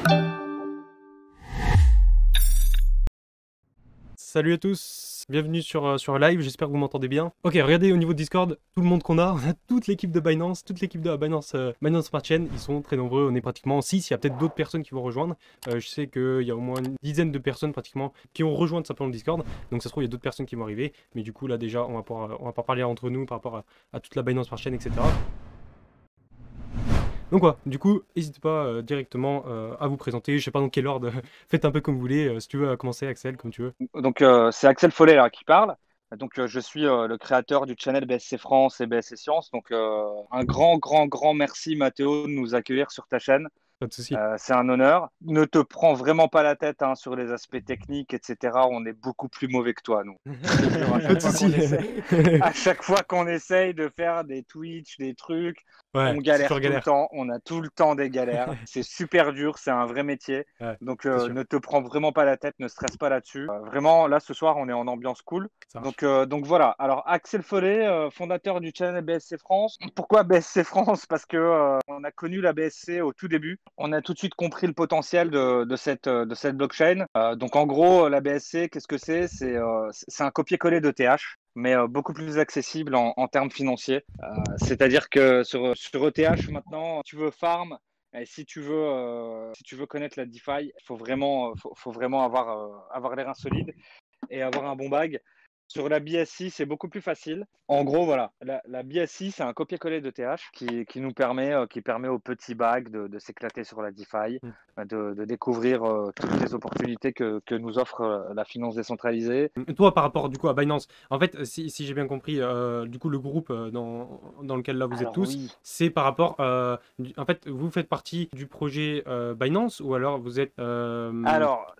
Salut à tous, bienvenue sur live, j'espère que vous m'entendez bien. Ok, regardez au niveau de Discord, tout le monde qu'on a, on a toute l'équipe de Binance, toute l'équipe de la Binance Smart Chain, ils sont très nombreux, on est pratiquement 6, il y a peut-être d'autres personnes qui vont rejoindre. Je sais qu'il y a au moins une dizaine de personnes pratiquement qui ont rejoint simplement le Discord, donc ça se trouve il y a d'autres personnes qui vont arriver, mais du coup là déjà on va pouvoir parler entre nous par rapport à toute la Binance Smart Chain, etc. Donc voilà, du coup, n'hésitez pas directement à vous présenter, je sais pas dans quel ordre, faites un peu comme vous voulez, si tu veux commencer Axel, comme tu veux. Donc, c'est Axel Follet là, qui parle. Donc, je suis le créateur du channel BSC France et BSC Science. Donc, un grand merci, Mathéo, de nous accueillir sur ta chaîne. Pas de soucis. C'est un honneur. Ne te prends vraiment pas la tête hein, sur les aspects techniques, etc. On est beaucoup plus mauvais que toi, nous. Pas de soucis. À chaque fois qu'on essaye de faire des Twitch, des trucs, Ouais, on c'est galère toujours tout le galère. temps. On a tout le temps des galères. C'est super dur. C'est un vrai métier. Ouais, Donc, c'est sûr. ne te prends vraiment pas la tête. Ne stresse pas là-dessus. Vraiment, là, ce soir, on est en ambiance cool. Ça marche. Donc voilà. Alors, Axel Follet, fondateur du channel BSC France. Pourquoi BSC France? Parce que on a connu la BSC au tout début. On a tout de suite compris le potentiel de cette blockchain. Donc en gros, la BSC, qu'est-ce que c'est? C'est un copier-coller de TH, mais beaucoup plus accessible en termes financiers. C'est-à-dire que sur ETH maintenant, tu veux farm. Et si tu veux connaître la DeFi, faut vraiment avoir les reins solides et avoir un bon bag. Sur la BSC, c'est beaucoup plus facile. En gros, voilà, la BSC, c'est un copier-coller de TH qui permet aux petits bags de s'éclater sur la DeFi, Mm. de découvrir toutes les opportunités que nous offre la finance décentralisée. Toi, par rapport du coup à Binance, en fait, si j'ai bien compris, du coup, le groupe dans lequel là vous êtes Alors tous, oui, c'est par rapport, en fait, vous faites partie du projet Binance ou alors vous êtes, alors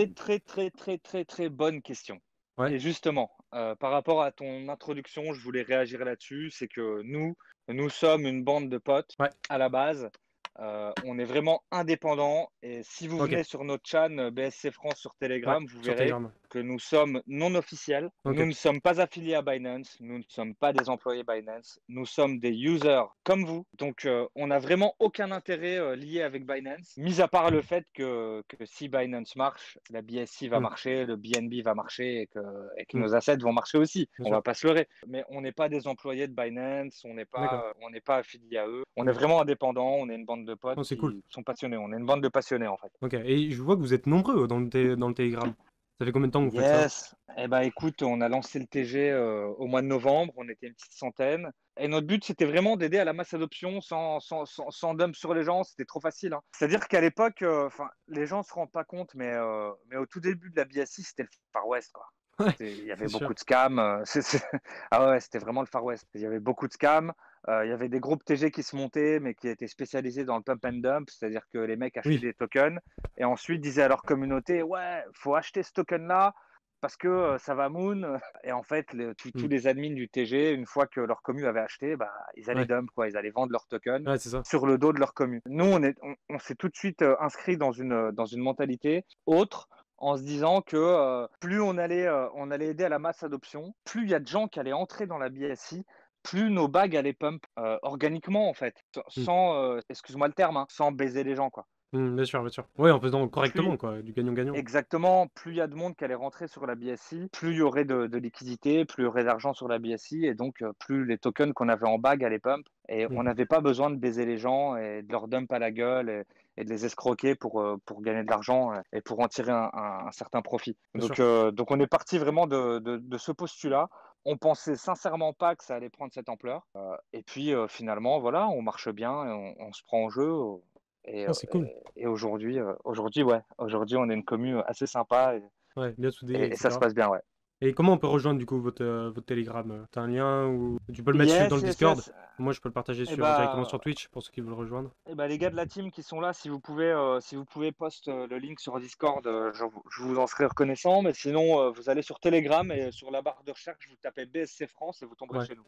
très bonne question. ouais, Et justement, par rapport à ton introduction, je voulais réagir là-dessus. C'est que nous sommes une bande de potes ouais, à la base. On est vraiment indépendants. Et si vous ok, venez sur notre chaîne BSC France sur ouais, Telegram, vous sur verrez Telegram, que nous sommes non officiels. ok, Nous ne sommes pas affiliés à Binance. Nous ne sommes pas des employés Binance. Nous sommes des users comme vous. Donc, on n'a vraiment aucun intérêt lié avec Binance, mis à part le fait que si Binance marche, la BSC va Hmm, marcher, le BNB va marcher et que hmm, nos assets vont marcher aussi. bien On sûr, va pas se leurrer. Mais on n'est pas des employés de Binance, d'accord, on n'est pas affiliés à eux. On est ok, vraiment indépendants. On est une bande de potes oh, c'est cool, qui sont passionnés. On est une bande de passionnés en fait. ok, et je vois que vous êtes nombreux dans le Telegram. Ça fait combien de temps que vous faites ça? Yes. Eh ben, écoute, on a lancé le TG au mois de novembre. On était une petite centaine. Et notre but, c'était vraiment d'aider à la masse adoption sans dump sur les gens. C'était trop facile, hein. C'est-à-dire qu'à l'époque, les gens se rendent pas compte, mais au tout début de la BSI, c'était le Far West, quoi. Ouais, Il y c'est avait sûr, beaucoup de scams. Ah ouais, c'était vraiment le Far West. Il y avait beaucoup de scams. Il y avait des groupes TG qui se montaient, mais qui étaient spécialisés dans le pump and dump, c'est-à-dire que les mecs achetaient oui, des tokens et ensuite disaient à leur communauté, ouais, faut acheter ce token-là parce que ça va moon. Et en fait, tous hmm, les admins du TG, une fois que leur commu avait acheté, bah, ils allaient ouais, dump, quoi. Ils allaient vendre leur token ouais, c'est ça, sur le dos de leur commu. Nous, on s'est tout de suite inscrit dans une mentalité autre en se disant que plus on allait aider à la masse adoption, plus il y a de gens qui allaient entrer dans la BSI, plus nos bagues allaient pump organiquement, en fait, hmm, sans, excuse-moi le terme, hein, sans baiser les gens, quoi. bien sûr, bien sûr. Ouais, en faisant Plus, correctement, quoi, du gagnant-gagnant. Exactement, plus il y a de monde qui allait rentrer sur la BSI, plus il y aurait de liquidité, plus il y aurait d'argent sur la BSI, et donc plus les tokens qu'on avait en bag allaient pump. Et Hmm, on n'avait pas besoin de baiser les gens et de leur dump à la gueule et de les escroquer pour gagner de l'argent et pour en tirer un certain profit. bien sûr. Donc on est parti vraiment de ce postulat. On pensait sincèrement pas que ça allait prendre cette ampleur. Et puis finalement, voilà, on marche bien, et on se prend en jeu. Et, Oh, c'est cool. et aujourd'hui, on est une commu assez sympa Ouais, bien soudé, et ça se etc. passe bien, ouais. Et comment on peut rejoindre du coup votre Telegram? T'as un lien ou tu peux le mettre dans Yes, le yes, Discord? yes. Moi, je peux le partager Et directement bah, sur Twitch pour ceux qui veulent le rejoindre. les gars de la team qui sont là, si vous pouvez post le link sur Discord, je vous en serai reconnaissant. Mais sinon, vous allez sur Telegram et sur la barre de recherche, vous tapez BSC France et vous tomberez Ouais. chez nous.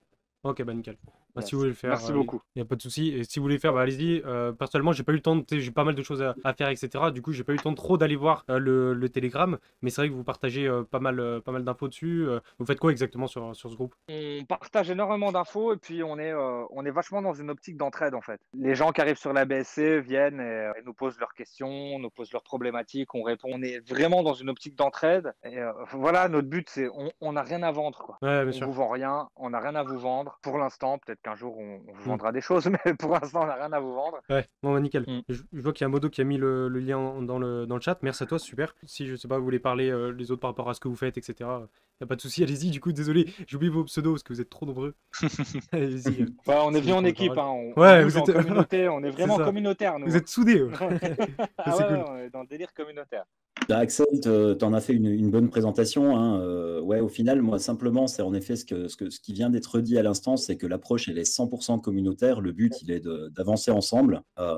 Ok, bah nickel. Bah, si vous Yes. voulez le faire, Merci il beaucoup. n'y a pas de souci. Et si vous voulez le faire, bah, allez-y. Personnellement, j'ai pas eu le temps, tu sais, j'ai pas mal de choses à faire, etc. Du coup, j'ai pas eu le temps trop d'aller voir le Telegram. Mais c'est vrai que vous partagez pas mal d'infos dessus. Vous faites quoi exactement sur ce groupe? On partage énormément d'infos et puis on est vachement dans une optique d'entraide en fait. Les gens qui arrivent sur la BSC viennent et nous posent leurs questions, nous posent leurs problématiques, on répond. On est vraiment dans une optique d'entraide. Et voilà, notre but c'est on n'a rien à vendre quoi. Ouais, bien On sûr. vous vend rien, on n'a rien à vous vendre. Pour l'instant, peut-être qu'un jour on vous Hmm. vendra des choses, mais pour l'instant on n'a rien à vous vendre. Ouais, bon, bah, nickel. Mm. Je vois qu'il y a Modo qui a mis le lien dans le chat. Merci à toi, super. Si je sais pas, vous voulez parler les autres par rapport à ce que vous faites, etc. Y a pas de souci, allez-y. Du coup, désolé, j'ai oublié vos pseudos parce que vous êtes trop nombreux. Allez-y. Enfin, on est si vous venu en voulez prendre la équipe, parole. hein, on Ouais, bouge vous en êtes. communauté, on est C'est vraiment ça. communautaire nous. Vous êtes soudés. Ah C'est ouais, cool. on est dans le délire communautaire. Bah, Axel, t'en as fait une bonne présentation, hein. Ouais, au final, moi, simplement, c'est en effet ce qui vient d'être dit à l'instant, c'est que l'approche, elle est 100% communautaire. Le but, il est d'avancer ensemble.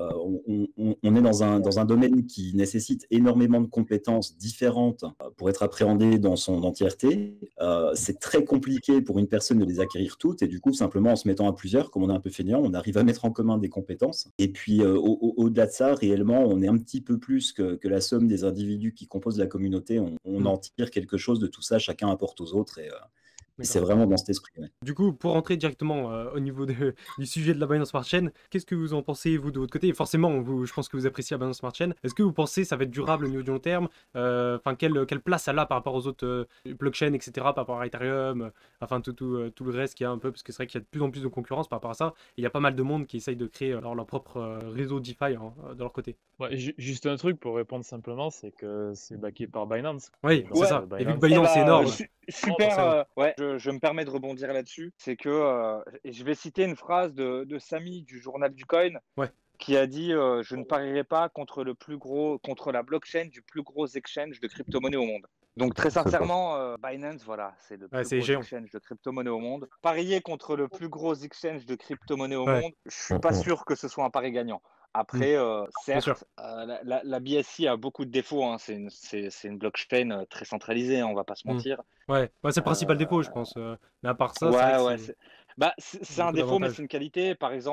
On est dans un domaine qui nécessite énormément de compétences différentes pour être appréhendé dans son entièreté. C'est très compliqué pour une personne de les acquérir toutes. Et du coup, simplement, en se mettant à plusieurs, comme on est un peu feignant, on arrive à mettre en commun des compétences. Et puis, au-delà de ça, réellement, on est un petit peu plus que la somme des individus qui composent la communauté. On en tire quelque chose de tout ça, chacun apporte aux autres. Et c'est D'accord. vraiment dans cet esprit. Ouais. Du coup, pour rentrer directement au niveau du sujet de la Binance Smart Chain, qu'est-ce que vous en pensez, vous, de votre côté? Et forcément, je pense que vous appréciez la Binance Smart Chain. Est-ce que vous pensez que ça va être durable au niveau du long terme? Enfin, quelle place elle a par rapport aux autres blockchains, etc., par rapport à Ethereum, enfin, tout le reste qu'il y a un peu, parce que c'est vrai qu'il y a de plus en plus de concurrence par rapport à ça. Et il y a pas mal de monde qui essaye de créer leur propre réseau DeFi hein, de leur côté. Ouais, juste un truc pour répondre simplement, c'est que c'est backé par Binance. Oui, Et c'est donc, ça. Et vu que Binance, Eh Binance est bah, énorme, super, forcément. ouais, je me permets de rebondir là-dessus. C'est que je vais citer une phrase de Samy du journal du Coin Ouais. qui a dit je ne parierai pas contre contre la blockchain du plus gros exchange de crypto-monnaie au monde. Donc très C'est pas faux. sincèrement, Binance, voilà, c'est le Ouais, plus c'est gros géant. exchange de crypto-monnaie au monde. Parier contre le plus gros exchange de crypto-monnaie au Ouais. monde, je suis pas sûr que ce soit un pari gagnant. Après, Bien sûr. certes, la BSC a beaucoup de défauts, hein. C'est une blockchain très centralisée, hein, on va pas se Mm. mentir. Ouais, c'est le principal défaut, je pense. Mais à part ça, c'est vrai Ouais, que ouais, c'est c'est un beaucoup défaut, mais d'avantages. c'est une qualité.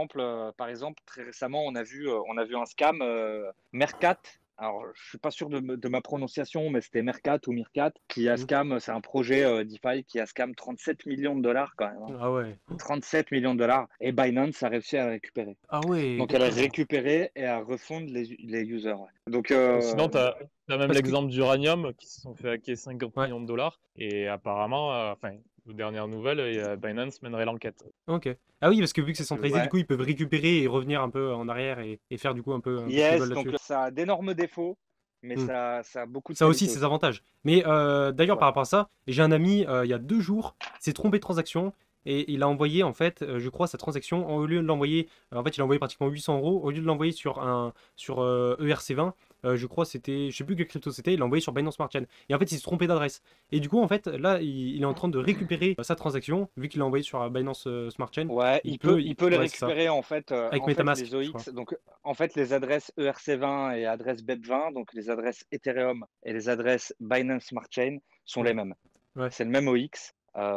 Par exemple, très récemment, on a vu un scam Mercat. Alors, je suis pas sûr de ma prononciation, mais c'était Mercat ou Mircat qui a Mm. scam. C'est un projet DeFi qui a scam 37 millions de dollars quand même, hein. Ah ouais. 37 millions de dollars. Et Binance a réussi à le récupérer. Ah ouais, Donc, elle a d'accord. récupéré et a refondé les users. Ouais. Donc, sinon, tu as même Parce que... l'exemple d'Uranium qui se sont fait hacker 50 Ouais, millions de dollars. Et apparemment, enfin, aux dernières nouvelles, Binance mènerait l'enquête. ok. Ah oui, parce que vu que c'est Donc, centralisé, du ouais. coup, ils peuvent récupérer et revenir un peu en arrière et faire du coup un peu ce qu'ils Yes, veulent donc là-dessus. ça a d'énormes défauts, mais Mm. ça a beaucoup de Ça a aussi qualités ses aussi. avantages. Mais d'ailleurs, Ouais. par rapport à ça, j'ai un ami, il y a 2 jours, il s'est trompé de transaction et il a envoyé, en fait, je crois, sa transaction, au lieu de l'envoyer, en fait, il a envoyé pratiquement 800 euros, au lieu de l'envoyer sur ERC20, je crois, c'était, je sais plus quel crypto c'était, il l'a envoyé sur Binance Smart Chain. Et en fait, il s'est trompé d'adresse. Et du coup, en fait, là, il est en train de récupérer sa transaction, vu qu'il l'a envoyé sur Binance Smart Chain. Ouais, Il il peut les ouais, c'est ça. récupérer Avec en fait MetaMask, les je crois. OX. Donc en fait les adresses ERC20 et adresses BEP20, donc les adresses Ethereum et les adresses Binance Smart Chain sont les Mm. mêmes. Ouais. C'est le même OX.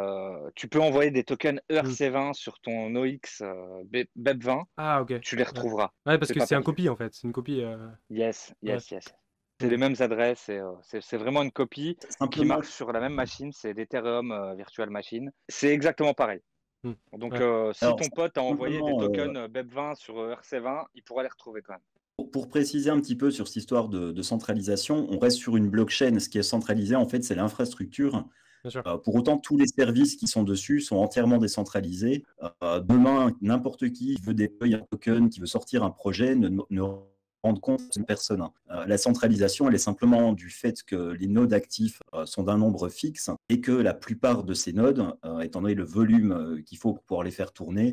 Tu peux envoyer des tokens Mm. ERC20 sur ton OX BEP20, Ah, ok. tu les Ouais. retrouveras. Ouais, parce C'est que pas c'est un perdu. copie, en fait. C'est une copie. Yes, Ouais. yes, yes. C'est Mm. les mêmes adresses et c'est vraiment une copie qui Simplement, marche sur la même machine. C'est l'Ethereum Virtual Machine. C'est exactement pareil. Mm. Donc, Ouais. si alors, ton pote a envoyé des simplement tokens BEP20 sur RC20, il pourra les retrouver quand même. pour préciser un petit peu sur cette histoire de centralisation, on reste sur une blockchain. Ce qui est centralisé, en fait, c'est l'infrastructure. Bien sûr. Pour autant, tous les services qui sont dessus sont entièrement décentralisés. Demain, n'importe qui veut déployer un token, qui veut sortir un projet, ne rendre compte d'une personne. La centralisation, elle est simplement du fait que les nodes actifs sont d'un nombre fixe et que la plupart de ces nodes, étant donné le volume qu'il faut pour pouvoir les faire tourner,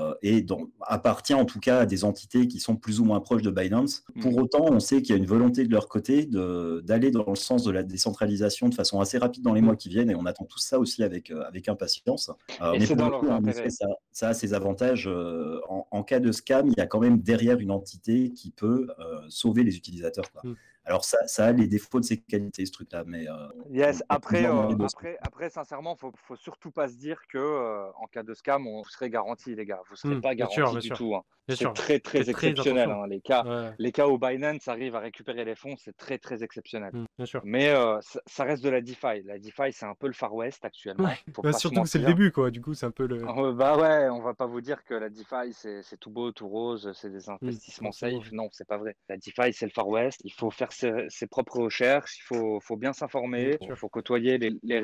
appartient en tout cas à des entités qui sont plus ou moins proches de Binance. Pour autant, on sait qu'il y a une volonté de leur côté d'aller dans le sens de la décentralisation de façon assez rapide dans les mois qui viennent et on attend tout ça aussi avec impatience. Et Mais c'est pour dans le coup, leurs en intérêts. effet, ça a ses avantages. En cas de scam, il y a quand même derrière une entité qui peut sauver les utilisateurs, quoi. Alors ça a les défauts de ses qualités, ce truc-là, mais Yes, il y a toujours moyen de après, sincèrement, faut surtout pas se dire que en cas de scam, vous serez garanti, les gars. Vous serez pas bien sûr, garanti bien du sûr. tout. Hein. Bien C'est sûr. très, très Faites très exceptionnel. attention. Hein. Les Ouais, cas où Binance arrive à récupérer les fonds, c'est très, très exceptionnel. bien sûr. Mais ça reste de la DeFi. La DeFi, c'est un peu le Far West actuellement. Ouais, Faut bah, pas se surtout que c'est le mentir. début, quoi. Du coup, c'est un peu le. Bah ouais, on va pas vous dire que la DeFi c'est tout beau, tout rose, c'est des investissements forcément. safe. Non, c'est pas vrai. La DeFi c'est le Far West. Il faut faire ses propres recherches, faut bien s'informer, Bien sûr. faut côtoyer les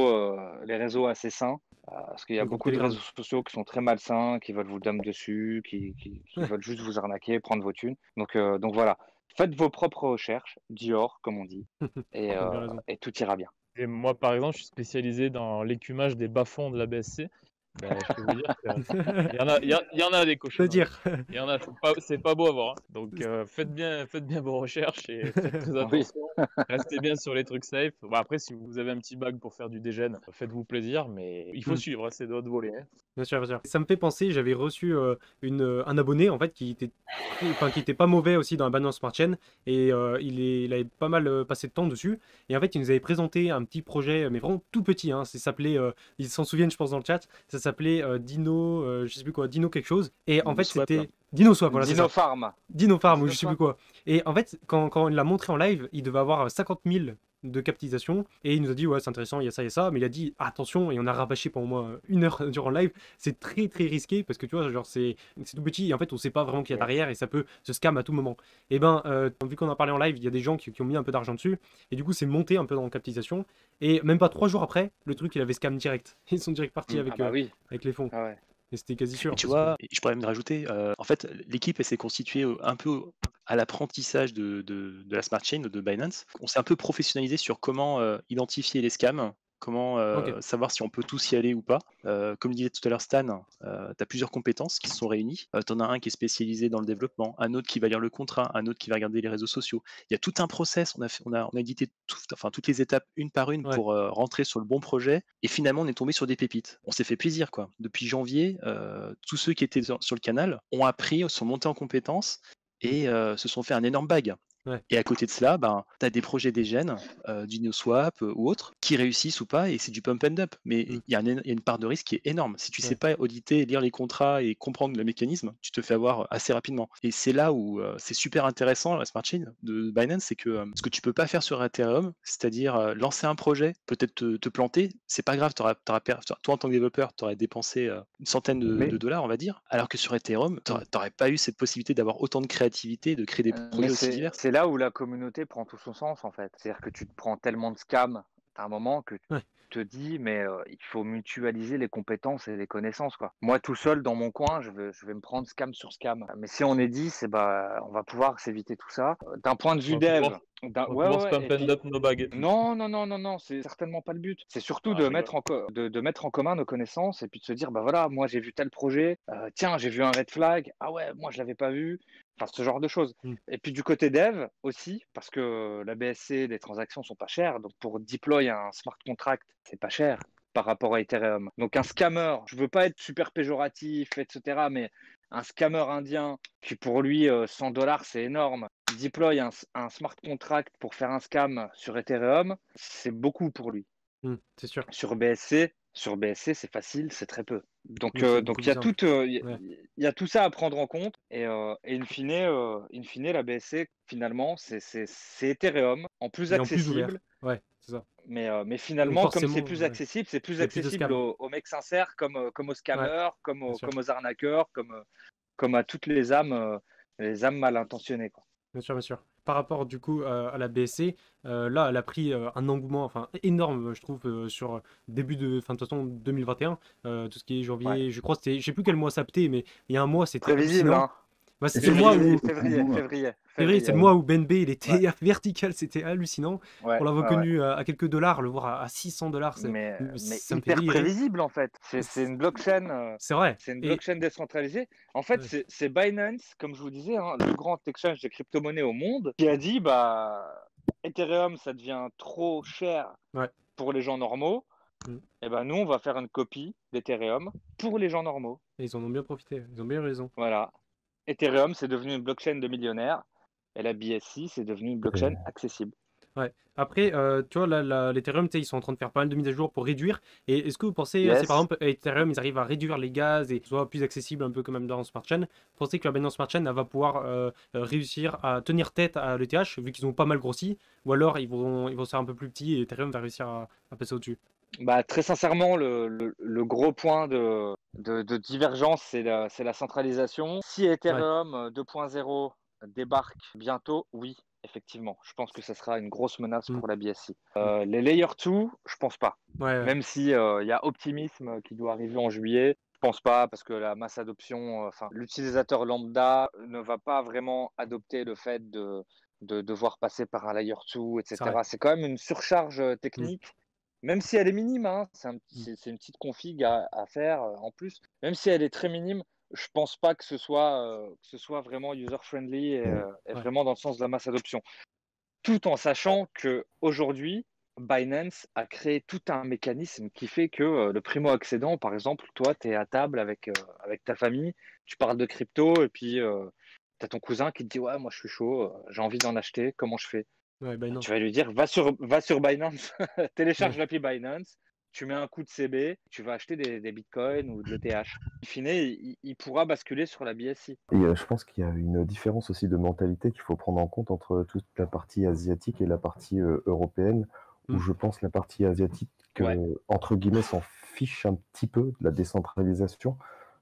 réseaux assez sains. Parce qu'il y a Le groupe beaucoup de Telegram. réseaux sociaux qui sont très malsains, qui veulent vous dump dessus, qui Ouais. veulent juste vous arnaquer, prendre vos thunes. Donc voilà, faites vos propres recherches, Dior comme on dit, et, T'as bien raison. et tout ira bien. Et moi, par exemple, je suis spécialisé dans l'écumage des bas-fonds de la BSC. Ben, je peux vous dire qu'il y en a des cochonneries. C'est-à-dire. Il y en a, c'est pas beau à voir. Hein. Donc faites bien vos recherches et faites très Oui. attention. Restez bien sur les trucs safe. Bon, après, si vous avez un petit bug pour faire du dégène, faites-vous plaisir, mais il faut suivre, c'est de votre voler. Hein. Bien sûr, bien sûr. Ça me fait penser, j'avais reçu un abonné en fait qui était pas mauvais aussi dans la Binance Smart Chain et il avait pas mal passé de temps dessus et en fait il nous avait présenté un petit projet mais vraiment tout petit. Hein, ça s'appelait, ils s'en souviennent je pense dans le chat, ça s'appelait Dino, je sais plus quoi, Dino quelque chose et en fait DinoSwap. c'était DinoSwap, voilà c'est ça. DinoFarm. DinoFarm ou je sais DinoSwap. plus quoi. Et en fait quand il l'a montré en live, il devait avoir 50 000 de capitalisation et il nous a dit ouais c'est intéressant il y a ça et ça mais il a dit attention et on a rabâché pendant au moins 1 heure durant le live. C'est très très risqué parce que tu vois genre c'est tout petit et en fait on sait pas vraiment qui est derrière et ça peut se scam à tout moment. Et ben vu qu'on en parlait en live il y a des gens qui ont mis un peu d'argent dessus et du coup c'est monté un peu dans la capitalisation et même pas 3 jours après le truc il avait scam direct. Ils sont direct partis avec, Oui. avec les fonds Ah ouais. et c'était quasi sûr. Et tu parce que- vois, je pourrais même rajouter, en fait, l'équipe, elle s'est constituée un peu à l'apprentissage de la Smart Chain de Binance. On s'est un peu professionnalisé sur comment identifier les scams, comment Ok. savoir si on peut tous y aller ou pas. Comme disait tout à l'heure Stan, tu as plusieurs compétences qui se sont réunies. Tu en as un qui est spécialisé dans le développement, un autre qui va lire le contrat, un autre qui va regarder les réseaux sociaux. Il y a tout un process, on a édité toutes les étapes une par une Ouais. pour rentrer sur le bon projet. Et finalement, on est tombé sur des pépites. On s'est fait plaisir, quoi. Depuis janvier, tous ceux qui étaient sur le canal ont appris, sont montés en compétences et se sont fait un énorme bag. Ouais. Et à côté de cela, tu as des projets des gènes, du NeoSwap ou autres, qui réussissent ou pas, et c'est du pump and dump. Mais il y a une part de risque qui est énorme. Si tu sais pas auditer, lire les contrats et comprendre le mécanisme, tu te fais avoir assez rapidement. Et c'est là où c'est super intéressant, la Smart Chain de Binance, c'est que ce que tu peux pas faire sur Ethereum, c'est-à-dire lancer un projet, peut-être te planter, c'est pas grave, toi en tant que développeur, tu aurais dépensé une centaine de dollars, on va dire, alors que sur Ethereum, tu n'aurais pas eu cette possibilité d'avoir autant de créativité, de créer des projets aussi divers. C'est là où la communauté prend tout son sens en fait. C'est-à-dire que tu te prends tellement de scams à un moment que tu te dis mais il faut mutualiser les compétences et les connaissances quoi. Moi tout seul dans mon coin, je vais me prendre scam sur scam. Mais si on est 10, on va pouvoir s'éviter tout ça. D'un point de vue dev, On va pouvoir se pump and up nos bagues. Non, c'est certainement pas le but. C'est surtout de mettre en commun nos connaissances et puis de se dire bah voilà, moi j'ai vu tel projet, tiens j'ai vu un red flag, ah ouais moi je l'avais pas vu. Enfin, ce genre de choses. Et puis du côté dev aussi, parce que la BSC, les transactions sont pas chères. Donc pour deploy un smart contract, c'est pas cher par rapport à Ethereum. Donc un scammer, je veux pas être super péjoratif, etc. Mais un scammer indien qui pour lui 100 $, c'est énorme. Deploy un smart contract pour faire un scam sur Ethereum, c'est beaucoup pour lui. C'est sûr. Sur BSC, c'est facile, c'est très peu. Donc Oui, c'est il beaucoup y a plus tout, il y a tout ça à prendre en compte et in fine, la BSC finalement c'est Ethereum en plus Et en plus ouvert. accessible. Ouais, c'est ça. Mais finalement, comme c'est forcément, plus ouais. accessible, c'est plus Il y a plus de accessible scams. aux mecs sincères comme aux scammers, comme bien sûr. aux arnaqueurs, comme à toutes les âmes mal intentionnées, quoi. Bien sûr, bien sûr. Par rapport du coup à la BSC, là, elle a pris un engouement enfin, énorme, je trouve, sur début de, enfin, de toute façon 2021, tout ce qui est janvier, je crois, c'était, je sais plus quel mois ça pétait, mais il y a un mois, c'était Prévisible, hallucinant. hein. Bah, c'était le mois où, Février. c'est le mois où BNB il était vertical, c'était hallucinant. Ouais, On l'a ouais, reconnu à quelques dollars, le voir à 600 $, mais ça me fait hyper délirer. prévisible en fait. C'est une blockchain. C'est vrai. C'est une Et blockchain décentralisée. En fait, c'est Binance, comme je vous disais, hein, le grand exchange de crypto-monnaies au monde, qui a dit bah Ethereum, ça devient trop cher pour les gens normaux. Et ben nous, on va faire une copie d'Ethereum pour les gens normaux. ils en ont bien profité, ils ont bien raison. Voilà. Ethereum, c'est devenu une blockchain de millionnaires. et la BSC, c'est devenu une blockchain accessible. Ouais. Après, tu vois, là, l'Ethereum, ils sont en train de faire pas mal de mises à jour pour réduire. Et est-ce que vous pensez, si Yes. par exemple, Ethereum, ils arrivent à réduire les gaz et soit plus accessible un peu comme même dans Smart Chain, vous pensez que la Binance Smart Chain elle va pouvoir réussir à tenir tête à l'ETH, vu qu'ils ont pas mal grossi, ou alors ils vont se faire un peu plus petits et Ethereum va réussir à passer au-dessus? Bah, très sincèrement, le gros point de divergence, c'est la centralisation. Si Ethereum 2.0 débarque bientôt, oui, effectivement, je pense que ça sera une grosse menace pour la BSC. Les Layer 2, je pense pas. Ouais, Même si y a Optimism qui doit arriver en juillet, je pense pas parce que la masse adoption, enfin, l'utilisateur lambda ne va pas vraiment adopter le fait de devoir passer par un Layer 2, C'est etc. vrai. C'est quand même une surcharge technique. Même si elle est minime, hein, c'est une petite config à faire en plus. Même si elle est très minime, je pense pas que ce soit vraiment user-friendly et vraiment dans le sens de la masse adoption. Tout en sachant qu'aujourd'hui, Binance a créé tout un mécanisme qui fait que le primo-accédant, par exemple, toi, tu es à table avec ta famille, tu parles de crypto et puis tu as ton cousin qui te dit « Ouais, moi je suis chaud, j'ai envie d'en acheter, comment je fais ?» Ouais, Binance. Tu vas lui dire, va sur Binance, télécharge l'appli Binance, tu mets un coup de CB, tu vas acheter des bitcoins ou de l'ETH. In fine, il pourra basculer sur la BSC. Et je pense qu'il y a une différence aussi de mentalité qu'il faut prendre en compte entre toute la partie asiatique et la partie européenne, où je pense la partie asiatique, entre guillemets, s'en fiche un petit peu de la décentralisation.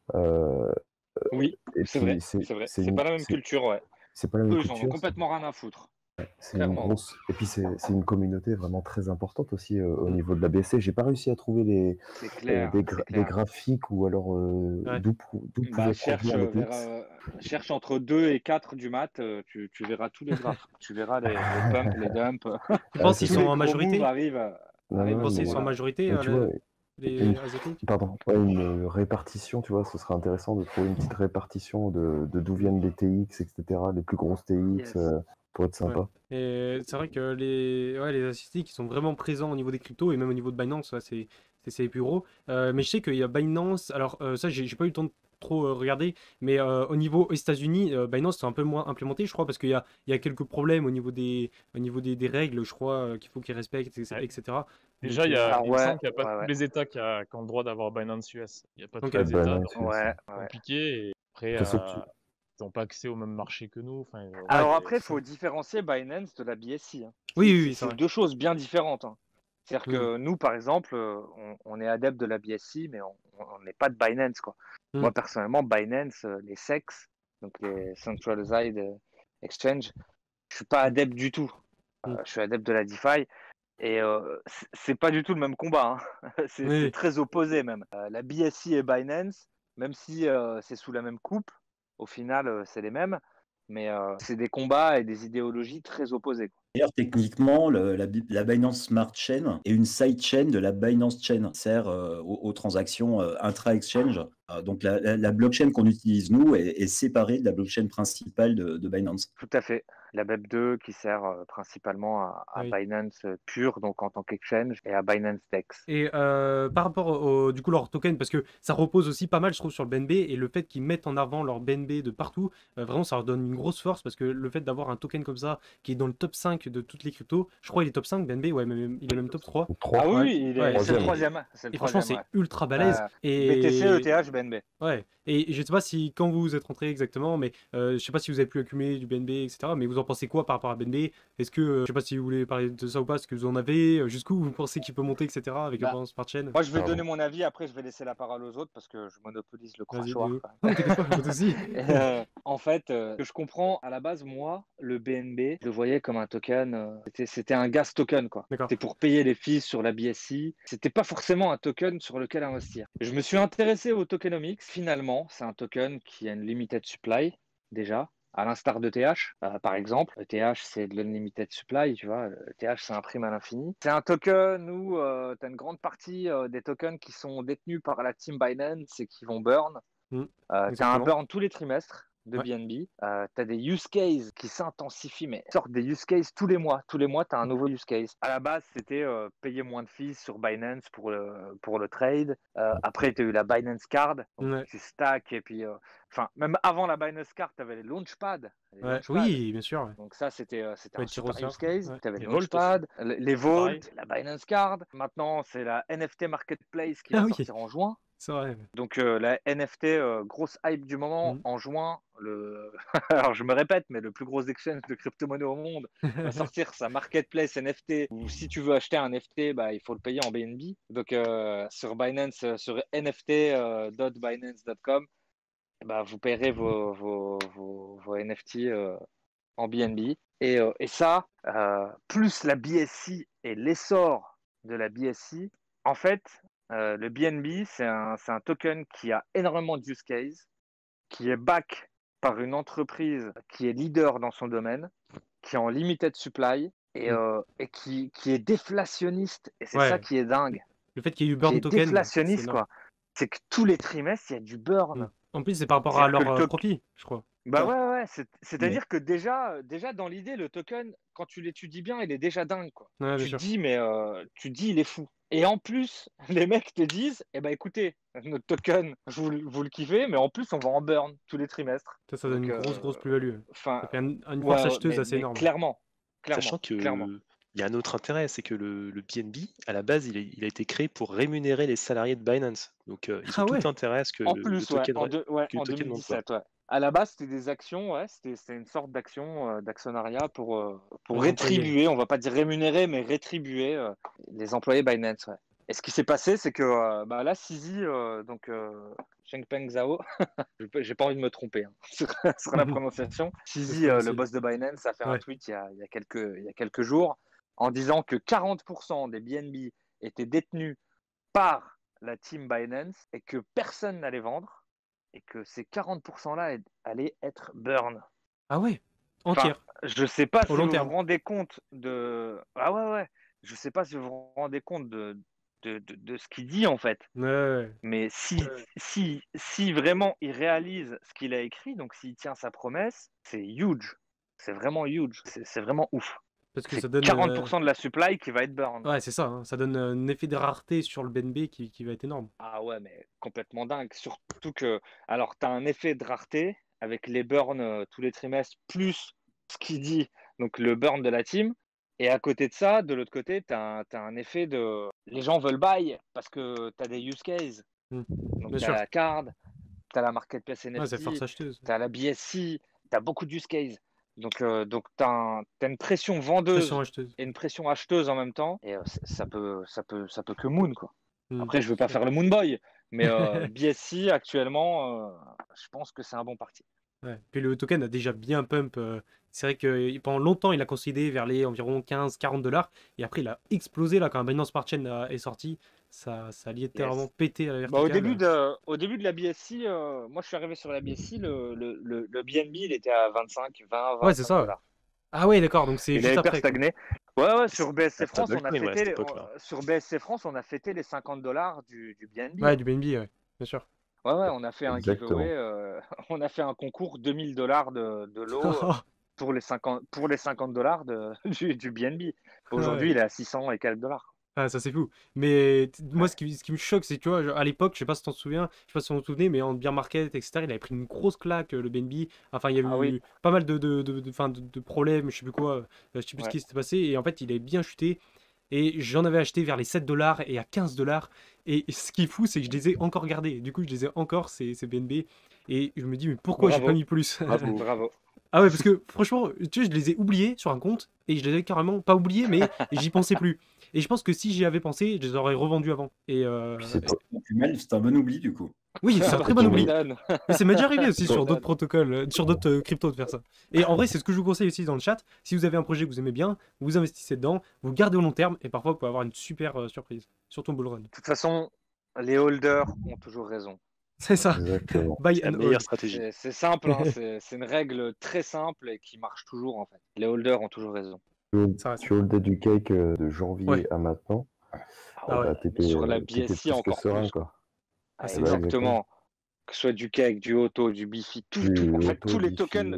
Oui, et c'est puis vrai, c'est vrai. C'est pas la même culture, ouais. C'est pas la même Eux, ils en ont culture. complètement rien à foutre. C'est une grosse... Et puis c'est une communauté vraiment très importante aussi au niveau de la BSC. J'ai pas réussi à trouver des graphiques ou alors d'où pouvait provenir le blitz. Cherche entre 2 et 4 du mat, tu verras tous les graphes. Tu verras les pumps, les dumps. Tu penses qu'ils sont en majorité? Tu penses qu'ils sont en majorité, les asiatiques? Pardon, une répartition, tu vois, ce serait intéressant de trouver une petite répartition de d'où viennent les TX, etc., les plus grosses TX. Pour être sympa. Ouais. Et c'est vrai que les asiatiques ils sont vraiment présents au niveau des cryptos et même au niveau de Binance, c'est les plus gros. Mais je sais qu'il y a Binance, alors ça j'ai pas eu le temps de trop regarder, mais au niveau aux États-Unis, Binance c'est un peu moins implémenté, je crois, parce qu'il y a quelques problèmes au niveau des règles, je crois, qu'il faut qu'ils respectent, etc. Déjà, il me semble qu'il n'y a pas tous les États qui ont le droit d'avoir Binance US. Il n'y a pas tous les États, donc c'est compliqué. Et après, ils n'ont pas accès au même marché que nous. Alors après, il faut différencier Binance de la BSC. Hein. Oui, c'est deux choses bien différentes. Hein. C'est-à-dire que nous, par exemple, on est adepte de la BSC, mais on n'est pas de Binance. Quoi. Moi, personnellement, Binance, les SEX, donc les Centralized Exchange, je suis pas adepte du tout. Je suis adepte de la DeFi. Et c'est pas du tout le même combat. Hein. C'est très opposé même. La BSC et Binance, même si c'est sous la même coupe, au final, c'est les mêmes, mais c'est des combats et des idéologies très opposées. D'ailleurs, techniquement, la Binance Smart Chain est une sidechain de la Binance Chain, sert aux transactions intra-exchange. Donc la blockchain qu'on utilise nous est séparée de la blockchain principale de Binance. Tout à fait. La BEP2 qui sert principalement à Binance pure, donc en tant qu'exchange, et à Binance DEX. Et par rapport du coup leur token, parce que ça repose aussi pas mal, je trouve, sur le BNB, et le fait qu'ils mettent en avant leur BNB de partout, vraiment ça leur donne une grosse force, parce que le fait d'avoir un token comme ça, qui est dans le top 5 de toutes les cryptos, je crois il est top 5 BNB, il est même top 3. Ah oui, c'est le troisième. Et franchement c'est ultra balèze. BTC, ETH, BNB. Ouais, et je sais pas si quand vous êtes rentré exactement, mais je sais pas si vous avez pu accumuler du BNB, etc. Mais vous en pensez quoi par rapport à BNB? Est-ce que, je sais pas si vous voulez parler de ça ou pas, est-ce que vous en avez, jusqu'où vous pensez qu'il peut monter, etc. avec un Smart Chain? Moi je vais donner mon avis, après je vais laisser la parole aux autres parce que je monopolise le crachoir. En fait, que je comprends, à la base, moi, le BNB, je le voyais comme un token, c'était un gas token, quoi. C'était pour payer les fees sur la BSC. C'était pas forcément un token sur lequel investir. Je me suis intéressé au tokenomics. Finalement, c'est un token qui a une limited supply, déjà, à l'instar d'ETH, par exemple. ETH, c'est de l'unlimited supply, tu vois. ETH, c'est un prime à l'infini. C'est un token où tu as une grande partie des tokens qui sont détenus par la team Binance et qui vont burn. Tu as un burn tous les trimestres. de BNB. Tu as des use cases qui s'intensifient, mais sortent des use cases tous les mois. Tous les mois, tu as un nouveau use case. À la base, c'était payer moins de fees sur Binance pour le trade. Après, tu as eu la Binance Card. Donc tu stack et puis... même avant la Binance Card, tu avais les Launchpad. Oui, bien sûr. Donc ça, c'était un super use case. Tu avais les Vault Launchpad, les Vault, la Binance Card. Maintenant, c'est la NFT Marketplace qui va sortir en juin. C'est vrai. Donc la NFT, grosse hype du moment, en juin, alors je me répète, mais le plus gros exchange de crypto-monnaie au monde va sortir sa marketplace NFT, où si tu veux acheter un NFT, il faut le payer en BNB. Donc sur Binance, sur nft.binance.com, vous payerez vos NFT en BNB. Et ça, plus la BSC et l'essor de la BSC, en fait, le BNB, c'est un token qui a énormément de use case, qui est back par une entreprise qui est leader dans son domaine, qui est en limited supply et qui est déflationniste. Et c'est ça qui est dingue. Le fait qu'il y ait eu burn token, déflationniste, quoi. C'est que tous les trimestres, il y a du burn. En plus, c'est par rapport à leur profit, je crois. Ouais. C'est-à-dire que déjà dans l'idée, le token, quand tu l'étudies bien, il est déjà dingue, quoi. Tu te dis, il est fou. Et en plus, les mecs te disent, écoutez, notre token, vous le kiffez, mais en plus, on va en burn tous les trimestres. Ça donne une grosse plus-value. Ça fait une force acheteuse assez énorme. Clairement. Sachant que il y a un autre intérêt, c'est que le BNB, à la base, il a été créé pour rémunérer les salariés de Binance. Donc, ils ont tout intérêt à ce que en le plus, token en 2017, À la base, c'était des actions, c'était une sorte d'action, d'actionnariat pour rétribuer, on va pas dire rémunérer, mais rétribuer les employés Binance. Et ce qui s'est passé, c'est que là, CZ, Changpeng Zhao, j'ai pas envie de me tromper sur la prononciation. CZ, le boss de Binance, a fait un tweet il y a quelques jours en disant que 40% des BNB étaient détenus par la team Binance et que personne n'allait vendre et que ces 40%-là allaient être burn. Ah ouais, entière. Je sais pas si vous vous rendez compte de... Ah ouais. Je sais pas si vous vous rendez compte de ce qu'il dit en fait. Mais si vraiment il réalise ce qu'il a écrit, donc s'il tient sa promesse, c'est huge. C'est vraiment huge. C'est vraiment ouf. Parce que c'est ça donne 40% de la supply qui va être burn. Ouais, c'est ça. Ça donne un effet de rareté sur le BNB qui va être énorme. Ah ouais, mais complètement dingue. Surtout que, alors, tu as un effet de rareté avec les burns tous les trimestres, plus ce qu'il dit, donc le burn de la team. Et à côté de ça, de l'autre côté, tu as un effet de... Les gens veulent buy parce que tu as des use cases. Donc tu as la card, tu as la marketplace NFT, tu as la BSC, tu as beaucoup de use cases. Donc tu as une pression vendeuse et une pression acheteuse en même temps. Et ça peut que moon, quoi. Après, je veux pas faire le moon boy, mais BSC, actuellement, je pense que c'est un bon parti. Ouais. Puis le token a déjà bien pump. C'est vrai que pendant longtemps, il a consolidé vers les environ 15-40 $. Et après, il a explosé là, quand Binance Smart Chain est sorti. Ça a littéralement pété à la verticale. Au début de la BSC, moi je suis arrivé sur la BSC, le BNB il était à 25, 20, 20 ouais, c'est ça. Ah ouais, d'accord, donc c'est juste après. Stagné. Ouais, sur BSC France, on a fêté les 50 $ du BNB. Ouais, du BNB, ouais, bien sûr. Ouais, on a fait un giveaway, on a fait un concours $2000 de lot pour les 50 $ du BNB. Aujourd'hui, il est à 600 et quelques $. Ah, ça c'est fou. Mais moi, ce qui me choque, c'est que tu vois, à l'époque, je sais pas si tu t'en souviens, je sais pas si vous vous souvenez, mais en bear market, etc., il avait pris une grosse claque, le BNB. Enfin, il y a eu pas mal de problèmes, je sais plus quoi, je sais plus ce qui s'était passé. Et en fait, il avait bien chuté. Et j'en avais acheté vers les 7 $ et à 15 $. Et ce qui est fou, c'est que je les ai encore gardés. Du coup, je les ai encore, ces BNB. Et je me dis, mais pourquoi j'ai pas mis plus? Bravo. Ah ouais, parce que franchement, tu sais, je les ai oubliés sur un compte et je les avais carrément pas oubliés, mais j'y pensais plus. Et je pense que si j'y avais pensé, je les aurais revendus avant. Et c'est un bon oubli du coup. Oui, c'est un très bon oubli. Mais ça m'est déjà arrivé aussi sur d'autres protocoles, sur d'autres cryptos de faire ça. Et en vrai, c'est ce que je vous conseille aussi dans le chat. Si vous avez un projet que vous aimez bien, vous investissez dedans, vous le gardez au long terme et parfois vous pouvez avoir une super surprise, surtout en bull run. De toute façon, les holders ont toujours raison. C'est ça. Buy and hold. Stratégie. C'est simple, hein, c'est une règle très simple et qui marche toujours en fait. Les holders ont toujours raison. Tu holdais du cake de janvier à maintenant. Sur la BSC encore serein, plus. quoi. Exactement. que ce soit du Cake, du Auto, du Bifi, en fait, tous les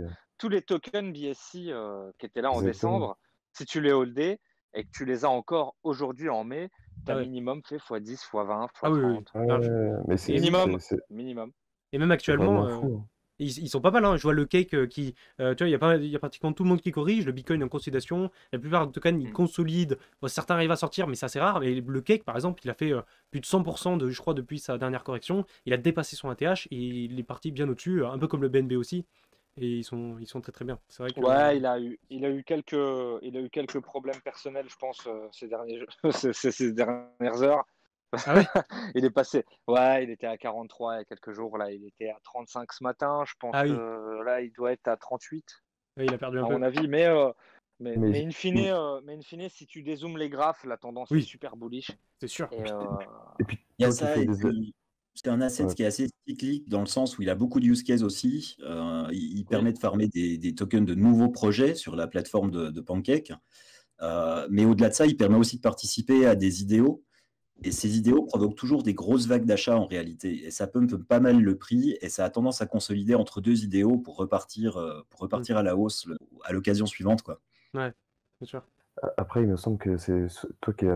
tokens BSC qui étaient là en décembre, si tu les holdais et que tu les as encore aujourd'hui en mai, tu as minimum fait x10, x20, x30. Mais c'est minimum. Et même actuellement, ils sont pas mal. Hein. Je vois le Cake qui. Tu vois, il y a pratiquement tout le monde qui corrige. Le Bitcoin est en consolidation. La plupart des tokens, ils consolident. Bon, certains arrivent à sortir, mais c'est assez rare. Mais le Cake, par exemple, il a fait plus de 100% je crois, depuis sa dernière correction. Il a dépassé son ATH et il est parti bien au-dessus, un peu comme le BNB aussi. Et ils sont très très bien. C'est vrai que, ouais, il a eu quelques problèmes personnels, je pense, ces dernières heures. Ah ouais. il est passé. Ouais, il était à 43 il y a quelques jours. Là, il était à 35 ce matin. Je pense que là, il doit être à 38. Ouais, il a perdu un à peu. mon avis. Mais in fine, si tu dézoomes les graphes, la tendance est super bullish. C'est sûr. Et puis, il y a ça. C'est un asset qui est assez cyclique dans le sens où il a beaucoup de use cases aussi. Il permet de farmer des tokens de nouveaux projets sur la plateforme de Pancake. Mais au-delà de ça, il permet aussi de participer à des idéaux. Et ces idéaux provoquent toujours des grosses vagues d'achat en réalité. Et ça pump pas mal le prix et ça a tendance à consolider entre deux idéaux pour repartir à la hausse à l'occasion suivante, quoi. Ouais, c'est sûr. Après, il me semble que c'est toi qui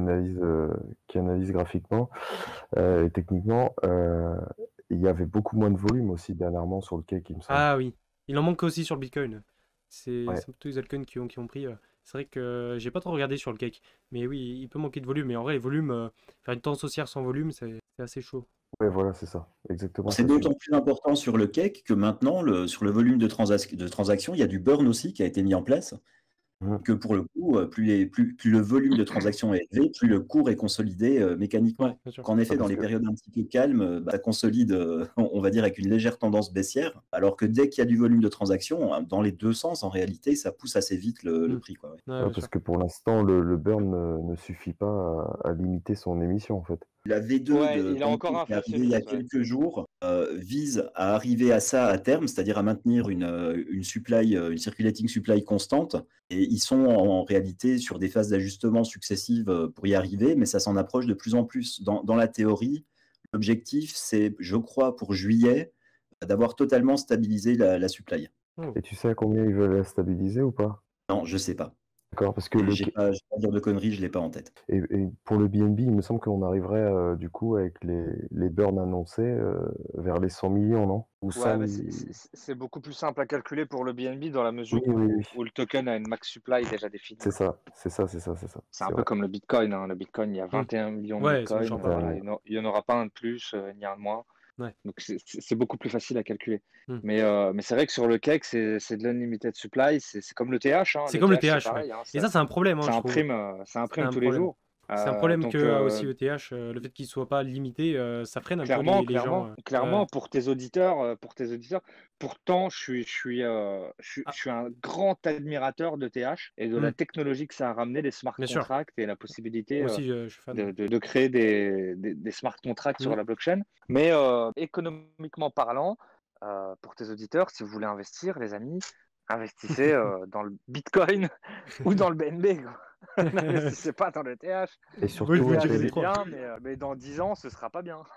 analyse graphiquement et techniquement. Il y avait beaucoup moins de volume aussi dernièrement sur le Cake, il me semble. Ah oui, il en manque aussi sur le Bitcoin. C'est plutôt les altcoins qui ont pris. C'est vrai que j'ai pas trop regardé sur le Cake. Mais oui, il peut manquer de volume. Mais en vrai, les volumes, faire une tendance haussière sans volume, c'est assez chaud. Ouais, voilà, c'est ça. Exactement. C'est d'autant plus important sur le Cake que maintenant, sur le volume de transactions, il y a du burn aussi qui a été mis en place. Que pour le coup, plus le volume de transactions est élevé, plus le cours est consolidé mécaniquement. Qu'en effet, dans les périodes un petit peu calmes, ça consolide, on va dire, avec une légère tendance baissière, alors que dès qu'il y a du volume de transactions, dans les deux sens, en réalité, ça pousse assez vite le prix. Quoi, parce que pour l'instant, le burn ne suffit pas à limiter son émission, en fait. La V2 qui est arrivée il y a quelques jours vise à arriver à ça à terme, c'est-à-dire à maintenir une circulating supply constante. Et ils sont en réalité sur des phases d'ajustement successives pour y arriver, mais ça s'en approche de plus en plus. Dans la théorie, l'objectif, c'est, je crois, pour juillet, d'avoir totalement stabilisé la supply. Et tu sais à combien ils veulent la stabiliser ou pas? Non, je sais pas. D'accord, parce que je vais pas dire de conneries, je ne l'ai pas en tête. Et pour le BNB, il me semble qu'on arriverait du coup avec les burns annoncés vers les 100 millions, non? Ou c'est beaucoup plus simple à calculer pour le BNB dans la mesure où le token a une max supply déjà définie. C'est ça. C'est un peu comme le Bitcoin. Hein. Le Bitcoin, il y a 21 millions de Bitcoin. Il n'y en aura pas un de plus, ni un de moins. Ouais. Donc c'est beaucoup plus facile à calculer. Mais c'est vrai que sur le Cake, c'est de l'unlimited supply, c'est comme le TH. Hein. C'est comme le TH, pareil, hein, et ça c'est un problème. Ça imprime tous les jours. C'est un problème que aussi ETH, le fait qu'il soit pas limité, ça freine un peu les gens. Clairement, pour tes auditeurs. Pourtant, je suis un grand admirateur de TH et de la technologie que ça a ramené, les smart contracts et la possibilité de créer des smart contracts sur la blockchain. Mais économiquement parlant, pour tes auditeurs, si vous voulez investir, les amis, investissez dans le Bitcoin ou dans le BNB. N'investissez pas dans le TH. Et surtout, c'est bien, mais dans 10 ans, ce sera pas bien.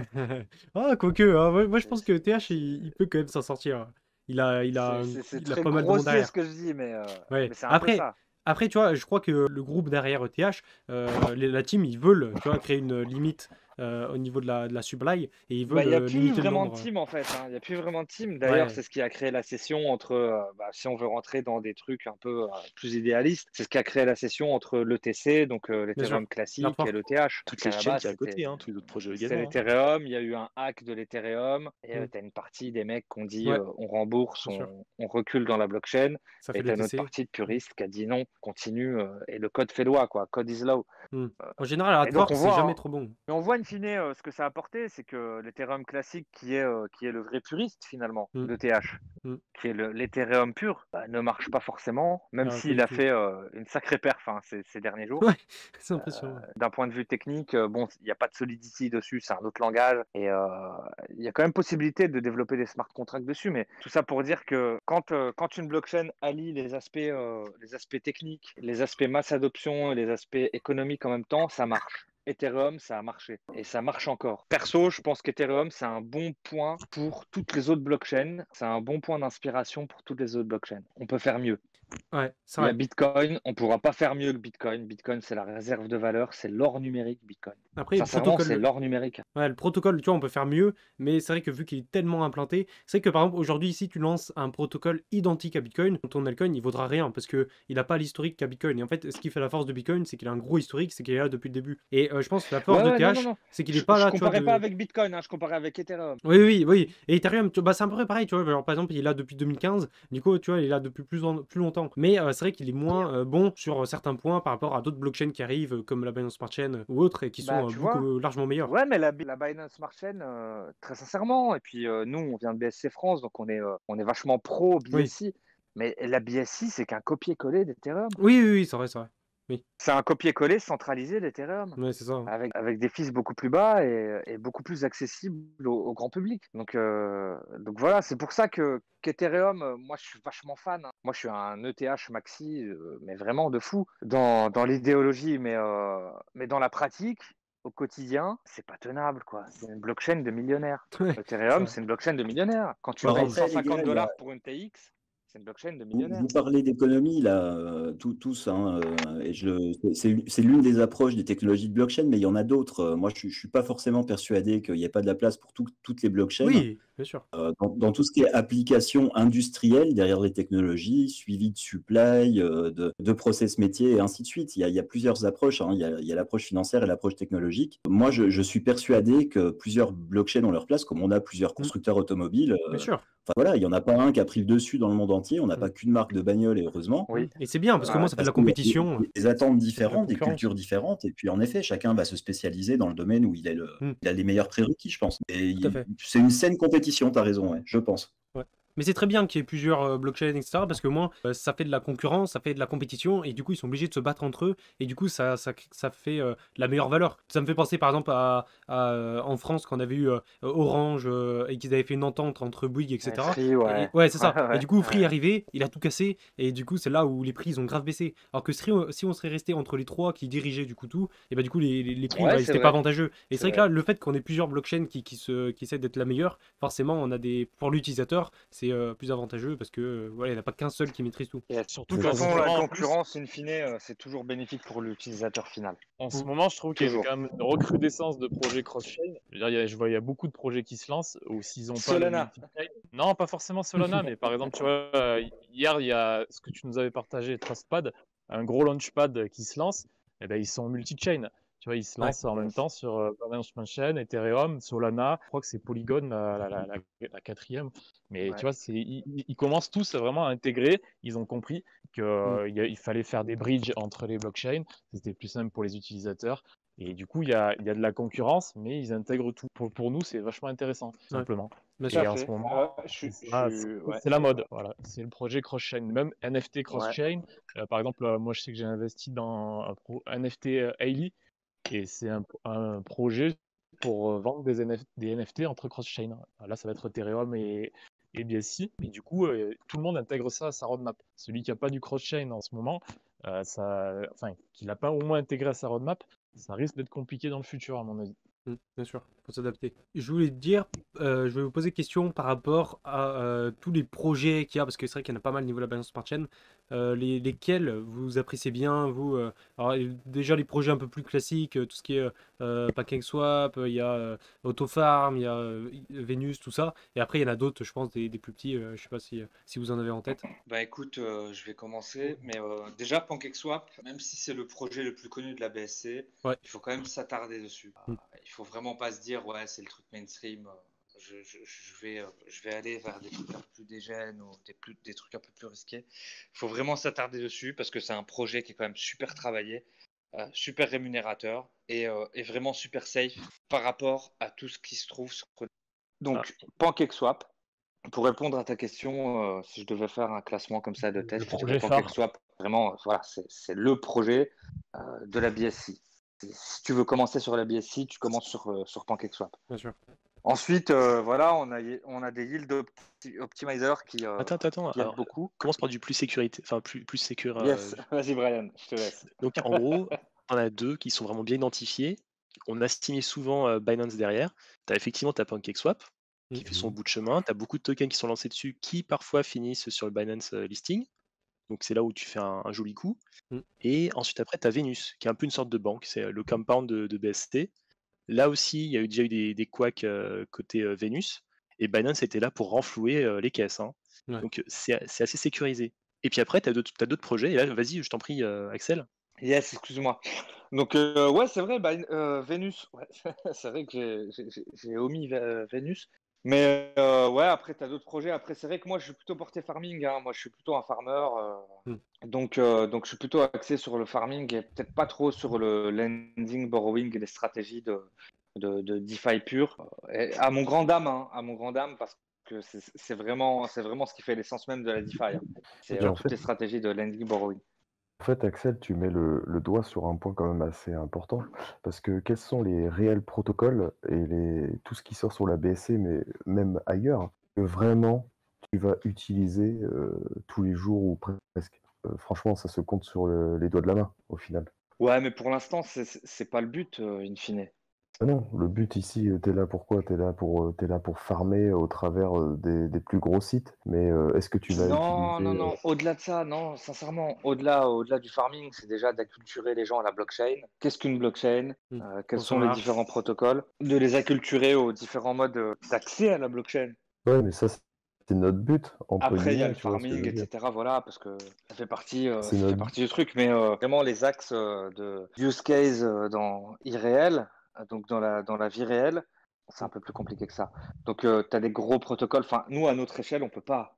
Quoique, moi je pense que TH il peut quand même s'en sortir. Il a pas mal de monde derrière. C'est ce que je dis, mais c'est un après, peu ça. Après, tu vois, je crois que le groupe derrière ETH, la team, ils veulent, tu vois, créer une limite au niveau de la supply et ils veulent il n'y a plus limiter vraiment le nombre. de team en fait. Il n'y a plus vraiment de team. D'ailleurs, c'est ce qui a créé la session entre, si on veut rentrer dans des trucs un peu plus idéalistes, c'est ce qui a créé la session entre l'ETC, donc l'Ethereum classique, et l'ETH. Toutes les chaînes qui à côté, tous les autres projets également. C'est l'Ethereum, il y a eu un hack de l'Ethereum et tu as une partie des mecs qui ont dit on rembourse, on recule dans la blockchain. Et tu as une autre partie de puristes qui a dit non, continue et le code fait loi, quoi. Code is law. En général, la force, c'est jamais trop bon. Mais on voit in fine ce que ça a apporté, c'est que l'Ethereum classique, qui est le vrai puriste finalement de TH, qui est l'Ethereum pur, ne marche pas forcément, même s'il a fait une sacrée perf ces derniers jours. Ouais, c'est impressionnant. D'un point de vue technique, bon, il n'y a pas de Solidity dessus, c'est un autre langage, et il y a quand même possibilité de développer des smart contracts dessus, mais tout ça pour dire que quand une blockchain allie les aspects techniques, les aspects masse adoption et les aspects économiques en même temps, ça marche. Ethereum, ça a marché et ça marche encore. Perso, je pense qu'Ethereum, c'est un bon point pour toutes les autres blockchains. C'est un bon point d'inspiration pour toutes les autres blockchains. On peut faire mieux. Ouais, c'est Il y a vrai. Bitcoin, on ne pourra pas faire mieux que Bitcoin. Bitcoin, c'est la réserve de valeur, c'est l'or numérique, Bitcoin. Après, le Sincèrement, c'est protocole, l'or numérique. ouais, le protocole, tu vois, on peut faire mieux, mais c'est vrai que vu qu'il est tellement implanté, c'est vrai que par exemple, aujourd'hui, si tu lances un protocole identique à Bitcoin, ton altcoin, il vaudra rien parce que il n'a pas l'historique qu'a Bitcoin. Et en fait, ce qui fait la force de Bitcoin, c'est qu'il a un gros historique, c'est qu'il est là depuis le début. Et je pense que la force de TH, c'est qu'il est pas Je là, tu vois. comparais pas avec Bitcoin, hein, je comparais avec Ethereum. Oui. Et Ethereum, bah, c'est un peu pareil, tu vois. Genre, par exemple, il est là depuis 2015, du coup, tu vois, il est là depuis plus longtemps. Mais c'est vrai qu'il est moins bon sur certains points par rapport à d'autres blockchains qui arrivent, comme la Binance Smart Chain ou autres, et qui sont beaucoup largement meilleurs. Ouais, mais la Binance Smart Chain, très sincèrement, et puis nous, on vient de BSC France, donc on est vachement pro BSC. Oui. Mais la BSC, c'est qu'un copier-coller d'Ethereum. Oui, c'est vrai. Oui. C'est un copier-coller centralisé d'Ethereum. Ouais, c'est ça. Avec des fees beaucoup plus bas et beaucoup plus accessibles au grand public. Donc voilà, c'est pour ça qu'Ethereum, moi je suis vachement fan. Hein. Moi je suis un ETH maxi, mais vraiment de fou. Dans l'idéologie, mais dans la pratique, au quotidien, c'est pas tenable, quoi. C'est une blockchain de millionnaires. Ouais, Ethereum, c'est une blockchain de millionnaires. Quand tu payes $150 pour une TX, c'est une blockchain de millionnaires. Vous parlez d'économie, là, tous, hein, et c'est l'une des approches des technologies de blockchain, mais il y en a d'autres. Moi, je ne suis pas forcément persuadé qu'il n'y ait pas de la place pour toutes les blockchains. Oui, bien sûr. Dans tout ce qui est application industrielle derrière les technologies, suivi de supply, de process métier, et ainsi de suite. Il y a plusieurs approches. Hein. Il y a l'approche financière et l'approche technologique. Moi, je suis persuadé que plusieurs blockchains ont leur place, comme on a plusieurs constructeurs automobiles. Bien sûr. Enfin voilà, il n'y en a pas un qui a pris le dessus dans le monde entier. On n'a pas qu'une marque de bagnole, et heureusement. Oui. Et c'est bien, parce que moi, ça fait de la compétition. Des attentes différentes, des cultures différentes. Et puis, en effet, chacun va se spécialiser dans le domaine où il a les meilleurs prérequis, je pense. C'est une saine compétition, tu as raison, ouais, je pense. Ouais. Mais c'est très bien qu'il y ait plusieurs blockchains, etc. Parce que moi, ça fait de la concurrence, ça fait de la compétition, et du coup, ils sont obligés de se battre entre eux, et du coup, ça fait la meilleure valeur. Ça me fait penser, par exemple, à en France, quand on avait eu Orange, et qu'ils avaient fait une entente entre Bouygues, etc. Free, ouais. Ouais, c'est ça. Et du coup, Free est arrivé, il a tout cassé, et du coup, c'est là où les prix, ils ont grave baissé. Alors que si on serait resté entre les trois qui dirigeaient du coup tout, et bah du coup, les prix, c'était pas avantageux. Et c'est vrai que là, le fait qu'on ait plusieurs blockchains qui essaient d'être la meilleure, forcément, on a pour l'utilisateur, c'est plus avantageux parce que voilà, il n'y en a pas qu'un seul qui maîtrise tout. Et surtout que la concurrence, in fine, c'est toujours bénéfique pour l'utilisateur final. En ce moment, je trouve qu'il y a quand même une recrudescence de projets cross-chain. Il y a beaucoup de projets qui se lancent, ou s'ils ont pas Solana. Non, pas forcément Solana, mais par exemple, tu vois, hier, il y a ce que tu nous avais partagé, Trustpad, un gros launchpad qui se lance, et ben, ils sont multi-chain. Tu vois, ils se lancent en même temps sur Binance Smart Chain, Ethereum, Solana. Je crois que c'est Polygon, la quatrième. Mais tu vois, ils commencent tous vraiment à intégrer. Ils ont compris qu'il fallait faire des bridges entre les blockchains. C'était plus simple pour les utilisateurs. Et du coup, il y a de la concurrence, mais ils intègrent tout. Pour nous, c'est vachement intéressant, tout simplement. Et en ce moment, c'est la mode. Voilà. C'est le projet cross-chain. Même NFT cross-chain. Par exemple, moi, je sais que j'ai investi dans un NFT Hailey. Et c'est un projet pour vendre des NFT entre cross-chain. Là, ça va être Ethereum et BSC. Et du coup, tout le monde intègre ça à sa roadmap. Celui qui n'a pas du cross-chain en ce moment, qui l'a pas au moins intégré à sa roadmap, ça risque d'être compliqué dans le futur, à mon avis. Bien sûr, il faut s'adapter. Je voulais te dire, je vais vous poser une question par rapport à tous les projets qu'il y a, parce que c'est vrai qu'il y en a pas mal au niveau de la Binance Smart Chain. Lesquels vous appréciez bien, vous alors, déjà les projets un peu plus classiques, tout ce qui est PancakeSwap, il y a Autofarm, il y a Venus, tout ça. Et après, il y en a d'autres, je pense, des plus petits. Je sais pas si vous en avez en tête. Bah écoute, je vais commencer. Mais déjà, PancakeSwap, même si c'est le projet le plus connu de la BSC, il faut quand même s'attarder dessus. Il faut vraiment pas se dire, ouais, c'est le truc mainstream. Je vais aller vers des trucs un peu plus dégènes ou des trucs un peu plus risqués. Il faut vraiment s'attarder dessus parce que c'est un projet qui est quand même super travaillé, super rémunérateur et vraiment super safe par rapport à tout ce qui se trouve sur le. Donc, PancakeSwap, pour répondre à ta question, si je devais faire un classement comme ça de test, PancakeSwap, vraiment, voilà, c'est le projet de la BSC. Si tu veux commencer sur la BSC, tu commences sur PancakeSwap. Bien sûr. Ensuite, voilà, on a des yield optimizers qui Attends, aident beaucoup. Commence par du plus sécurité, enfin plus sécure. Yes, vas-y Brian, je te laisse. Donc en gros, on a deux qui sont vraiment bien identifiés. on estimait souvent Binance derrière. Tu as effectivement ta PancakeSwap qui fait son Mhm. bout de chemin. Tu as beaucoup de tokens qui sont lancés dessus qui parfois finissent sur le Binance listing. Donc c'est là où tu fais un joli coup. Mm. Et ensuite après, tu as Venus, qui est un peu une sorte de banque. C'est le compound de BST. Là aussi, il y a déjà eu des couacs côté Venus. Et Binance était là pour renflouer les caisses, hein. Ouais. Donc c'est assez sécurisé. Et puis après, tu as d'autres projets. Et là, vas-y, je t'en prie, Axel. Yes, excuse-moi. Donc, ouais, c'est vrai, Vénus. Ouais, c'est vrai que j'ai omis Vénus. Mais ouais, après, tu as d'autres projets. Après, c'est vrai que moi, je suis plutôt porté farming, hein. Moi, je suis plutôt un farmer. Mm. Donc, je suis plutôt axé sur le farming et peut-être pas trop sur le lending, borrowing et les stratégies de DeFi pur. Et à mon grand dame, hein, à mon grand dame, parce que c'est vraiment ce qui fait l'essence même de la DeFi, hein. C'est Et en toutes fait, les stratégies de lending, borrowing. Axel, tu mets le doigt sur un point quand même assez important, parce que quels sont les réels protocoles et tout ce qui sort sur la BSC, mais même ailleurs, que vraiment tu vas utiliser tous les jours ou presque. Franchement, ça se compte sur les doigts de la main, au final. Ouais, mais pour l'instant, c'est pas le but, in fine. Ah non, le but ici, t'es là pour quoi? T'es là pour farmer au travers des plus gros sites, mais est-ce que tu vas Non, utiliser... non, non. Au-delà de ça, non, sincèrement, au-delà du farming, c'est déjà d'acculturer les gens à la blockchain. Qu'est-ce qu'une blockchain? Mm. Quels Comment ça sont les marche? différents protocoles? De les acculturer aux différents modes d'accès à la blockchain. Ouais, mais ça, c'est notre but, entre Après, il y a guillemets, le tu vois ce que je farming, veux dire. etc. Voilà, parce que C'est ça fait notre... partie du truc. Mais vraiment, les axes de use case dans irréel, donc dans la vie réelle, c'est un peu plus compliqué que ça. Donc, tu as des gros protocoles. Enfin, nous, à notre échelle, on peut pas.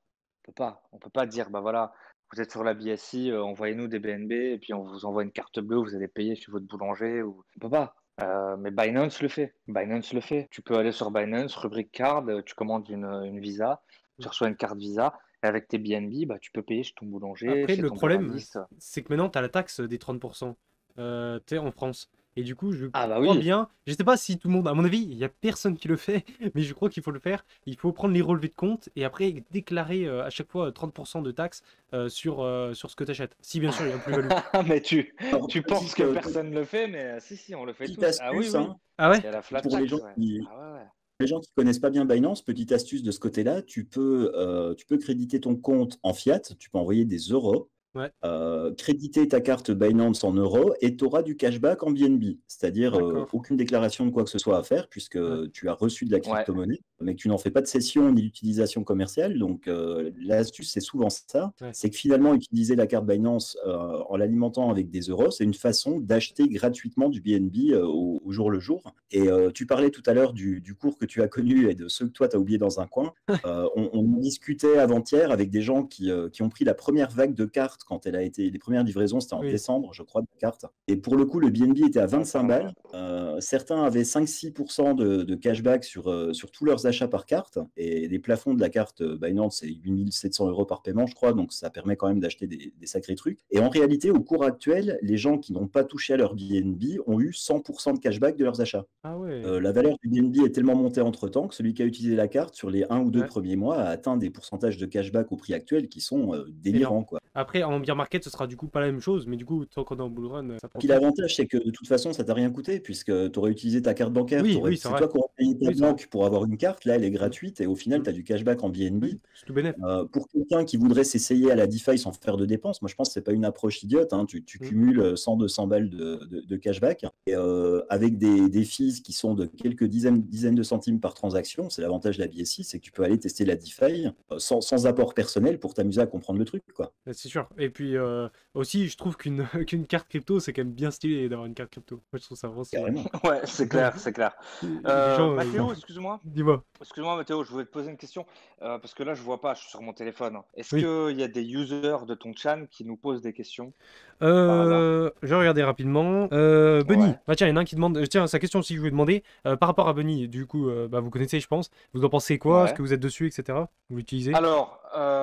On peut pas dire, bah voilà, vous êtes sur la BSI, envoyez-nous des BNB et puis on vous envoie une carte bleue, vous allez payer chez votre boulanger. On peut pas. Mais Binance le fait. Binance le fait. Tu peux aller sur Binance, rubrique card, tu commandes une Visa, tu reçois une carte Visa, et avec tes BNB, bah, tu peux payer chez ton boulanger, Après, chez le ton problème, buraliste. c'est que maintenant, tu as la taxe des 30%, tu sais, en France. Et du coup, je Ah bah crois oui. bien, je sais pas si tout le monde, à mon avis, il y a personne qui le fait, mais je crois qu'il faut le faire. Il faut prendre les relevés de compte et après déclarer à chaque fois 30% de taxes sur ce que tu achètes. Si bien sûr, il y a un plus-value. Mais Alors, tu penses que personne le fait, mais si, on le fait petite tous. Ah oui, astuce, oui. hein, Ah ouais? Il y a la flat pour les tax, gens ouais. qui, Ah ouais, ouais. les gens qui connaissent pas bien Binance, petite astuce de ce côté-là, tu peux créditer ton compte en fiat, tu peux envoyer des euros, Ouais, créditer ta carte Binance en euros et tu auras du cashback en BNB. C'est-à-dire d'accord. aucune déclaration de quoi que ce soit à faire puisque Ouais. tu as reçu de la Ouais. crypto-monnaie, mais que tu n'en fais pas de cession ni d'utilisation commerciale. Donc l'astuce, c'est souvent ça. Ouais. C'est que finalement, utiliser la carte Binance en l'alimentant avec des euros, c'est une façon d'acheter gratuitement du BNB au jour le jour. Et tu parlais tout à l'heure du cours que tu as connu et de ceux que toi, tu as oublié dans un coin. On discutait avant-hier avec des gens qui ont pris la première vague de cartes quand elle a été. Les premières livraisons, c'était en Oui. décembre, je crois, de cartes. Et pour le coup, le BNB était à 25 balles. Certains avaient 5-6% de cashback sur tous leurs achats par carte. Et les plafonds de la carte Binance, c'est 8700 euros par paiement, je crois. Donc ça permet quand même d'acheter des sacrés trucs. Et en réalité, au cours actuel, les gens qui n'ont pas touché à leur BNB ont eu 100% de cashback de leurs achats. Ah ouais. La valeur du BNB est tellement montée entre temps que celui qui a utilisé la carte sur les 1 ou 2 Ouais. premiers mois a atteint des pourcentages de cashback au prix actuel qui sont délirants, quoi. Après, en bear market, ce sera du coup pas la même chose, mais du coup, tant qu'on est en bull run, ça Puis profite. l'avantage, c'est que de toute façon, ça t'a rien coûté puisque tu aurais utilisé ta carte bancaire. Oui, oui, c'est C'est vrai. toi qui aurais payé ta Oui, c'est vrai. banque pour avoir une carte. Là, elle est gratuite et au final, Mm. tu as du cashback en BNB. Oui, c'est tout bénef. Pour quelqu'un qui voudrait s'essayer à la DeFi sans faire de dépenses, moi je pense que c'est pas une approche idiote, hein. Tu Mm. cumules 100-200 balles de cashback et avec des fees qui sont de quelques dizaines de centimes par transaction. C'est l'avantage de la BSI, c'est que tu peux aller tester la DeFi sans apport personnel pour t'amuser à comprendre le truc, quoi. C'est sûr. Et puis aussi, je trouve qu'une qu'une carte crypto, c'est quand même bien stylé d'avoir une carte crypto. Moi, je trouve ça vraiment stylé. Carrément. Ouais, c'est clair, c'est clair. Les gens, Mathéo, excuse-moi. dis-moi. Excuse-moi, Mathéo, je voulais te poser une question parce que là, je vois pas, je suis sur mon téléphone. Est-ce Oui. qu'il y a des users de ton chan qui nous posent des questions par hasard? Je vais regarder rapidement. Bunny. Ouais. Bah tiens, il y en a un qui demande. Tiens, sa question aussi, je voulais demander. Par rapport à Bunny, du coup, bah, vous connaissez, je pense. Vous en pensez quoi? Est-ce Ouais. que vous êtes dessus, etc. Vous l'utilisez? Alors,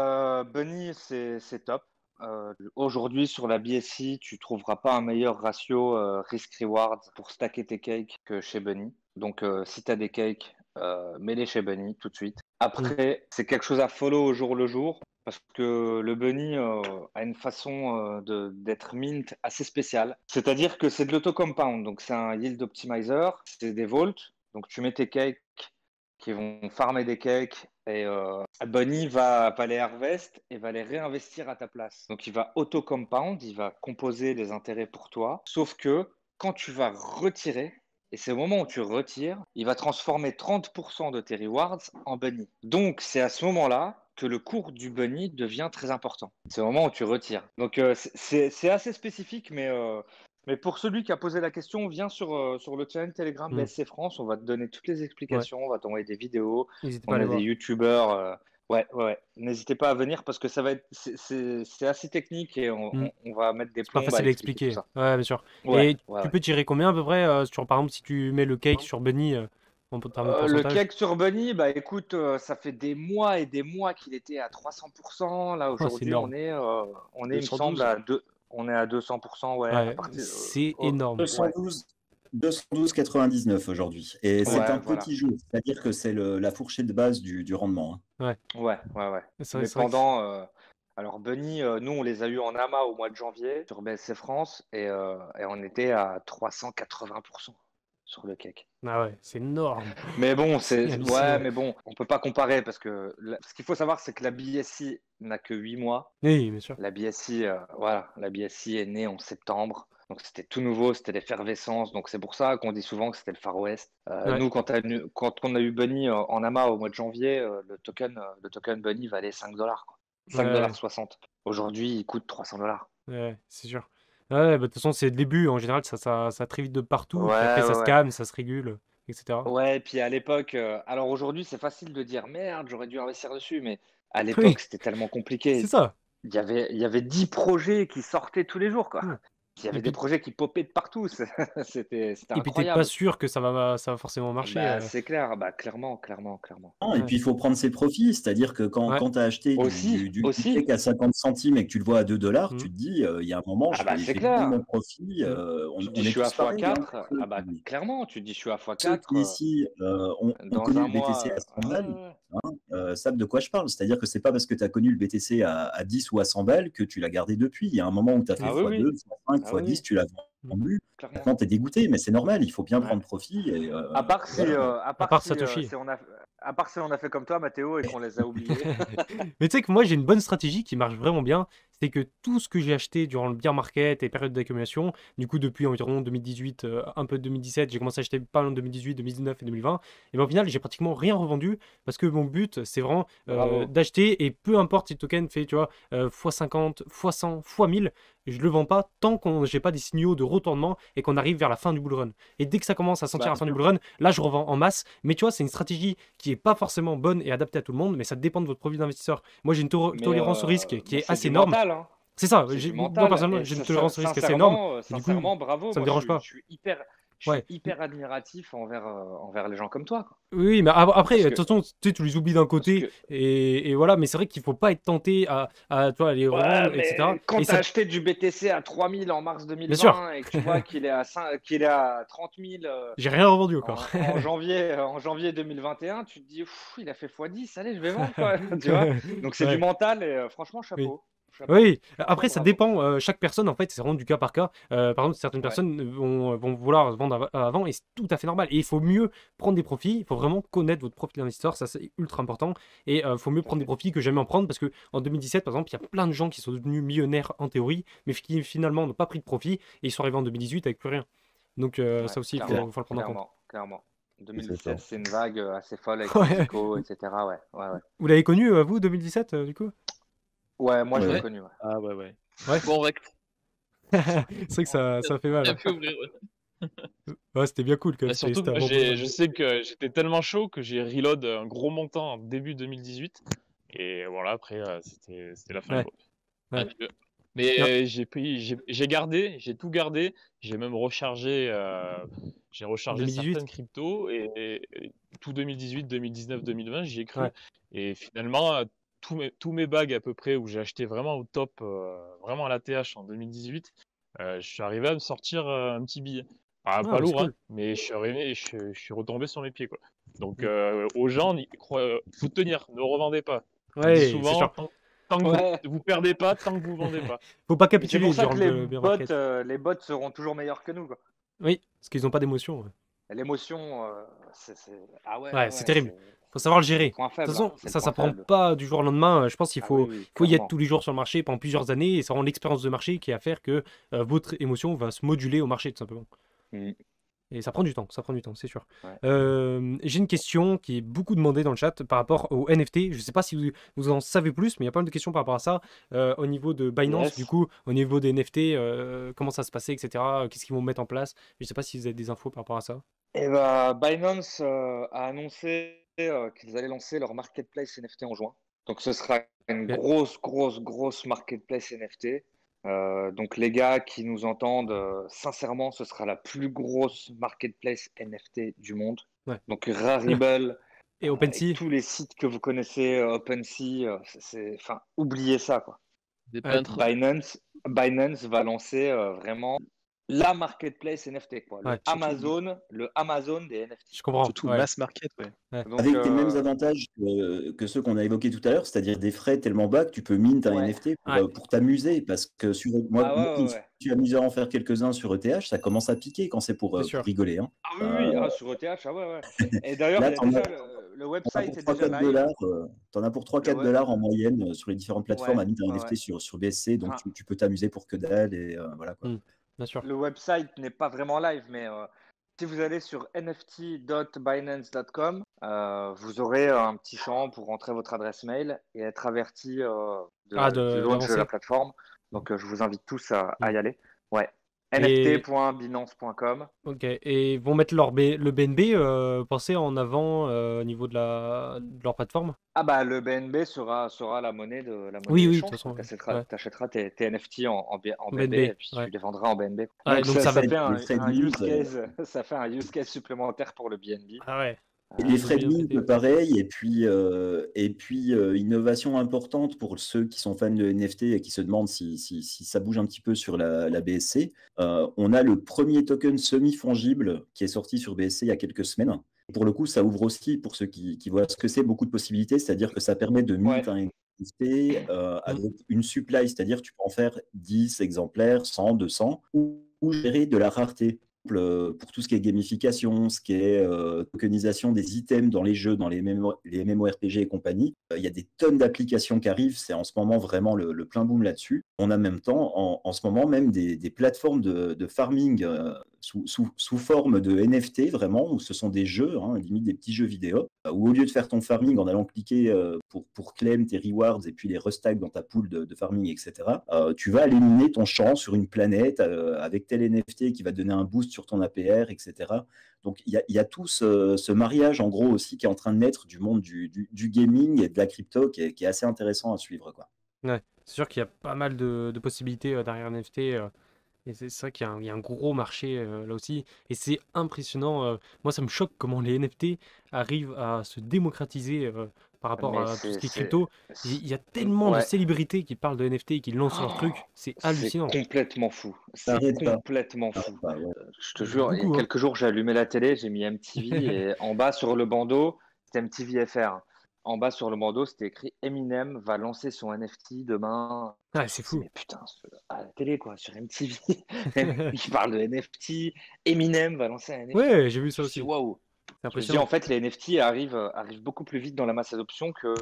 Bunny, c'est top. Aujourd'hui, sur la BSI, tu trouveras pas un meilleur ratio risk-reward pour stacker tes cakes que chez Bunny. Donc, si tu as des cakes, mets-les chez Bunny tout de suite. Après, c'est quelque chose à follow au jour le jour. parce que le bunny a une façon d'être mint assez spéciale. C'est-à-dire que c'est de l'auto-compound, donc c'est un yield optimizer, c'est des volts, donc tu mets tes cakes qui vont farmer des cakes et Bunny va les harvest et va les réinvestir à ta place. Donc il va auto-compound, il va composer les intérêts pour toi, sauf que quand tu vas retirer, et c'est au moment où tu retires, il va transformer 30% de tes rewards en bunny. Donc c'est à ce moment-là que le cours du bunny devient très important. C'est au moment où tu retires. Donc c'est assez spécifique, mais pour celui qui a posé la question, viens sur le channel Telegram BSC France, on va te donner toutes les explications, on va t'envoyer des vidéos, N'hésitez pas à on aller a des voir. youtubeurs. Ouais. N'hésitez pas à venir parce que ça va être, c'est assez technique et on va mettre des C'est pas plombes à facile à expliquer tout expliquer. ça. Ouais, bien sûr. Ouais, Et ouais. tu peux tirer combien à peu près sur, par exemple, si tu mets le cake sur Bunny en termes de Le pourcentage? cake sur Bunny, bah écoute, ça fait des mois et des mois qu'il était à 300%. Là, Oh, c'est aujourd'hui, énorme. il me semble, 212. on est à 200%, ouais. À Ouais, partir, c'est ouais, énorme. 212,99 aujourd'hui. Et c'est un voilà. petit jeu, c'est-à-dire que c'est la fourchette de base du rendement, hein. Ouais. C'est Mais vrai que pendant. Alors, Bunny, nous, on les a eu en AMA au mois de janvier sur BSC France et on était à 380% sur le cake. ah ouais, c'est énorme. Mais bon, C'est ouais, hallucinant. mais bon, on peut pas comparer parce que ce qu'il faut savoir, c'est que la BSC n'a que 8 mois. Oui, bien sûr. La BSC, la BSC est née en septembre. Donc c'était tout nouveau, c'était l'effervescence. Donc c'est pour ça qu'on dit souvent que c'était le Far West. Ouais. Nous, quand on a eu Bunny en AMA au mois de janvier, le token Bunny valait 5 $, quoi. 5,60 $. Aujourd'hui, il coûte 300 $. Ouais, c'est sûr. Ouais, bah, de toute façon, c'est le début. En général, ça très vite de partout. Puis après, ça se Ouais. calme, ça se régule, etc. Ouais, et puis à l'époque, alors aujourd'hui, c'est facile de dire merde, j'aurais dû investir dessus, mais à Oui, l'époque, c'était tellement c'est compliqué. ça. Il y avait 10 projets qui sortaient tous les jours, quoi. Mm. Il y Et avait des puis, projets qui popaient de partout. C'était t'es pas incroyable. sûr que ça va forcément marcher. Bah, c'est clair, bah, clairement. Non, et Ouais. puis il faut prendre ses profits, c'est-à-dire que Ouais. quand tu as acheté Aussi. du cake à 50 centimes et que tu le vois à 2 $, Mm. tu te dis, il y a un moment, Ah bah, je c'est vais gagner mon clair. profit. Mm. On Tu te dis, est je suis à tous pareils, hein. x4. Ah bah, clairement, tu te dis, je suis à Ceux x4 qui ici ont dans connu un le BTC mois. à 100 balles, savent de quoi je parle. C'est-à-dire que c'est pas parce que tu as connu le BTC à 10 ou à 100 balles que tu l'as gardé depuis. Il y a un moment où tu as fait Ah oui, x2, oui. x5, Ah oui, x10, tu l'as vendu. clairement. Maintenant, tu es dégoûté, mais c'est normal, il faut bien Ouais. prendre profit. Et, À part si, voilà. À part Satoshi. à part si on a fait comme toi, Mathéo, et qu'on les a oubliés. Mais tu sais que moi, j'ai une bonne stratégie qui marche vraiment bien. C'est que tout ce que j'ai acheté durant le bear market et période d'accumulation, du coup, depuis environ 2018, un peu 2017, j'ai commencé à acheter pas mal en 2018, 2019 et 2020. Et bien au final, j'ai pratiquement rien revendu parce que mon but, c'est vraiment Bravo. d'acheter et peu importe si le token fait, tu vois, x50, x100, x1000, je le vends pas tant qu'on j'ai pas des signaux de retournement et qu'on arrive vers la fin du bull run. Et dès que ça commence à sentir Bah, la fin du bull run, là, je revends en masse. Mais tu vois, c'est une stratégie qui est pas forcément bonne et adaptée à tout le monde, mais ça dépend de votre profil d'investisseur. Moi, j'ai une tolérance au risque qui est c'est assez du énorme. mental, hein. C'est ça, C'est du moi mental. personnellement, Et j'ai une tolérance au risque assez énorme. Du coup, sincèrement, bravo. ça me Moi, dérange pas. je suis Ouais. hyper admiratif envers les gens comme toi, quoi. Oui, mais après, de Parce que, toute façon, tu les oublies d'un côté, et voilà, mais c'est vrai qu'il faut pas être tenté à tu vois, les revendre, etc. mais quand Et tu as acheté du BTC à 3000 en mars Bien sûr, 2020 et que tu vois qu'il est à 30 000 j'ai rien revendu encore. en janvier 2021, tu te dis, il a fait x10, allez, je vais vendre, quoi. Tu vois. Donc c'est du Ouais. mental et franchement, Oui. chapeau. Oui, Franchement, après ça bravo. dépend, chaque personne en fait, c'est vraiment du cas par cas. Par exemple, certaines personnes vont vouloir vendre avant et c'est tout à fait normal. Et il faut mieux prendre des profits, il faut vraiment connaître votre profil d'investisseur, ça c'est ultra important. Et il faut mieux prendre des profits que jamais en prendre parce que en 2017, par exemple, il y a plein de gens qui sont devenus millionnaires en théorie, mais qui finalement n'ont pas pris de profit et ils sont arrivés en 2018 avec plus rien. Donc Ouais, ça aussi, il faut le prendre en compte. clairement. C'est 2017, ça. c'est une vague assez folle avec Ouais. Tico, etc. Ouais. Vous l'avez connu, vous, 2017, du coup? Ouais, moi je l'ai Ouais. connu. Ouais. Ah ouais. Ouais. Bon, rect. C'est vrai que ça fait mal. Il a pu ouvrir, ouais. Ouais, c'était bien cool quand même. Bah, surtout c'était que un bon besoin. je sais que j'étais tellement chaud que j'ai reload un gros montant en début 2018. Et voilà, après, c'était la fin Ouais. du groupe. Ouais. Un petit peu. Mais Non. j'ai gardé, j'ai tout gardé. J'ai même rechargé, j'ai rechargé 2018. certaines cryptos et tout 2018, 2019, 2020, j'y ai cru. Ouais. Et finalement, tous mes bags à peu près où j'ai acheté vraiment au top, vraiment à la TH en 2018, je suis arrivé à me sortir un petit billet. Ah, Ah, pas bah, c'est lourd, hein, cool. mais je suis arrivé, je suis retombé sur mes pieds, quoi. Donc Mm. aux gens, faut tenir, ne revendez pas. On dit Ouais, c'est souvent, sûr. Tant que Ouais. vous perdez pas, tant que vous vendez pas. Faut pas C'est capituler pour ça durant que le bear market. les bots seront toujours meilleurs que nous, quoi. Oui, parce qu'ils ont pas d'émotion. Ouais, L'émotion, ah ouais, ouais, c'est terrible. Faut savoir le c'est le gérer. De point toute faible. façon, C'est le ça point prend faible. pas du jour au lendemain. Je pense qu'il Ah faut, oui, faut y être clairement. tous les jours sur le marché pendant plusieurs années et ça rend l'expérience de marché qui est à faire que votre émotion va se moduler au marché tout simplement. Mm. Et ça prend du temps, c'est sûr. Ouais. J'ai une question qui est beaucoup demandée dans le chat par rapport aux NFT. Je sais pas si vous en savez plus, mais il y a pas mal de questions par rapport à ça. Au niveau de Binance, Yes. du coup, au niveau des NFT, comment ça se passait, etc. Qu'est-ce qu'ils vont mettre en place? Je sais pas si vous avez des infos par rapport à ça. Et bah, Binance a annoncé qu'ils allaient lancer leur marketplace NFT en juin. Donc ce sera une Ok. grosse marketplace NFT. Donc les gars qui nous entendent, sincèrement, ce sera la plus grosse marketplace NFT du monde. Ouais. Donc Rarible, Et et OpenSea? tous les sites que vous connaissez, OpenSea, enfin, oubliez ça, quoi. Des Ouais. peintres. Binance va lancer vraiment la marketplace NFT, quoi. Ouais. Le Amazon des NFT. Je comprends. Surtout Ouais. mass market, ouais. Donc, Avec les mêmes avantages que ceux qu'on a évoqués tout à l'heure, c'est-à-dire des frais tellement bas que tu peux mint un Ouais. NFT Ouais. pour t'amuser. Parce que moi, Ah ouais, je me ouais. suis amusé à en faire quelques-uns sur ETH, ça commence à piquer quand c'est pour C'est sûr. rigoler. Hein. Ah oui, oui, sur ETH, ah ouais. Et d'ailleurs, Là, il y a t'en as, déjà le t'en as website pour est déjà 3-4 live. dollars, t'en as pour 3-4 Ouais. dollars en moyenne sur les différentes plateformes Ouais, à mint un ouais, NFT ouais. sur BSC, donc Enfin, tu peux t'amuser pour que dalle et voilà quoi. Bien sûr. le website n'est pas vraiment live, mais si vous allez sur nft.binance.com, vous aurez un petit champ pour rentrer votre adresse mail et être averti du launch de d'avancée. la plateforme. Donc, je vous invite tous à y aller. Ouais. Et- nft.binance.com. Ok. Et ils vont mettre le BNB, pensez en avant au niveau de leur plateforme? Ah bah le BNB sera la monnaie Oui, de toute d'échange. façon. Tu Ouais. achèteras tes NFT en BNB BNB, et puis ouais. tu les vendras en BNB. Ouais, Donc donc ça ça va fait être. un, Les frais de un use mint, case, ça fait un use case supplémentaire pour le BNB. Ah ouais. et les frais de bien mint, pété. pareil, et puis innovation importante pour ceux qui sont fans de NFT et qui se demandent si ça bouge un petit peu sur la BSC. On a le premier token semi-fongible qui est sorti sur BSC il y a quelques semaines. Pour le coup, ça ouvre aussi, pour ceux qui voient ce que c'est, beaucoup de possibilités, c'est-à-dire que ça permet de mint un NFT avec une supply, c'est-à-dire tu peux en faire 10 exemplaires, 100, 200, ou gérer de la rareté. Pour tout ce qui est gamification, ce qui est tokenisation des items dans les jeux, dans les MMORPG et compagnie, il y a des tonnes d'applications qui arrivent. C'est en ce moment vraiment le plein boom là-dessus. On a en même temps, en ce moment, même des plateformes de farming sous forme de NFT, vraiment, où ce sont des jeux, limite des petits jeux vidéo, où au lieu de faire ton farming en allant cliquer pour claim tes rewards et puis les restacks dans ta pool de farming, etc., tu vas aller miner ton champ sur une planète avec tel NFT qui va donner un boost sur ton APR, etc. Donc il y a tout ce mariage en gros aussi qui est en train de naître du monde du gaming et de la crypto qui est assez intéressant à suivre, quoi. Ouais. C'est sûr qu'il y a pas mal de possibilités derrière NFT. Et c'est vrai qu'il y a un gros marché là aussi. Et c'est impressionnant. Moi, ça me choque comment les NFT arrivent à se démocratiser par rapport Mais à tout ce qui est c'est crypto. Il y a tellement de ouais. célébrités qui parlent de NFT et qui lancent leurs trucs. C'est hallucinant. C'est complètement fou. C'est T'arrêtes pas. complètement fou. Ah, ouais. Je te Il y en a jure, il y a beaucoup, hein. quelques jours, j'ai allumé la télé, j'ai mis MTV et en bas sur le bandeau, c'était MTV FR. En bas sur le bandeau, c'était écrit Eminem va lancer son NFT demain. Ouais, Je c'est me dis, fou. mais putain, à la télé, quoi, sur MTV, il parle de NFT. Eminem va lancer un NFT. Ouais, j'ai vu ça Je me suis dit, aussi. waouh. C'est Je me dis, impressionnant. en fait, les NFT arrivent beaucoup plus vite dans la masse d'adoption que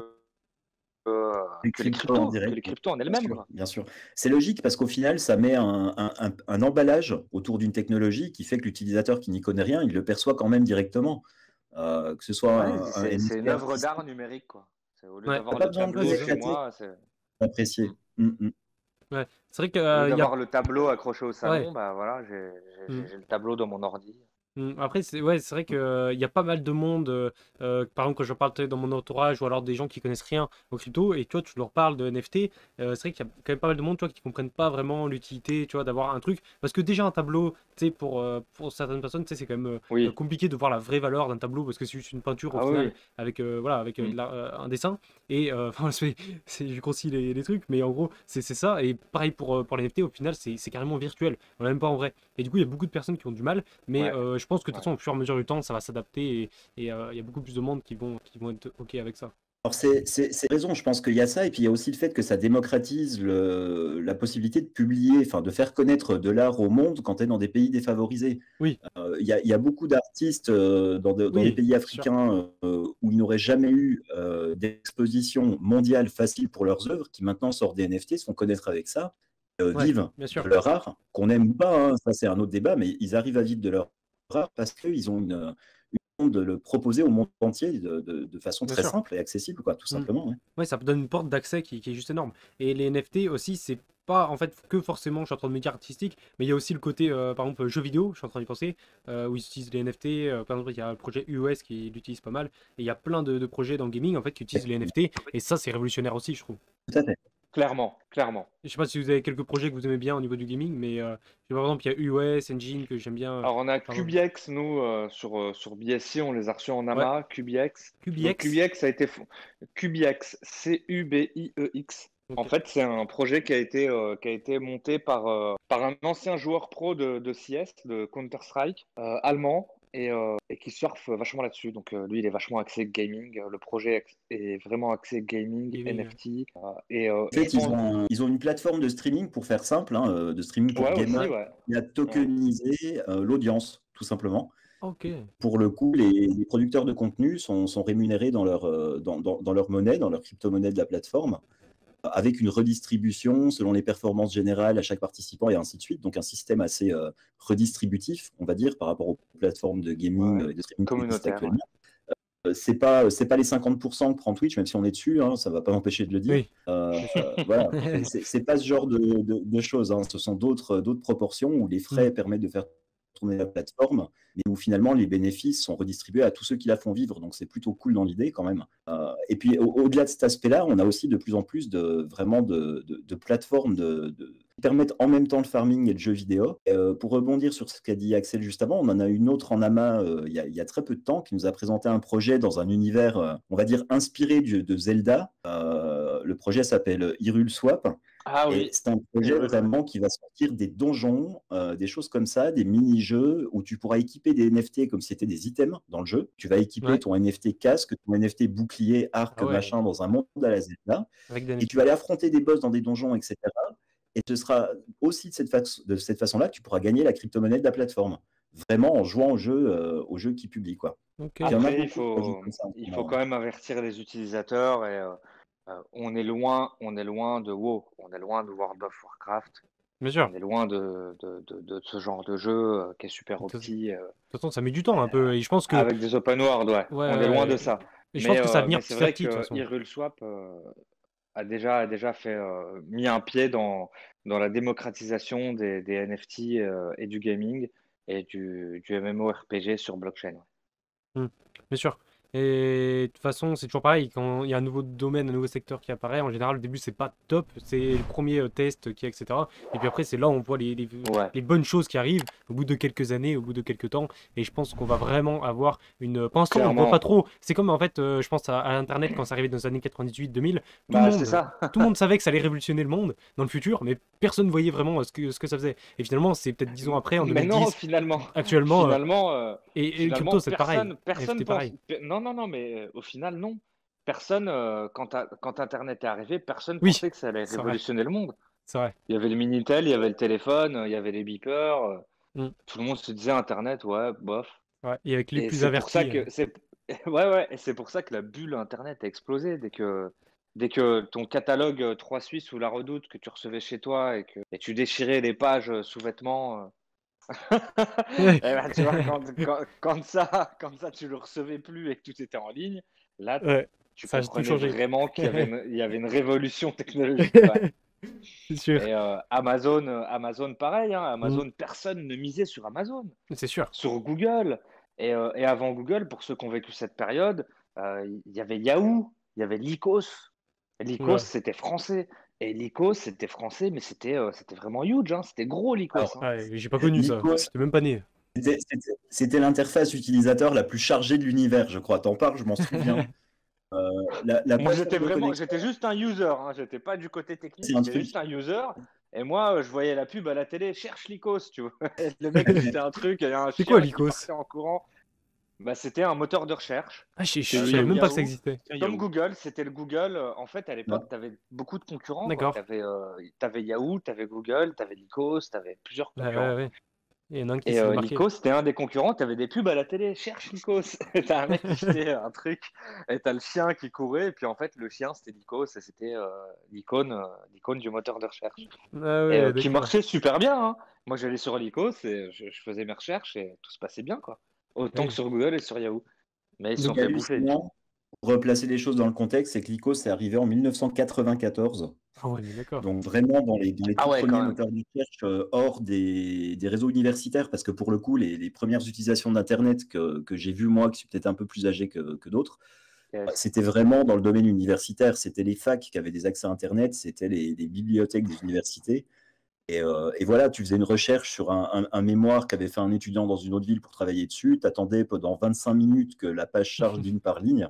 Les que les cryptos en cryptos, direct, que les cryptos en bien elles-mêmes, sûr, quoi. bien sûr. C'est logique parce qu'au final, ça met un emballage autour d'une technologie qui fait que l'utilisateur qui n'y connaît rien, il le perçoit quand même directement. Que ce soit Ouais, un c'est NFT une œuvre artistique, d'art numérique, quoi. Au lieu Ouais, t'as d'avoir pas le besoin de ouais, tableau c'est connaître ça. chez la tech moi, pour apprécier. Mm. Ouais. C'est vrai au lieu qu'il y a. d'avoir le tableau accroché au salon, Ouais. bah voilà, Mm. j'ai le tableau dans mon ordi. Après, c'est vrai qu'il y a pas mal de monde, par exemple, quand je parle dans mon entourage ou alors des gens qui connaissent rien aux crypto et toi, tu leur parles de NFT, c'est vrai qu'il y a quand même pas mal de monde, tu vois, qui comprennent pas vraiment l'utilité, tu vois, d'avoir un truc. Parce que déjà, un tableau, tu sais, pour certaines personnes, tu sais, c'est quand même Oui. compliqué de voir la vraie valeur d'un tableau parce que c'est juste une peinture au Ah final oui. avec, voilà, avec Mm. un dessin. Et enfin, je concilie les trucs, mais en gros, c'est ça. Et pareil pour les NFT, au final, c'est carrément virtuel. On l'a même pas en vrai. Et du coup, il y a beaucoup de personnes qui ont du mal, mais Ouais. je pense que de toute Ouais. façon, au fur et à mesure du temps, ça va s'adapter et il y a beaucoup plus de monde qui vont être OK avec ça. Alors c'est raison, je pense qu'il y a ça, et puis il y a aussi le fait que ça démocratise la possibilité de publier, enfin de faire connaître de l'art au monde quand tu es dans des pays défavorisés. Oui, Il y a beaucoup d'artistes dans des oui, pays sûr. africains où ils n'auraient jamais eu d'exposition mondiale facile pour leurs œuvres, qui maintenant sortent des NFT, se font connaître avec ça, Ouais, vivent bien de sûr. leur art, qu'on n'aime ou pas, hein, ça c'est un autre débat, mais ils arrivent à vivre de leur art parce qu'ils ont de le proposer au monde entier de façon Bien très sûr. simple et accessible, quoi, tout Mm. simplement. Ouais. Ouais, ça donne une porte d'accès qui est juste énorme. Et les NFT aussi, c'est pas en fait que forcément, je suis en train de me dire artistique, mais il y a aussi le côté, par exemple, jeux vidéo, je suis en train d'y penser, où ils utilisent les NFT. Par exemple, il y a le projet UOS qui l'utilise pas mal, et il y a plein de projets dans le gaming en fait qui utilisent les NFT, et ça, c'est révolutionnaire aussi, je trouve. Tout à fait. Clairement, clairement. Je sais pas si vous avez quelques projets que vous aimez bien au niveau du gaming, mais je sais, par exemple, il y a UOS, Engine que j'aime bien. Alors on a Par exemple. QBX, nous, sur BSC, on les a reçus en Ouais, AMA, QBX. Donc QBX. QBX a été QBX, CUBIEX. En Ok. fait, c'est un projet qui a été monté par un ancien joueur pro de CS, de Counter-Strike, allemand, et qui surfe vachement là-dessus. Donc lui, il est vachement axé gaming. Le projet est vraiment axé gaming, Gaming, ouais. NFT. En fait, ils ont une plateforme de streaming, pour faire simple, hein, de streaming pour Ouais, aussi, gamers, ouais. qui a tokenisé l'audience, tout simplement. Ok. Pour le coup, les producteurs de contenu sont rémunérés dans leur monnaie, dans leur crypto-monnaie de la plateforme, avec une redistribution selon les performances générales à chaque participant et ainsi de suite. Donc un système assez redistributif, on va dire, par rapport aux plateformes de gaming Ouais. et de streaming qui existent Communautaire, ouais. actuellement. C'est pas les 50% que prend Twitch, même si on est dessus, hein, ça va pas m'empêcher de le dire. Oui, bien sûr. Voilà, c'est pas ce genre de choses, hein. Ce sont d'autres proportions où les frais permettent de faire tourner la plateforme, mais où finalement les bénéfices sont redistribués à tous ceux qui la font vivre. Donc c'est plutôt cool dans l'idée quand même. Et puis au-delà de cet aspect-là, on a aussi de plus en plus de plateformes qui permettent en même temps le farming et le jeu vidéo. Pour rebondir sur ce qu'a dit Axel juste avant, on en a une autre en AMA il y a très peu de temps, qui nous a présenté un projet dans un univers, on va dire, inspiré de Zelda. Le projet s'appelle Hyrule Swap. Ah Et oui, c'est un projet vraiment qui va sortir des donjons, des choses comme ça, des mini-jeux où tu pourras équiper des NFT comme si c'était des items dans le jeu. Tu vas équiper Ouais. ton NFT casque, ton NFT bouclier, arc, Ah ouais. machin, dans un monde à la Zelda. Avec des Et NFT. tu vas aller affronter des boss dans des donjons, etc. Et ce sera aussi de cette façon-là que tu pourras gagner la crypto-monnaie de la plateforme. Vraiment en jouant au jeu qu'ils publient, quoi. Ok. Il y en a après, beaucoup de projets comme ça en ce il faut moment. quand même avertir les utilisateurs et on est loin de WoW, on est loin de World of Warcraft, Bien sûr. on est loin de ce genre de jeu qui est super De toute opti, de toute façon, ça met du temps un peu, et je pense que avec des open world, ouais. ouais, On est loin de ouais. ça. Et je pense que ça va venir Mais c'est petit à vrai petit de toute que façon. Hyrule Swap a déjà fait mis un pied dans la démocratisation des NFT et du gaming et du MMORPG sur blockchain. Ouais. Bien sûr. Et de toute façon, c'est toujours pareil, quand il y a un nouveau domaine, un nouveau secteur qui apparaît, en général, au début, c'est pas top, c'est le premier test qui est, etc. Et puis après, c'est là où on voit Ouais. les bonnes choses qui arrivent au bout de quelques années, au bout de quelques temps. Et je pense qu'on va vraiment avoir une. Pour l'instant, on ne voit Clairement. pas trop. C'est comme en fait, je pense à Internet quand c'est arrivé dans les années 98-2000. Bah, c'est ça. Tout le monde savait que ça allait révolutionner le monde dans le futur, mais personne ne voyait vraiment ce que ça faisait. Et finalement, c'est peut-être 10 ans après, en Mais 2010, non, finalement. actuellement. Et Finalement, crypto, c'est pareil. personne NFT, pense. pareil. Non, mais au final, non. Personne, quand Internet est arrivé, personne Oui, pensait que ça allait c'est vrai. révolutionner le monde. C'est vrai. Il y avait le Minitel, il y avait le téléphone, il y avait les beepers. Mm. Tout le monde se disait Internet, ouais, bof. Ouais, et avec les Et plus c'est pour ça avertis. que ouais, et c'est pour ça que la bulle Internet a explosé dès que ton catalogue 3 Suisses ou La Redoute que tu recevais chez toi et tu déchirais les pages sous vêtements. Eh ben, tu vois, quand ça tu le recevais plus et que tout était en ligne, là, Ouais, tu ça a tout comprenais changé. vraiment qu'il y avait une révolution technologique. Ouais. C'est sûr. Et Amazon, pareil, hein, Amazon, personne ne misait sur Amazon, C'est sûr. sur Google. Et avant Google, pour ceux qui ont vécu cette période, il y avait Yahoo, il y avait Lycos. Lycos, Ouais. c'était français. Et Lycos, c'était français, mais c'était vraiment huge, hein, c'était gros Lycos. Alors, Hein. Ouais, j'ai pas connu ça. Lycos, J'étais même pas né. c'était l'interface utilisateur la plus chargée de l'univers, je crois. T'en parles, je m'en souviens. Moi, j'étais juste un user, hein, j'étais pas du côté technique, C'est un j'étais truc. juste un user. Et moi, je voyais la pub à la télé, cherche Lycos, tu vois. Le mec, c'était un truc, il y a un C'est quoi, chien qui Lycos? partait en courant. Bah, c'était un moteur de recherche. Ah, je C'est savais même pas que ça Yahoo. existait. Tiens, Comme Yahoo. Google, c'était le Google. En fait, à l'époque, Ouais. tu avais beaucoup de concurrents. D'accord. Tu avais Yahoo, tu avais Google, tu avais Lycos, tu avais plusieurs Ouais, concurrents. ouais. Il y en a un qui Et s'est démarqué. Lycos, c'était un des concurrents. Tu avais des pubs à la télé. Cherche Lycos. T'as un mec qui jetait un truc et t'as le chien qui courait. Et puis en fait, le chien, c'était Lycos et c'était l'icône du moteur de recherche. Ah Et ouais, qui d'accord. marchait super bien, hein. Moi, j'allais sur Lycos et je faisais mes recherches et tout se passait bien, quoi. Autant Ouais. que sur Google et sur Yahoo. Mais ils se Donc, sont fait bouffer. Hallucinant, pour replacer les choses dans le contexte, c'est que l'ICO c'est arrivé en 1994. Ah ouais, mais d'accord. Donc vraiment dans les Ah tout ouais, quand premiers même. moteurs de recherche hors des réseaux universitaires, parce que pour le coup, les premières utilisations d'Internet que j'ai vues, moi, qui suis peut-être un peu plus âgé que d'autres, Yes. c'était vraiment dans le domaine universitaire. C'était les facs qui avaient des accès à Internet, c'était les bibliothèques des universités. Et voilà, tu faisais une recherche sur un mémoire qu'avait fait un étudiant dans une autre ville pour travailler dessus, tu attendais pendant 25 minutes que la page charge d'une par ligne.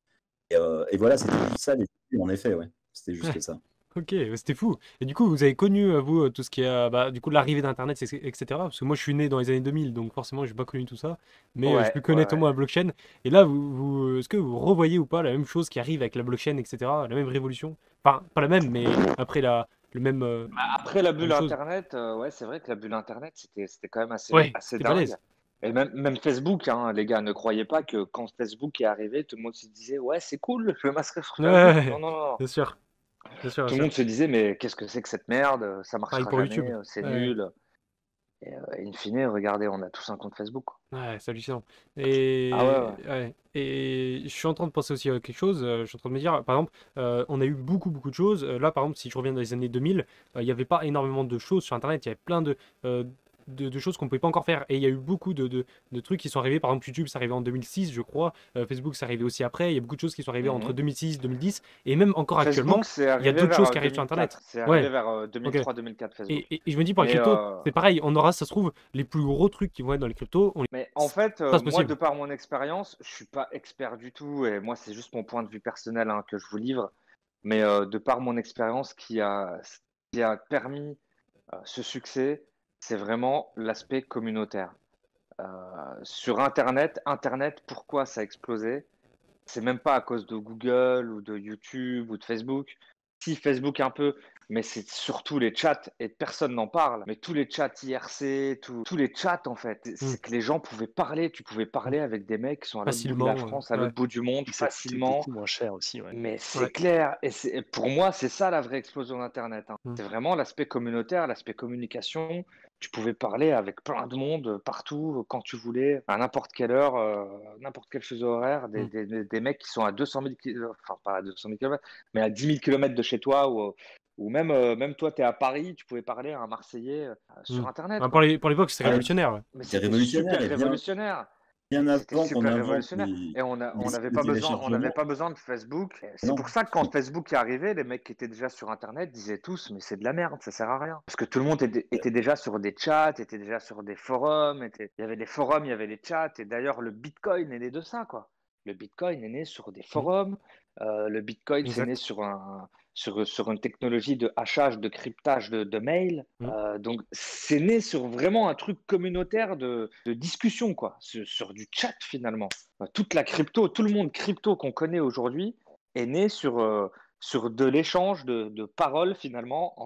Et voilà, c'était juste ça, en effet, ouais. C'était juste ça. Ok, c'était fou. Et du coup, vous avez connu, vous, tout ce qui est, bah, du coup, l'arrivée d'Internet, etc. Parce que moi, je suis né dans les années 2000, donc forcément, j'ai pas connu tout ça. Mais je Ouais, peux connaître au ouais. moins la blockchain. Et là, est-ce que vous revoyez ou pas la même chose qui arrive avec la blockchain, etc. La même révolution? Enfin, pas la même, mais après le même, Bah, après la la bulle même chose. Internet, ouais, c'est vrai que la bulle Internet, c'était quand même Ouais, assez c'était dingue. balèze. Et même Facebook, hein, les gars, ne croyez pas que quand Facebook est arrivé, tout le monde se disait, ouais, c'est cool, je vais m'inscrire sur Facebook. Ouais, Non, non, non. bien sûr, bien sûr, bien Tout le sûr. monde se disait, mais qu'est-ce que c'est que cette merde? Ça Pareil marchera pour YouTube. jamais, c'est Ouais. nul. Et in fine, regardez, on a tous un compte Facebook, quoi. Ouais, c'est hallucinant. Ah ouais, ouais. Ouais. Et je suis en train de penser aussi à quelque chose. Je suis en train de me dire, par exemple, on a eu beaucoup de choses. Là, par exemple, si je reviens dans les années 2000, il n'y avait pas énormément de choses sur Internet. Il y avait plein euh, de choses qu'on ne pouvait pas encore faire. Et il y a eu beaucoup de trucs qui sont arrivés. Par exemple, YouTube, c'est arrivé en 2006, je crois. Facebook, c'est arrivé aussi après. Il y a beaucoup de choses qui sont arrivées entre Mhm. 2006 et 2010. Et même encore Facebook, actuellement, c'est il y a arrivé d'autres choses vers qui arrivent sur 2004. Internet. C'est arrivé Ouais, vers ok. 2003-2004, Facebook. Et je me dis, pour les Mais, cryptos, c'est pareil. On aura, ça se trouve, les plus gros trucs qui vont être dans les cryptos. mais en fait, C'est pas moi, possible. de par mon expérience, je suis pas expert du tout, et moi, c'est juste mon point de vue personnel, hein, que je vous livre. Mais de par mon expérience qui a permis ce succès, c'est vraiment l'aspect communautaire. Sur Internet, pourquoi ça a explosé? C'est même pas à cause de Google ou de YouTube ou de Facebook. Si, Facebook un peu, mais c'est surtout les chats et personne n'en parle. Mais tous les chats IRC, tous les chats en fait, Hmm. c'est que les gens pouvaient parler. Tu pouvais parler avec des mecs qui sont à l'autre bout de la Facilement. France, à Ouais. l'autre bout du monde, Et ça coûtait facilement. beaucoup moins cher aussi, ouais. Mais c'est Ouais. clair. Et pour moi, c'est ça la vraie explosion d'Internet, hein. Hmm. C'est vraiment l'aspect communautaire, l'aspect communication. Tu pouvais parler avec plein de monde, partout, quand tu voulais, à n'importe quelle heure, n'importe quel fuseau horaire, Hmm. des mecs qui sont à 200 000 km, enfin pas à 200 000 km, mais à 10 000 km de chez toi, ou même toi, tu es à Paris, tu pouvais parler à un Marseillais sur Hmm. Internet, Enfin, quoi. pour l'époque, c'était Ah, révolutionnaire. Ouais. Mais c'était c'était révolutionnaire super et révolutionnaire. bien C'était avant qu'on super invente révolutionnaire. Et on les n'avait sites pas de besoin, on n'avait téléchargement. pas besoin de Facebook. C'est Non. pour ça que quand Facebook est arrivé, les mecs qui étaient déjà sur Internet disaient tous, mais c'est de la merde, ça sert à rien. Parce que tout le monde était déjà sur des chats, était déjà sur des forums, il y avait des forums, il y avait des chats. Et d'ailleurs, le Bitcoin est né de ça, quoi. Le Bitcoin est né sur des forums. Le Bitcoin, c'est né Exact. sur une technologie de hachage, de cryptage de mails. Hmm. Donc, c'est né sur vraiment un truc communautaire de discussion, quoi, sur du chat finalement. Toute la crypto, tout le monde crypto qu'on connaît aujourd'hui est né sur de l'échange de paroles finalement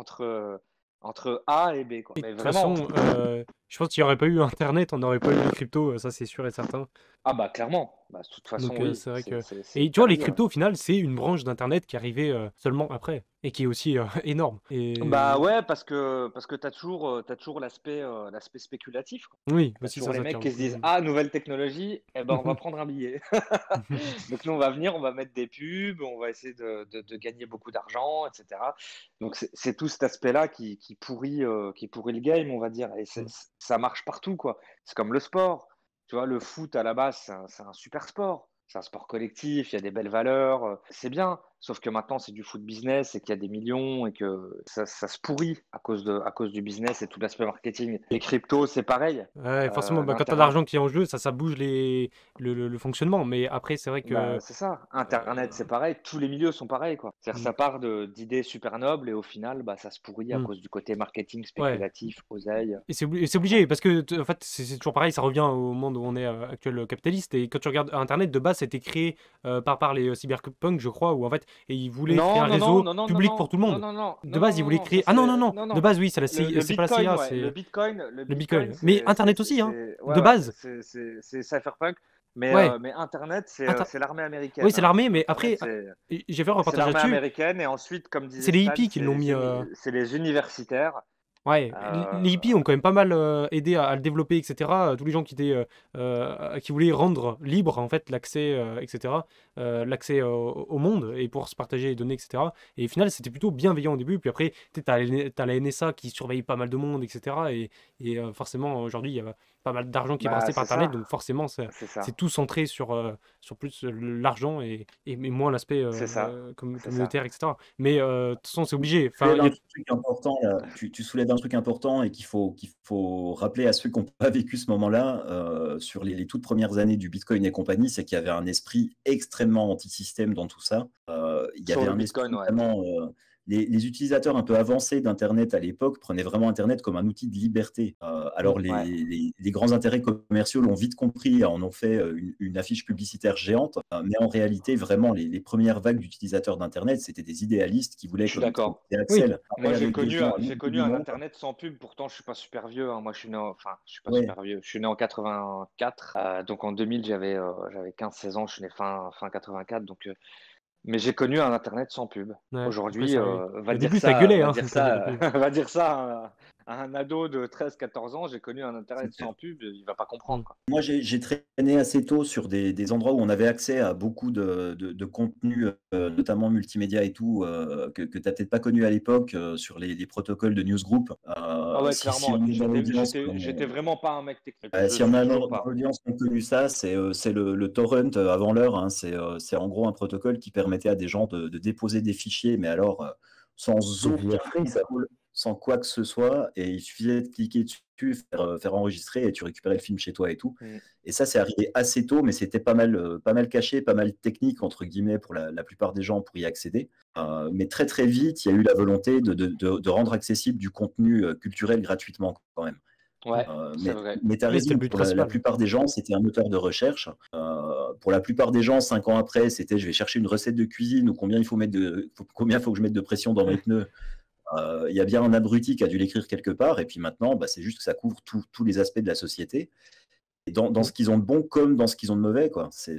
entre A et B, quoi. Et de Mais toute vraiment. façon, je pense qu'il n'y aurait pas eu Internet, on n'aurait pas eu les cryptos, ça c'est sûr et certain. Ah bah clairement. Bah, de toute façon, Donc oui, c'est vrai que... c'est Et tu vois, les hyper lié, ouais. cryptos, au final, c'est une branche d'Internet qui est arrivée seulement après, et qui est aussi énorme. Bah Et ouais, parce que t'as toujours l'aspect spéculatif, quoi. oui, T'as aussi toujours les ça mecs tient qui se beaucoup. disent, ah, nouvelle technologie, eh ben on va prendre un billet. Donc nous on va venir, on va mettre des pubs, on va essayer de gagner beaucoup d'argent, etc. Donc c'est tout cet aspect-là qui pourrit le game, on va dire. Et ça marche partout, quoi. C'est comme le sport. Tu vois, le foot à la base, c'est un super sport. C'est un sport collectif, il y a des belles valeurs, c'est bien. Sauf que maintenant, c'est du foot business et qu'il y a des millions et que ça se pourrit à cause du business et tout l'aspect marketing. Les cryptos, c'est pareil. Ouais, forcément, quand tu as de L'Internet, l'argent qui est en jeu, ça bouge le fonctionnement. Mais après, c'est vrai que. c'est ça. Internet, c'est pareil. Tous les milieux sont pareils, quoi. C'est-à-dire, Mm, ça part d'idées super nobles et au final, ça se pourrit à mm, cause du côté marketing ouais. spéculatif, oseille. Et c'est obligé, parce que en fait, c'est toujours pareil, ça revient au monde où on est actuel capitaliste. Et quand tu regardes Internet, de base, ça a été créé par les cyberpunk, je crois, où en fait, et ils voulaient créer un Non, non, non, réseau non, non, non, public pour non, tout le non, monde. non, non, De non, base, non, ils non, voulaient non, créer. ça Ah non, non, c'est. non, Non, de non. base, oui, c'est Le pas la Bitcoin, CIA, ouais. Le c'est Bitcoin, le Bitcoin. Mais c'est Internet aussi, hein, ouais, de base. c'est cypherpunk. Ouais. Mais Internet, Inter- c'est l'armée Oui, américaine, c'est hein. l'armée, mais Internet, après, j'ai fait un c'est reportage l'armée là-dessus. américaine. Et ensuite, comme C'est disait les Stan, hippies qui l'ont mis. c'est les universitaires. Ouais, Euh, les hippies ont quand même pas mal aidé à le développer, etc. Tous les gens qui voulaient rendre libre en fait l'accès, etc. L'accès au monde et pour se partager les données, etc. Et au final, c'était plutôt bienveillant au début. Puis après, t'as la NSA qui surveille pas mal de monde, etc. Et forcément, aujourd'hui, il y a pas mal d'argent qui est brassé par c'est Internet, ça. donc forcément, C'est c'est ça. tout centré sur plus l'argent et moins l'aspect C'est ça. C'est ça. communautaire, etc. Mais de toute façon, c'est obligé. Tu Enfin, soulèves un truc important, là. Tu soulèves un truc important et qu'il faut rappeler à ceux qui n'ont pas vécu ce moment-là, sur les toutes premières années du Bitcoin et compagnie, c'est qu'il y avait un esprit extrêmement anti-système dans tout ça. Il y Sur avait le un esprit Bitcoin, ouais. vraiment. Les utilisateurs un peu avancés d'Internet à l'époque prenaient vraiment Internet comme un outil de liberté. Alors Ouais. les grands intérêts commerciaux l'ont vite compris, en ont fait une affiche publicitaire géante. Mais en réalité, vraiment, les premières vagues d'utilisateurs d'Internet, c'était des idéalistes qui voulaient Je suis d'accord. connecter oui. Axel. Moi, Avec des gens à j'ai l'autre bout connu du un monde. Internet sans pub. Pourtant, je suis pas super vieux, hein. Moi, enfin, je suis pas Ouais. super vieux. Je suis né en 84. Donc, en 2000, j'avais 15-16 ans. Je suis né fin 84. Donc, mais j'ai connu un Internet sans pub. Ouais, après, Aujourd'hui, au début, ça gueulait, hein, quand il y avait des pubs. va dire ça à un ado de 13-14 ans. J'ai connu un Internet sans pub. Il va pas comprendre, Mm. quoi. Moi, j'ai traîné assez tôt sur des endroits où on avait accès à beaucoup de contenu, notamment multimédia et tout, que tu n'as peut-être pas connu à l'époque, sur les protocoles de newsgroup. Ah ouais, Si clairement. on Et puis, est dans l'audience, j'étais vraiment pas un mec technique. si on Je a suis dans toujours pas. l'audience qui ont connu ça, c'est le torrent avant l'heure, hein. C'est en gros un protocole qui permettait à des gens de déposer des fichiers, mais alors sans Des aucun VFree, ça. contrôle, sans quoi que ce soit, et il suffisait de cliquer dessus, faire enregistrer, et tu récupérais le film chez toi et tout. Mm. Et ça, c'est arrivé assez tôt, mais c'était pas mal caché, pas mal technique, entre guillemets, pour la plupart des gens pour y accéder. Mais très très vite, il y a eu la volonté de rendre accessible du contenu culturel gratuitement quand même. Ouais, c'est vrai. Mais tu as Oui, c'était raison, le but pour la principal. plupart des gens, c'était un moteur de recherche. Pour la plupart des gens, 5 ans après, c'était je vais chercher une recette de cuisine ou combien il faut que je mette de pression dans mes pneus. Il y a bien un abruti qui a dû l'écrire quelque part, et puis maintenant, c'est juste que ça couvre tous les aspects de la société. Et dans ce qu'ils ont de bon comme dans ce qu'ils ont de mauvais, quoi. C'est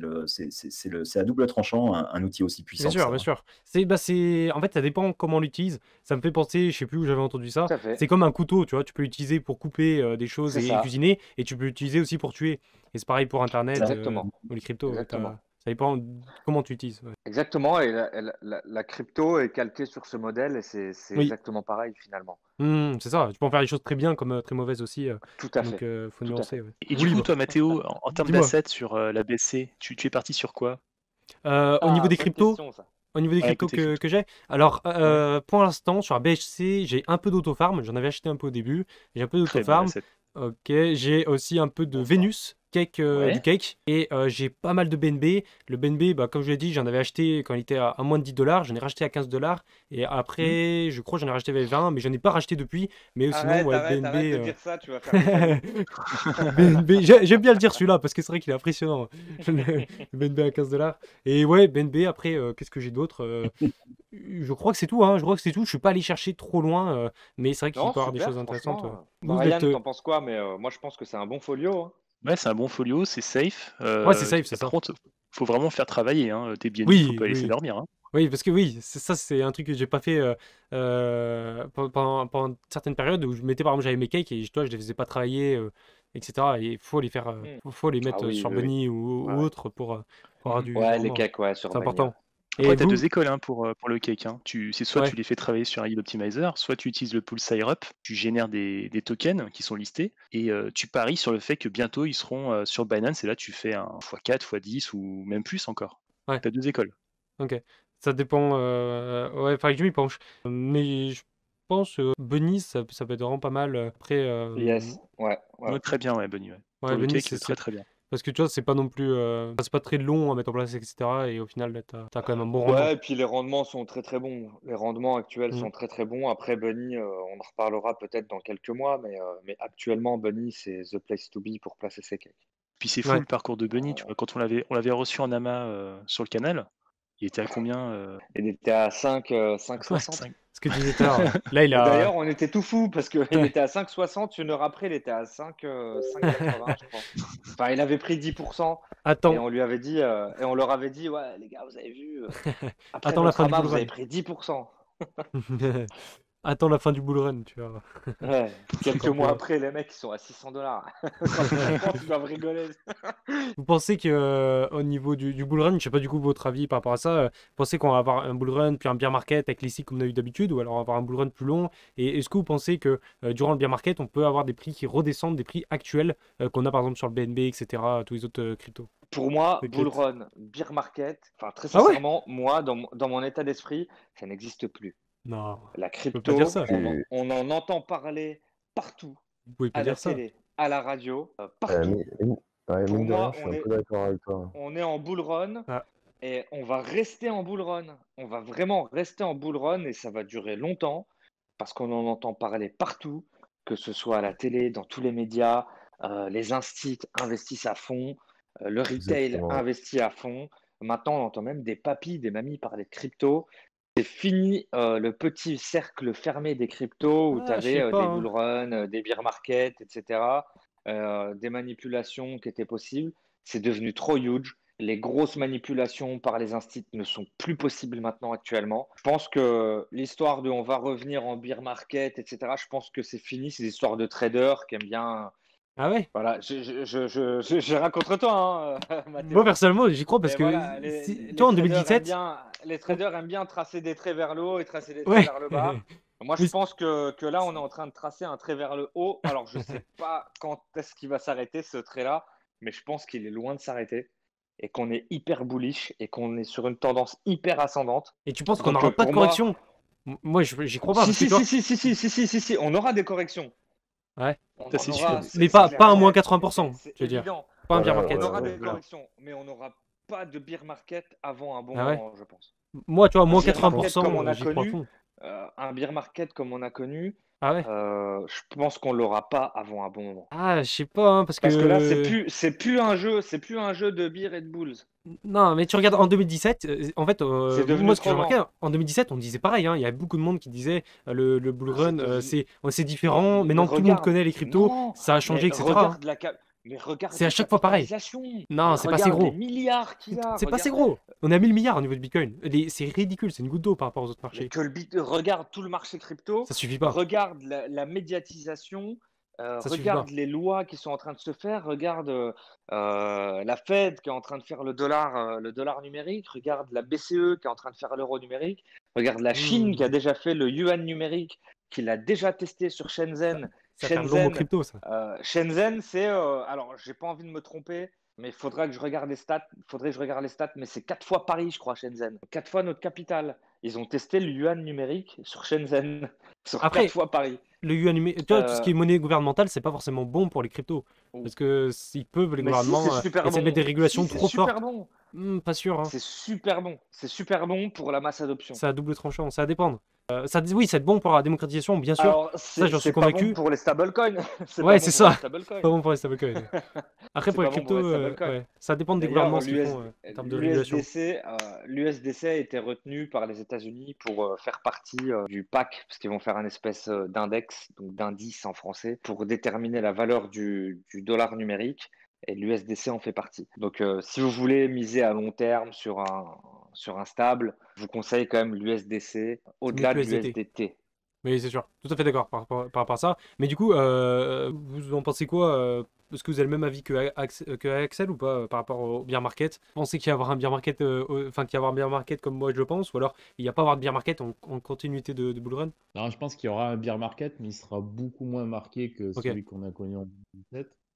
à double tranchant, un outil aussi puissant Bien que sûr, ça. bien sûr. En fait, ça dépend comment on l'utilise. Ça me fait penser, je sais plus où j'avais entendu ça. Tout à fait. C'est comme un couteau, tu vois. Tu peux l'utiliser pour couper des choses C'est et ça. cuisiner, et tu peux l'utiliser aussi pour tuer. Et c'est pareil pour Internet Exactement. ou les cryptos. Exactement. Ça dépend comment tu utilises. Ouais. Exactement, et la crypto est calquée sur ce modèle et c'est Oui. exactement pareil finalement. C'est ça. Tu peux en faire des choses très bien comme très mauvaises aussi. Tout à Donc, fait. faut Tout à nuancer. fait. Ouais. Et Ou du coup, libre. toi, Mathéo, en termes Dis-moi. d'assets sur la BSC, tu es parti sur quoi? Au niveau des bonne cryptos, question, ça. Au niveau des Ouais, cryptos côté que, crypto. que j'ai, alors pour l'instant sur la BHC, j'ai un peu d'autofarm, j'en avais acheté un peu au début, j'ai un peu Très bon d'autofarm. asset. Ok, j'ai aussi un peu de Vénus, cake, Ouais. du cake, et j'ai pas mal de BNB. Le BNB, comme je l'ai dit, j'en avais acheté quand il était à moins de $10, j'en ai racheté à $15, et après, je crois que j'en ai racheté avec 20, mais j'en ai pas racheté depuis. Mais sinon, ouais, Arrête de BNB. dire ça, tu vas faire des amis. BNB, j'aime bien le dire celui-là parce que c'est vrai qu'il est impressionnant. Le BNB à $15. Et ouais, BNB, après, qu'est-ce que j'ai d'autre Je crois que c'est tout, hein. Je crois que c'est tout. Je suis pas allé chercher trop loin, mais c'est vrai qu'il Non, peut y avoir des super, choses intéressantes. franchement. Vous Ryan, êtes, t'en penses quoi? Mais moi, je pense que c'est un bon folio, hein. Ouais, c'est un bon folio, c'est safe. Ouais, c'est safe, c'est Par ça. contre, faut vraiment faire travailler, hein. Tes BNB, faut Oui, pas les laisser oui. dormir, hein. Oui, parce que oui, c'est un truc que j'ai pas fait pendant certaines périodes où je mettais, par exemple, j'avais mes cakes et je les faisais pas travailler, etc. Et il faut les faire, faut les mettre oui, sur oui, oui. Bunny ou Ouais. autre pour avoir du Ouais, les rendement. cakes, ouais, sur C'est Bunny, important. ouais. Et Après, tu as vous? deux écoles, hein, pour le cake, hein. C'est soit Ouais. tu les fais travailler sur un yield optimizer, soit tu utilises le pool SireUp, tu génères des tokens qui sont listés, et tu paries sur le fait que bientôt ils seront sur Binance, et là tu fais un x4, x10 ou même plus encore. Ouais. Tu as deux écoles. Ok. Ça dépend. Ouais, faudrait que je m'y penche. Mais je pense Bunny, ça peut être vraiment pas mal. Après, Yes, ouais. Ouais, très bien, ouais, Bunny. Ouais. ouais, Pour le Bunny, cake, très très bien. parce que tu vois, c'est pas non plus. C'est pas très long à mettre en place, etc. Et au final, là, t'as quand même un bon rendement. Ouais, et puis les rendements sont très très bons. Les rendements actuels Mm. sont très très bons. Après, Bunny, on en reparlera peut-être dans quelques mois, mais actuellement, Bunny, c'est the place to be pour placer ses cakes. Puis c'est fou Ouais. le parcours de Bunny. Tu vois, quand on l'avait reçu en amas sur le canal, il était à combien Il était à 5,60. 5. Ce que tu disais tout à l'heure. Là, il Et a. d'ailleurs, on était tout fou parce qu'il Ouais. était à 5,60. Une heure après, il était à 5,80, je crois. Enfin, il avait pris 10%. Et Attends, on lui avait dit, et on leur avait dit, ouais, les gars, vous avez vu, après attends la notre fin du amas, bull vous avez run. pris 10%. Attends la fin du bull run, tu vois. Ouais, quelques encore mois plus. après, les mecs, ils sont à $600. Franchement, ils doivent rigoler. Vous pensez que au niveau du bull run, je sais pas du coup votre avis par rapport à ça, vous pensez qu'on va avoir un bull run puis un bear market avec les cycles comme on a eu d'habitude ou alors avoir un bull run plus long? Et est-ce que vous pensez que durant le bear market, on peut avoir des prix qui redescendent des prix actuels qu'on a par exemple sur le BNB, etc., tous les autres cryptos? Pour moi, T'inquiète. bull run, bear market, enfin, très Ah ouais? sincèrement, moi, dans mon état d'esprit, ça n'existe plus. Non, La je peux pas dire crypto, ça. Et, on en entend parler partout, Vous pouvez pas à la dire ça. télé, à la radio, partout. ouais, Pour mine de rien, moi, je suis un peu d'accord avec toi. on est en bull run Ah, et on va rester en bull run. On va vraiment rester en bull run et ça va durer longtemps parce qu'on en entend parler partout, que ce soit à la télé, dans tous les médias. Les instits investissent à fond, le retail Exactement. investit à fond. Maintenant, on entend même des papis, des mamies parler de crypto. C'est fini le petit cercle fermé des cryptos où tu je sais avais pas, des hein. bull runs, des bear markets, etc. Des manipulations qui étaient possibles. C'est devenu trop huge. Les grosses manipulations par les instituts ne sont plus possibles maintenant actuellement. Je pense que l'histoire de on va revenir en bear market, etc., je pense que c'est fini. C'est des histoires de traders qui aiment bien. Ah ouais? Voilà, j'ai rien contre toi, hein, Moi Mathéo. personnellement, j'y crois parce Mais que voilà, toi en traders aiment 2017, bien, les on- traders aiment bien tracer des traits vers le haut et tracer des traits ouais. vers le bas. Moi, Mais je pense que là, on est en train de tracer un trait vers le haut. Alors, je ne sais pas quand est-ce qu'il va s'arrêter, ce trait-là, mais je pense qu'il est loin de s'arrêter et qu'on est hyper bullish et qu'on est sur une tendance hyper ascendante. Et tu penses qu'on Donc, n'aura pas de pour moi, correction? Moi, j'y crois pas si, parce que si, tu vois. si, si, si, si, si, si, si, on aura des corrections. Ouais. On Ça, en c'est aura, sûr. Mais c'est pas clair et à moins net, 80%, c'est je veux dire. évident. Pas un bear Voilà, market. On aura ouais, des Voilà. corrections, mais on n'aura pas de bear market avant un bon Ah ouais? moment, je pense. Moi, tu vois, Un moins bear market comme 80%, on a j'y crois à connu, fond. un bear market comme on a connu, Ah ouais? je pense qu'on l'aura pas avant un bon moment. Ah, je sais pas, hein, parce Parce que là, c'est que. plus un jeu, c'est plus un jeu de beer et de bulls. Non, mais tu regardes en 2017, en fait, C'est devenu moi ce que j'ai trop remarqué, grand. en 2017, on disait pareil, hein, il y avait beaucoup de monde qui disait le bull Ah, c'est run, devenu. c'est différent, Mais maintenant tout le monde regarde, connaît les cryptos, non, ça a changé, mais etc. hein. regarde C'est à la chaque fois pareil. capitalisation, Non, mais c'est pas assez regarde les gros. milliards qu'il a, C'est pas assez regarde. gros. On a 1000 milliards au niveau de Bitcoin. C'est ridicule, c'est une goutte d'eau par rapport aux autres Mais marchés. que regarde tout le marché crypto, Ça suffit pas. regarde la médiatisation, Ça suffit pas. regarde les lois qui sont en train de se faire, regarde la Fed qui est en train de faire le dollar numérique, regarde la BCE qui est en train de faire l'euro numérique, regarde la Chine qui a Hmm. déjà fait le yuan numérique, qui l'a déjà testé sur Ça, Shenzhen. ça fait un long mot Shenzhen, crypto, ça. Shenzhen, c'est alors j'ai pas envie de me tromper, mais il faudrait que je regarde les stats. Mais c'est 4 fois Paris, je crois, Shenzhen. 4 fois notre capitale. Ils ont testé le yuan numérique sur Shenzhen, sur 4 Après, fois Paris. le yuan numérique, tu vois, tout ce Euh, qui est monnaie gouvernementale, c'est pas forcément bon pour les cryptos. Parce que s'ils peuvent, les mais si, c'est gouvernements super essaient de mettre bon. des régulations Si, c'est trop super fortes. bon. Pas sûr, hein. C'est super bon. C'est super bon pour la masse adoption. C'est à double tranchant, ça va dépendre. Oui, c'est bon pour la démocratisation, bien sûr. Alors, Ça, j'en suis c'est pas bon convaincu. pour les stablecoins. C'est Ouais, pas c'est bon pour les ça. stablecoins. Pas bon pour les stablecoins. Après, C'est pour les pas bon pour cryptos, les stablecoins. ouais, ça dépend des D'ailleurs, gouvernements ce qu'ils font en termes de régulation. l'USDC a été retenu par les États-Unis pour faire partie du PAC, parce qu'ils vont faire un espèce d'index, donc d'indice en français, pour déterminer la valeur du dollar numérique. Et l'USDC en fait partie. Donc, si vous voulez miser à long terme sur un stable, je vous conseille quand même l'USDC C'est mieux au-delà que de le SDT. l'USDT. Mais c'est sûr, tout à fait d'accord par rapport à ça. Mais du coup, vous en pensez quoi Est-ce que vous avez le même avis que Axel ou pas par rapport au bear market? Vous pensez qu'il y avoir un bear market, enfin qu'il y avoir un bear market comme moi je le pense, ou alors il n'y a pas avoir de bear market en continuité de bull run? Non, je pense qu'il y aura un bear market, mais il sera beaucoup moins marqué que Ok. celui qu'on a connu en 2017.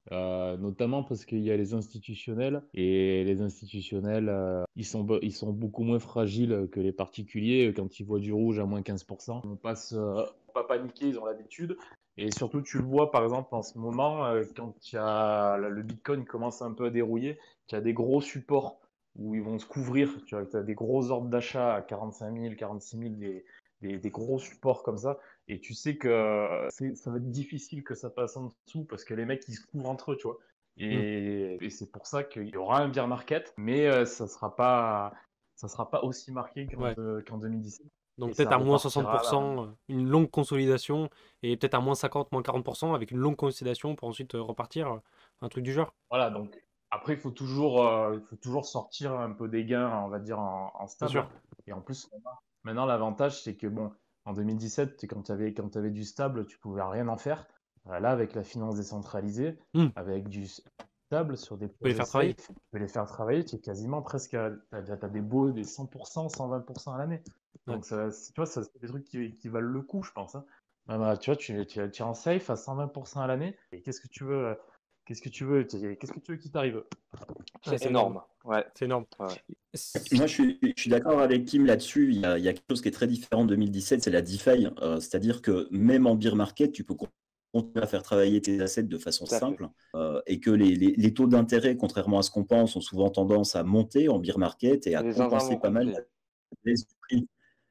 notamment parce qu'il y a les institutionnels, et les institutionnels, ils sont beaucoup moins fragiles que les particuliers. Quand ils voient du rouge à moins 15%, pas paniquer, ils ont l'habitude. Et surtout, tu le vois par exemple en ce moment, quand le Bitcoin commence un peu à dérouiller, tu as des gros supports où ils vont se couvrir. Tu as des gros ordres d'achat à 45 000, 46 000, des gros supports comme ça. Et tu sais que ça va être difficile que ça passe en dessous parce que les mecs, ils se couvrent entre eux, tu vois. Et c'est pour ça qu'il y aura un bear market, mais ça sera pas aussi marqué qu'en 2017. Donc Et peut-être ça à moins repartira 60%, une longue consolidation, et peut-être à moins 50, moins 40%, avec une longue consolidation pour ensuite repartir, un truc du genre. Voilà, donc après, il faut toujours sortir un peu des gains, on va dire, en Bien stable. sûr. Et en plus, maintenant l'avantage, c'est que bon, en 2017, quand tu avais du stable, tu pouvais rien en faire. Là, avec la finance décentralisée, Hmm. avec du stable sur des Tu peux les projets faire travailler. safe, tu peux les faire travailler, tu es quasiment presque t'as des 100%, 120% à l'année. Ouais. Donc, tu vois, ça, c'est des trucs qui valent le coup, je pense, hein. Tu vois, tu es en safe à 120% à l'année. Et qu'est-ce que tu veux? Qu'est-ce que tu veux qui t'arrive? Ouais, C'est énorme. Ouais. C'est énorme. Ouais. Moi, je suis d'accord avec Kim là-dessus. Il y a quelque chose qui est très différent en 2017, c'est la DeFi. C'est-à-dire que même en bear market, tu peux continuer à faire travailler tes assets de façon Tout à fait. simple, et que les taux d'intérêt, contrairement à ce qu'on pense, ont souvent tendance à monter en bear market et à Les zinzins compenser l'ont pas mal compris. la baisse du prix.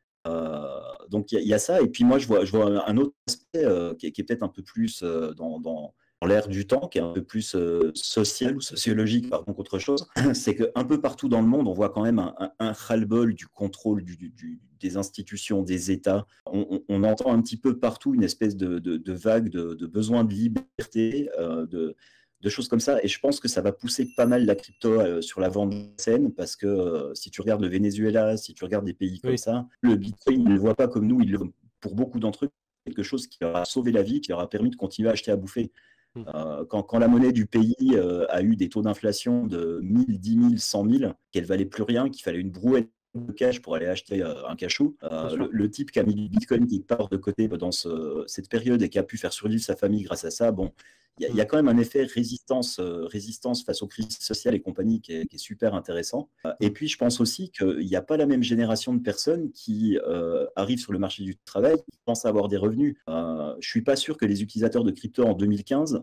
Donc il y a ça. Et puis moi, je vois un autre aspect qui est peut-être un peu plus dans l'air du temps, qui est un peu plus social ou sociologique, pardon, qu'autre chose. C'est qu'un peu partout dans le monde, on voit quand même un ras-le-bol du contrôle des institutions, des États. On entend un petit peu partout une espèce de vague de besoin de liberté, de choses comme ça. Et je pense que ça va pousser pas mal la crypto sur la vente scène, parce que si tu regardes le Venezuela, si tu regardes des pays comme Oui. ça, le Bitcoin, ils ne le voient pas comme nous. Pour beaucoup d'entre eux, quelque chose qui leur a sauvé la vie, qui leur a permis de continuer à acheter à bouffer. Quand la monnaie du pays a eu des taux d'inflation de 1000, 10 000, 100 000, qu'elle valait plus rien, qu'il fallait une brouette de cash pour aller acheter un cachou, le type qui a mis du Bitcoin qui part de côté dans cette période et qui a pu faire survivre sa famille grâce à ça, bon, il y a quand même un effet résistance face aux crises sociales et compagnie qui est super intéressant. Et puis, je pense aussi qu'il n'y a pas la même génération de personnes qui arrivent sur le marché du travail, qui pensent avoir des revenus. Je ne suis pas sûr que les utilisateurs de crypto en 2015,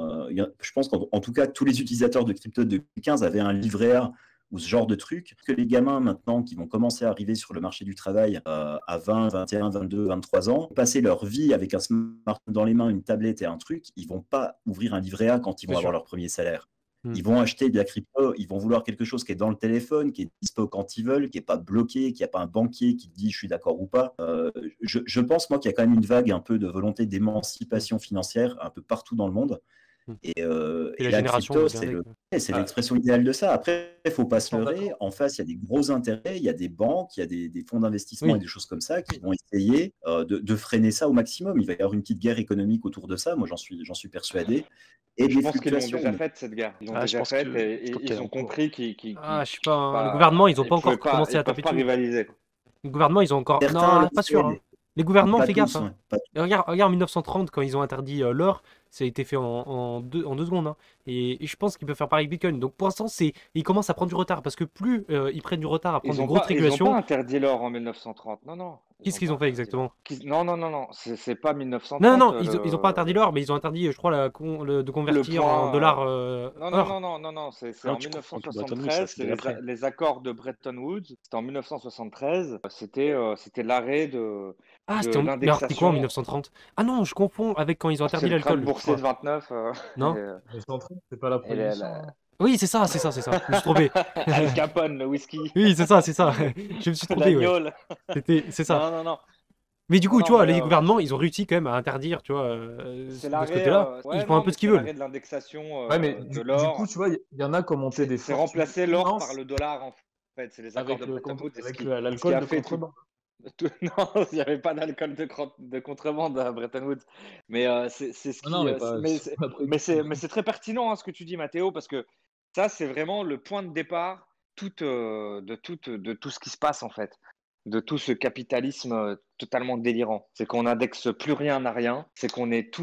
je pense qu'en tout cas, tous les utilisateurs de crypto de 2015 avaient un livret A ou ce genre de truc, que les gamins maintenant qui vont commencer à arriver sur le marché du travail à 20, 21, 22, 23 ans, passer leur vie avec un smartphone dans les mains, une tablette et un truc, ils vont pas ouvrir un livret A quand ils vont avoir leur premier salaire. Ils vont acheter de la crypto, ils vont vouloir quelque chose qui est dans le téléphone, qui est dispo quand ils veulent, qui n'est pas bloqué, qui n'a pas un banquier qui te dit je suis d'accord ou pas. Je pense, moi, qu'il y a quand même une vague un peu de volonté d'émancipation financière un peu partout dans le monde. Et la la génération crypto, va bien c'est l'expression idéale de ça. Après, il ne faut pas se leurrer. En face, il y a des gros intérêts, il y a des banques, il y a des fonds d'investissement et des choses comme ça qui vont essayer de freiner ça au maximum. Il va y avoir une petite guerre économique autour de ça, moi j'en suis persuadé. Et Je des pense qu'ils l'ont fluctuations. déjà faite, cette guerre. Ils l'ont déjà faite et ils ont compris qu'ils Ah, je sais pas, hein. Le gouvernement, ils n'ont pas encore commencé à taper peuvent pas dessus. rivaliser. Le gouvernement, ils ont encore. Certains Non, pas sûr. Hein. Les gouvernements, Pas fais tous, gaffe. Hein. ouais, pas tous. Et regarde en 1930, quand ils ont interdit l'or, ça a été fait en deux secondes. Hein. Et je pense qu'ils peuvent faire pareil avec Bitcoin. Donc pour l'instant, ils commencent à prendre du retard. Parce que plus ils prennent du retard à prendre une grosse Ils n'ont régulation. pas interdit l'or en 1930. Non, non. Qu'est-ce qu'ils ont fait exactement? Non. C'est pas 1930. Non, ils ont pas interdit l'or, mais ils ont interdit, je crois, de convertir en dollars or. Non. C'est Non, en tu confonds avec Bretton Woods, ça, 1973. c'était après. Les accords de Bretton Woods. C'était en 1973. C'était l'arrêt de Ah, c'était mais alors, c'était quoi en 1930? Ah non, je confonds avec quand ils ont C'est interdit le krach l'alcool. boursier de 29. Non? C'est pas la prohibition. hein. Oui, c'est ça. Je me suis trompé. Al Capone, le whisky. Oui, c'est ça. Je me suis trompé, ouais. L'agneau. C'est ça. Non. Mais du coup, Non, tu vois, mais, les gouvernements, ils ont réussi quand même à interdire, tu vois, C'est de ce l'arrêt. côté-là. Ils font un peu ce qu'ils C'est veulent. l'arrêt de l'indexation Ouais, mais de du l'or. coup, tu vois, il y en a qui ont monté des C'est fortunes remplacer l'or immenses par le dollar, en fait. C'est les accords avec de Bretton Woods. avec ce qui l'alcool a de fait contrebande. Non, il n'y avait pas d'alcool de contrebande à Bretton Woods. Mais c'est ce qui. Non, mais pas. Mais c'est très pertinent hein, ce que tu dis, Mathéo, parce que ça, c'est vraiment le point de départ de tout ce qui se passe, en fait. de tout ce capitalisme totalement délirant. C'est qu'on n'indexe plus rien à rien. C'est qu'on est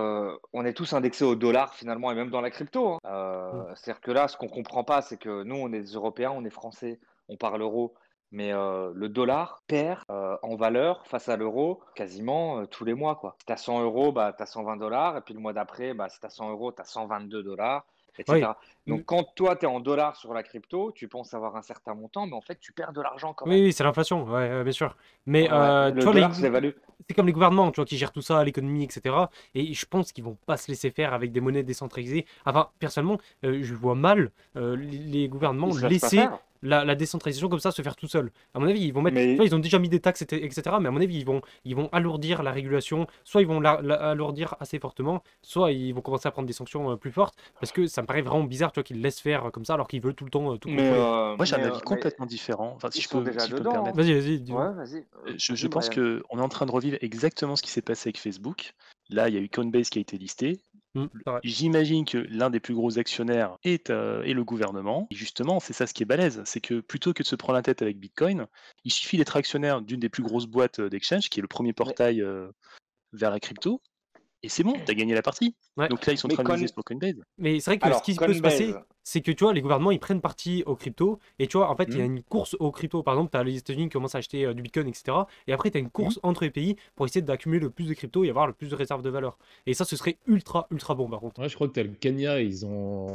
tous indexés au dollar finalement et même dans la crypto, hein. C'est-à-dire que là, ce qu'on comprend pas, c'est que nous, on est des Européens, on est Français, on parle euro. Mais le dollar perd en valeur face à l'euro quasiment tous les mois, quoi. Si tu as 100 euros, bah, tu as 120 dollars. Et puis le mois d'après, bah, si tu as 100 euros, tu as 122 dollars, Oui. etc. Donc quand toi, tu es en dollars sur la crypto, tu penses avoir un certain montant, mais en fait, tu perds de l'argent quand même. Oui, c'est l'inflation, ouais, bien sûr. Mais Ouais, tu le vois, dollar se dévalue. c'est comme les gouvernements, tu vois, qui gèrent tout ça, l'économie, etc. Et je pense qu'ils vont pas se laisser faire avec des monnaies décentralisées. Enfin, personnellement, je vois mal les gouvernements Ils se laissent pas laisser faire. la décentralisation comme ça se faire tout seul. À mon avis, ils vont mettre. Tu Mais vois, ils ont déjà mis des taxes, etc. Mais à mon avis, ils vont alourdir la régulation. Soit ils vont alourdir assez fortement, soit ils vont commencer à prendre des sanctions plus fortes. Parce que ça me paraît vraiment bizarre, tu vois, qu'ils laissent faire comme ça alors qu'ils veulent tout le temps tout mais, contrôler. Moi, j'ai un mais, avis mais complètement différent. Enfin, si ils je sont peux, déjà si je peux me dedans, hein. permettre. Vas-y, dis-moi. Ouais, vas-y. Je Vas-y, pense Brian. qu'on est en train de revivre exactement ce qui s'est passé avec Facebook. Là, il y a eu Coinbase qui a été listé. C'est vrai. J'imagine que l'un des plus gros actionnaires est le gouvernement. Et justement, c'est ça ce qui est balèze. C'est que plutôt que de se prendre la tête avec Bitcoin, il suffit d'être actionnaire d'une des plus grosses boîtes d'exchange, qui est le premier Mais, portail vers la crypto. Et c'est bon, t'as gagné la partie. Ouais. Donc là, ils sont en mais train de miser Coin- sur Coinbase. Mais c'est vrai que ce alors, qui peut se passer, Coinbase, c'est que tu vois, les gouvernements ils prennent parti aux cryptos et tu vois, en fait, il y a Hmm. une course aux cryptos. Par exemple, tu as les États-Unis qui commencent à acheter du Bitcoin, etc. Et après, tu as une course entre les pays pour essayer d'accumuler le plus de cryptos et avoir le plus de réserves de valeur. Et ça, ce serait ultra, ultra bon par contre. Ouais, je crois que t'as le Kenya, ils sont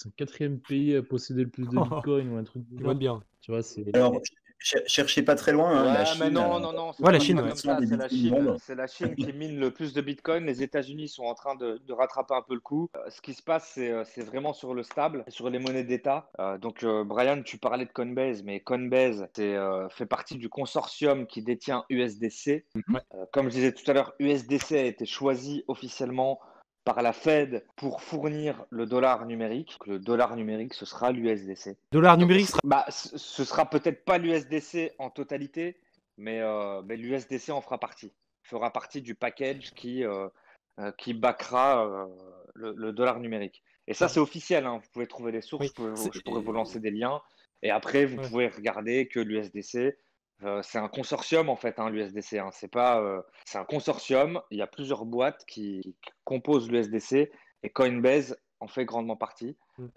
4e pays à posséder le plus de Bitcoin ou un truc du Ils vont être genre. bien. Tu vois, c'est. Alors, cherchez pas très loin, hein, la ouais, mais Chine, non, ça Ouais, se la passe Chine, pas ouais. comme ça. des C'est la bitcoins du Chine, monde. c'est la Chine qui mine le plus de Bitcoin. Les États-Unis sont en train de rattraper un peu le coup. Ce qui se passe, c'est vraiment sur le stable, sur les monnaies d'État. Donc, Brian, tu parlais de Coinbase, mais Coinbase fait partie du consortium qui détient USDC. Mhm. Comme je disais tout à l'heure, USDC a été choisi officiellement par la Fed pour fournir le dollar numérique. Le dollar numérique, ce sera l'USDC. Dollar Donc, numérique sera. ce sera peut-être pas l'USDC en totalité, mais l'USDC en fera partie. Fera partie du package qui backera le dollar numérique. Et ça, Ouais. c'est officiel, hein. Vous pouvez trouver les sources, Oui. je pourrais vous lancer des liens. Et après, vous Ouais. pouvez regarder que l'USDC, c'est un consortium en fait, hein, l'USDC. Hein. C'est pas, c'est un consortium. Il y a plusieurs boîtes qui composent l'USDC et Coinbase en fait grandement partie. Mm.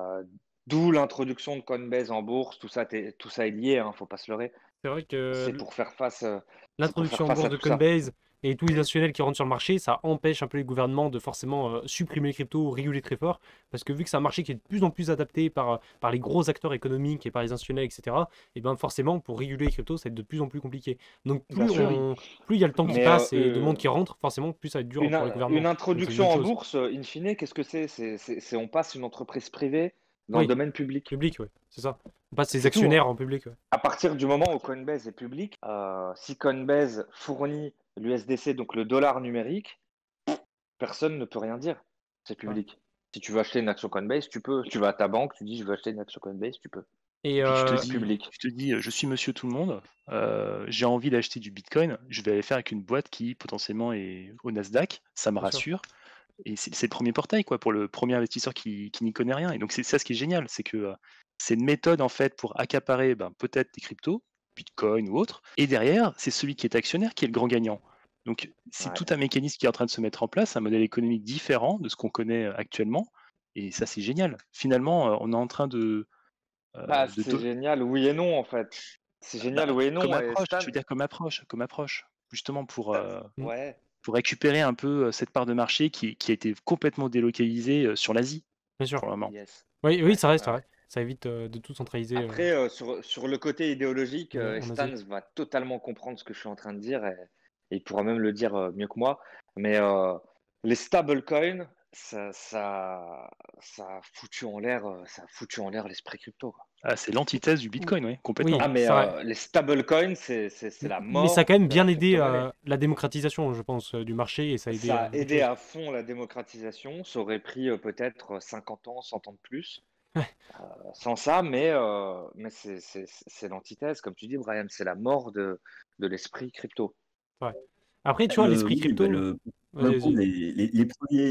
D'où l'introduction de Coinbase en bourse. Tout ça est lié, hein, faut pas se leurrer. C'est vrai que C'est pour faire face à l'introduction en bourse de tout ça. Coinbase et tous les institutionnels qui rentrent sur le marché, ça empêche un peu les gouvernements de forcément supprimer les cryptos ou réguler très fort. Parce que vu que c'est un marché qui est de plus en plus adapté par les gros acteurs économiques et par les institutionnels, etc., et bien forcément, pour réguler les cryptos, ça va être de plus en plus compliqué. Donc Bien sûr. plus il y a le temps qui Mais passe et de monde qui rentre, forcément, plus ça va être dur pour les une gouvernements. Donc, c'est une introduction bonne en chose. bourse, in fine, qu'est-ce que c'est? C'est on passe une entreprise privée dans le Oui, domaine public. public, ouais, c'est ça. On passe ses C'est tout, hein. actionnaires en public, ouais. À partir du moment où Coinbase est public, si Coinbase fournit l'USDC, donc le dollar numérique, personne ne peut rien dire. C'est Ouais. public. Si tu veux acheter une action Coinbase, tu peux. Tu vas à ta banque, tu dis je veux acheter une action Coinbase, tu peux. Et Puis C'est public. tu te dis, je suis monsieur tout le monde, j'ai envie d'acheter du Bitcoin, je vais aller faire avec une boîte qui potentiellement est au Nasdaq, ça me bien sûr. rassure. Et c'est le premier portail quoi, pour le premier investisseur qui n'y connaît rien. Et donc c'est ça ce qui est génial, c'est que c'est une méthode en fait pour accaparer peut-être des cryptos, Bitcoin ou autre. Et derrière, c'est celui qui est actionnaire qui est le grand gagnant. Donc c'est Ouais. tout un mécanisme qui est en train de se mettre en place, un modèle économique différent de ce qu'on connaît actuellement. Et ça c'est génial. Finalement, on est en train de Bah, de c'est do- génial, oui et non, en fait. C'est génial, oui et comme non. Et approche, Stan, je veux dire comme approche, justement Mm. ouais. pour récupérer un peu cette part de marché qui a été complètement délocalisée sur l'Asie Bien sûr. pour le moment. Yes. Oui, Ouais, ça reste, ouais, c'est ouais. vrai. Ça évite de tout centraliser Après, sur le côté idéologique, en Stan Asie. va totalement comprendre ce que je suis en train de dire et il pourra même le dire mieux que moi. Mais les stablecoins, ça a foutu en l'air, l'esprit crypto, quoi. Ah, c'est l'antithèse du Bitcoin, oui, complètement. Oui, Ah, mais c'est vrai. les stablecoins, c'est la Mais ça a quand mort même de la bien aidé crypto-monnaie. la démocratisation, je pense, du marché et ça a aidé Ça a beaucoup de aidé choses. à fond la démocratisation. Ça aurait pris peut-être 50 ans, 100 ans de plus. Ouais. Sans ça, mais c'est l'antithèse, comme tu dis, Brian, c'est la mort de l'esprit crypto. Ouais. Après, tu vois, l'esprit Oui, crypto. pour le coup, Vas-y. les premiers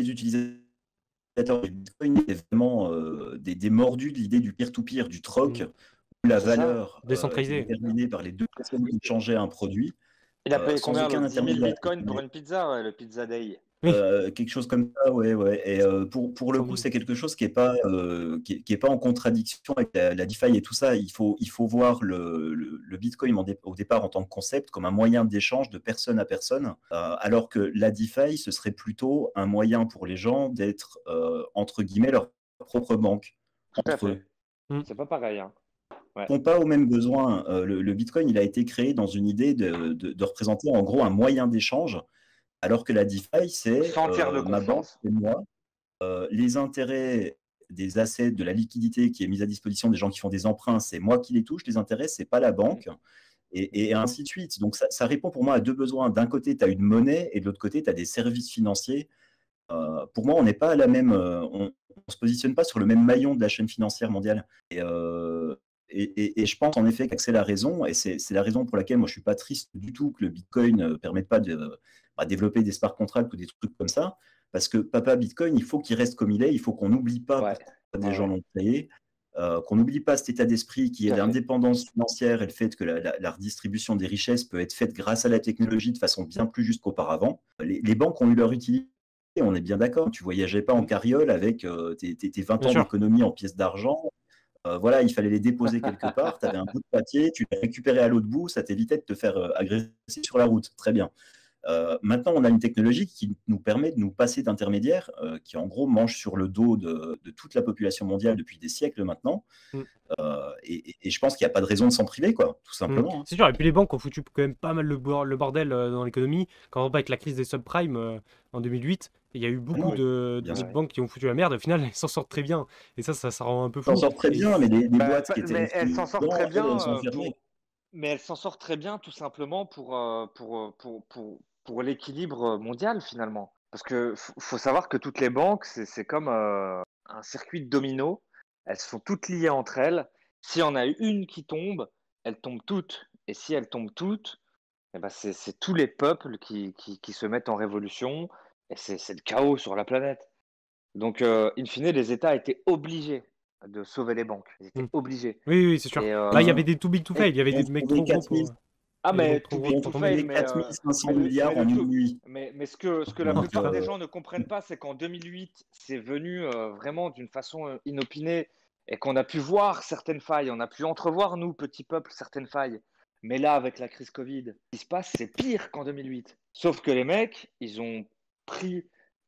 utilisateurs du Bitcoin étaient vraiment des mordus de l'idée du peer-to-peer, du troc. Mm. la C'est ça. valeur est Décentralisé. déterminée par les deux personnes qui échangeaient un produit, Il a payé sans combien, aucun le 10 000 intermédiaire. bitcoins pour une pizza, ouais, le Pizza Day. Oui. Quelque chose comme ça, ouais, ouais. Et pour le 100 coup, 000. c'est quelque chose qui est pas qui est pas en contradiction avec la DeFi et tout ça. Il faut voir le Bitcoin au départ en tant que concept comme un moyen d'échange de personne à personne, alors que la DeFi, ce serait plutôt un moyen pour les gens d'être entre guillemets leur propre banque Tout à entre eux. fait. Mm. C'est pas pareil. Hein. Ils n'ont pas aux mêmes besoins. Le Bitcoin, il a été créé dans une idée de représenter en gros un moyen d'échange, alors que la DeFi, c'est Sans tiers de ma banque, confiance. c'est moi. Les intérêts des assets, de la liquidité qui est mise à disposition des gens qui font des emprunts, c'est moi qui les touche. Les intérêts, c'est pas la banque. Et ainsi de suite. Donc ça répond pour moi à deux besoins. D'un côté, tu as une monnaie et de l'autre côté, tu as des services financiers. Pour moi, on n'est pas à la même. On ne se positionne pas sur le même maillon de la chaîne financière mondiale. Et je pense en effet qu'Axel a raison, et c'est la raison pour laquelle moi je ne suis pas triste du tout que le Bitcoin ne permette pas de développer des smart contracts ou des trucs comme ça, parce que papa Bitcoin, il faut qu'il reste comme il est, il faut qu'on n'oublie pas Ouais. pourquoi des gens l'ont créé, qu'on n'oublie pas cet état d'esprit qui est Tout à fait. l'indépendance financière et le fait que la redistribution des richesses peut être faite grâce à la technologie de façon bien plus juste qu'auparavant. Les banques ont eu leur utilité. On est bien d'accord, tu voyageais pas en carriole avec tes 20 Bien ans sûr. d'économie en pièces d'argent. Voilà, il fallait les déposer quelque part, tu avais un bout de papier, tu les récupérais à l'autre bout, ça t'évitait de te faire agresser sur la route. Très bien. Maintenant, on a une technologie qui nous permet de nous passer d'intermédiaires qui, en gros, mangent sur le dos de toute la population mondiale depuis des siècles maintenant. Mm. Et je pense qu'il n'y a pas de raison de s'en priver, quoi, tout simplement. Hein. C'est sûr, et puis les banques ont foutu quand même pas mal le bordel dans l'économie. Quand on va avec la crise des subprimes en 2008, il y a eu beaucoup oui, de bien sûr. banques qui ont foutu la merde. Au final, elles s'en sortent très bien. Et ça rend un peu Ça fou. sort très Et- bien, mais les boîtes qui Mais étaient elles s'en sortent très bien. elles sont fermées. Mais elles s'en sortent très bien tout simplement pour l'équilibre mondial finalement. Parce que faut savoir que toutes les banques, c'est comme un circuit de dominos. Elles sont toutes liées entre elles. S'il y en a une qui tombe, elles tombent toutes. Et si elles tombent toutes, eh ben c'est tous les peuples qui se mettent en révolution. Et c'est le chaos sur la planète. Donc, in fine, les États étaient obligés de sauver les banques. Ils étaient Mm. obligés. Oui, c'est sûr. Et, Bah, il y avait des too big to fail. Il y avait Ils ont des mecs trouvé trop gros 4000. pour. Ah, il y a des mais banques trop too grosses big pour to tomber. fail, les mais 4500 mais milliards en le une tout. nuit. Mais ce que la Donc, plupart des gens ne comprennent pas, c'est qu'en 2008, c'est venu vraiment d'une façon inopinée et qu'on a pu voir certaines failles. On a pu entrevoir, nous, petits peuples, certaines failles. Mais là, avec la crise Covid, ce qui se passe, c'est pire qu'en 2008. Sauf que les mecs, ils ont pris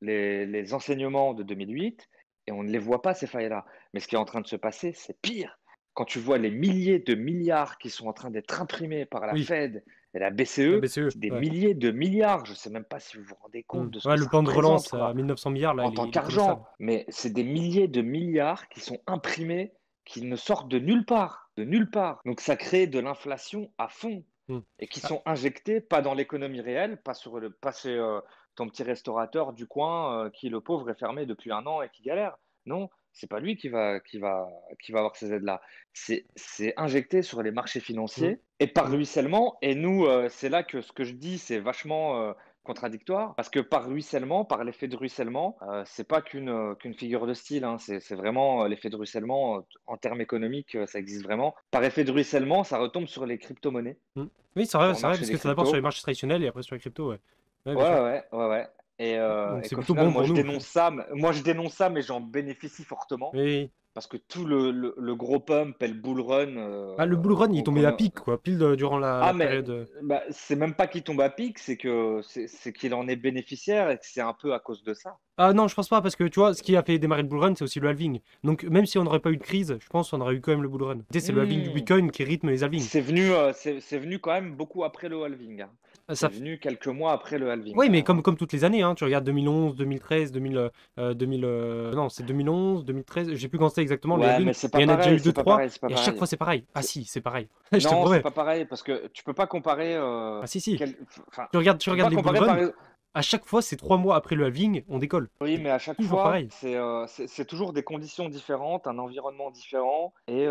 les enseignements de 2008 et on ne les voit pas, ces failles-là. Mais ce qui est en train de se passer, c'est pire. Quand tu vois les milliers de milliards qui sont en train d'être imprimés par la Oui, Fed et la la BCE, BCE. c'est des Ouais. milliers de milliards. Je ne sais même pas si vous vous rendez compte de ce Ouais, que le ça plan de relance représente, à quoi, 1900 milliards, là, en tant il est colossal. qu'argent. Mais c'est des milliers de milliards qui sont imprimés, qui ne sortent de nulle part. De nulle part. Donc ça crée de l'inflation à fond Mm. et qui Ah, sont injectés pas dans l'économie réelle, pas chez ton petit restaurateur du coin qui, le pauvre, est fermé depuis 1 an et qui galère. Non, c'est pas lui qui va avoir ces aides-là. C'est injecté sur les marchés mm, financiers et par mm. ruissellement. Et nous, c'est là que ce que je dis, c'est vachement contradictoire parce que par ruissellement, par l'effet de ruissellement, c'est pas qu'une figure de style, hein, c'est vraiment l'effet de ruissellement en termes économiques, ça existe vraiment. Par effet de ruissellement, ça retombe sur les crypto-monnaies, Oui, sur le c'est vrai, marché parce des que c'est d'abord sur les cryptos. marchés traditionnels et après sur les cryptos, ouais. Ouais, bien Ouais, sûr. ouais. Donc Et c'est qu'au plutôt final, bon moi pour je nous. dénonce ça, moi je dénonce ça, mais j'en bénéficie fortement Oui. parce que tout le gros pump et le bull run Ah, le bull run, il est tombé à pic, quoi, pile durant Ah, la mais période. c'est même pas qu'il tombe à pic, c'est qu'il en est bénéficiaire et que c'est un peu à cause de ça. Ah non, je pense pas, parce que tu vois, ce qui a fait démarrer le bull run, c'est aussi le halving. Donc même si on n'aurait pas eu de crise, je pense qu'on aurait eu quand même le bull run. Tu sais, c'est le halving du Hmm. Bitcoin qui rythme les halvings. C'est venu quand même beaucoup après le halving. Hein. Ah, C'est venu quelques mois après le halving Oui, quand mais même. Hein. comme toutes les années, hein, tu regardes 2011, 2013, 2000, non, c'est 2011, 2013, je sais plus quand c'était exactement les Ouais, halvings, mais c'est mais pas il y en a déjà pareil, eu deux, c'est pas trois, pareil, c'est pas et à chaque pareil. fois c'est pareil. Ah C'est- si, c'est pareil. Je te Non, c'est promets. pas pareil parce que tu peux pas comparer. Ah si. Enfin, Tu tu peux pas regardes les bull comparer run, à chaque fois, c'est 3 mois après le halving, on décolle. Oui, C'est mais à chaque toujours fois, pareil. c'est toujours des conditions différentes, un environnement différent et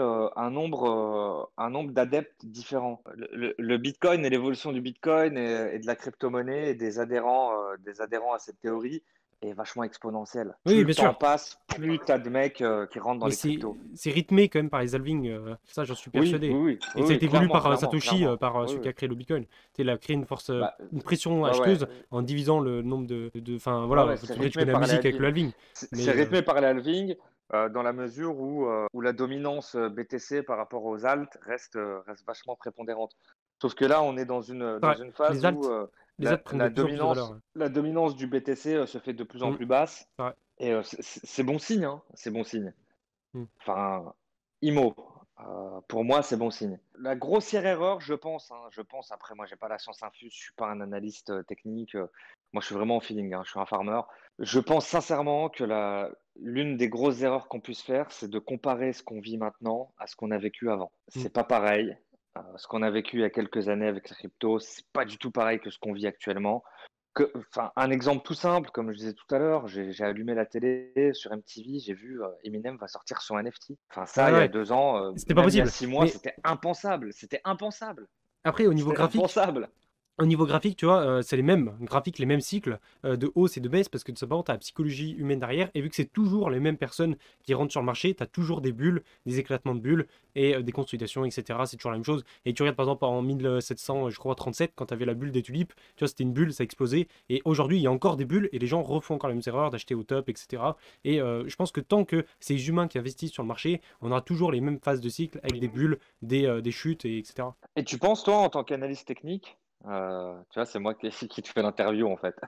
un nombre d'adeptes différents. Le Bitcoin et l'évolution du Bitcoin et de la crypto-monnaie et des adhérents à cette théorie, est vachement exponentielle. Oui, Plus bien le temps sûr. passe, plus tu as de mecs qui rentrent dans Mais les cryptos. c'est rythmé quand même par les halvings, ça j'en suis Oui, persuadé. oui, oui, Et oui, ça a oui, été voulu clairement, par clairement, Satoshi, clairement. par Oui, celui qui oui. a créé le Bitcoin. Il a créé Bah, une pression ouais, acheteuse ouais. en divisant le nombre enfin Ouais, voilà, ouais, c'est c'est vrai que tu rythmé connais la par les musique avec le halvings. halving. C'est Mais rythmé par les halvings dans la mesure où la dominance BTC par rapport aux alts reste vachement prépondérante. Sauf que là, on est dans pareil, une phase où les alts prennent de plus en plus de valeur. la dominance du BTC se fait de plus en Mm, plus basse. pareil. Et c'est bon signe, hein, c'est bon signe. Mm. Enfin, IMO, pour moi, c'est bon signe. La grossière erreur, je pense, après, moi, j'ai pas la science infuse, je suis pas un analyste technique, moi, je suis vraiment au feeling, hein, je suis un farmer. Je pense sincèrement que l'une des grosses erreurs qu'on puisse faire, c'est de comparer ce qu'on vit maintenant à ce qu'on a vécu avant. Mm. C'est pas pareil. Ce qu'on a vécu il y a quelques années avec la crypto, c'est pas du tout pareil que ce qu'on vit actuellement. Enfin, un exemple tout simple, comme je disais tout à l'heure, j'ai allumé la télé sur MTV, j'ai vu Eminem va sortir son NFT. Enfin, ça, Ouais, il y a ouais, 2 ans, c'était pas même il y a possible. 6 mois, Mais c'était impensable. C'était impensable. après, au niveau C'était graphique, impensable. tu vois, c'est les mêmes graphiques, les mêmes cycles de hausse et de baisse parce que tout simplement, tu as la psychologie humaine derrière. Et vu que c'est toujours les mêmes personnes qui rentrent sur le marché, tu as toujours des bulles, des éclatements de bulles et des consolidations, etc. C'est toujours la même chose. Et tu regardes par exemple en 1700, je crois, 37, quand tu avais la bulle des tulipes, tu vois, c'était une bulle, ça a explosé. Et aujourd'hui, il y a encore des bulles et les gens refont encore les mêmes erreurs d'acheter au top, etc. Et je pense que tant que c'est les humains qui investissent sur le marché, on aura toujours les mêmes phases de cycle avec des bulles, des chutes, etc. Et tu penses, toi, en tant qu'analyste technique, tu vois, c'est moi qui te fais l'interview en fait.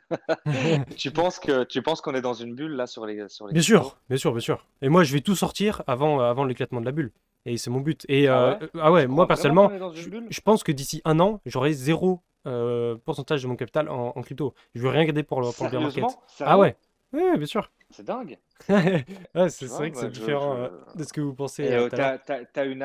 Tu penses qu'on est dans une bulle là sur les Bien cryptos? sûr, bien sûr, bien sûr. Et moi, je vais tout sortir avant l'éclatement de la bulle. Et c'est mon but. Et Ah ouais? ah ouais, Tu moi crois vraiment qu'on personnellement, est dans une bulle? je pense que d'ici un an, j'aurai 0 pourcentage de mon capital en crypto. Je veux rien garder pour le bear market. Sérieusement? Ah Sérieux? ouais, oui, bien sûr. C'est dingue. Ouais, Tu c'est vois, vrai que c'est moi, différent de ce que vous pensez Et tout à l'heure. t'as une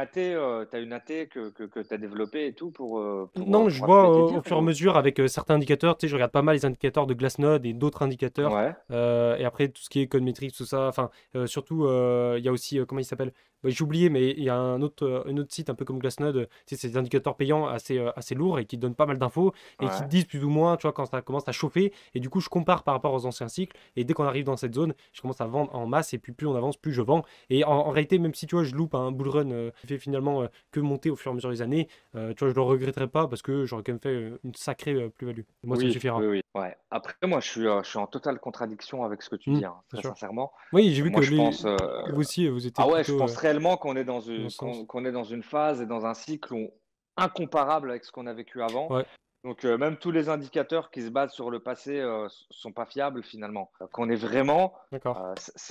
AT que t'as développée et tout Non, je pour vois appuyer tes au dires fur et à mesure avec certains indicateurs. Tu sais, je regarde pas mal les indicateurs de Glassnode et d'autres indicateurs. Ouais. Et après, tout ce qui est Codemetrics, tout ça. Enfin, surtout, il y a aussi, comment il s'appelle? Bah, j'ai oublié, mais il y a un autre site un peu comme Glassnode. Tu sais, c'est des indicateurs payants assez lourds et qui donnent pas mal d'infos et qui te Ouais. disent plus ou moins, tu vois, quand ça commence à chauffer. Et du coup, je compare par rapport aux anciens cycles. Et dès qu'on arrive dans cette zone, je commence à vendre en masse. Et puis, plus on avance, plus je vends. Et en réalité, même si tu vois, je loupe un bull run qui fait finalement que monter au fur et à mesure des années, tu vois, je le regretterai pas parce que j'aurais quand même fait une sacrée plus-value. Moi, ça me Oui, suffira. oui, oui. Ouais. Après, moi, je suis en totale contradiction avec ce que tu Hmm, dis, hein, bien très sûr. sincèrement. Oui, j'ai vu que Moi, je pense. vous aussi, vous étiez Ah ouais, je plutôt pense réellement qu'on est dans ce sens. qu'on est dans une phase et dans un cycle incomparable avec ce qu'on a vécu avant. Ouais, Donc, même tous les indicateurs qui se basent sur le passé sont pas fiables finalement. Qu'on est vraiment, d'accord.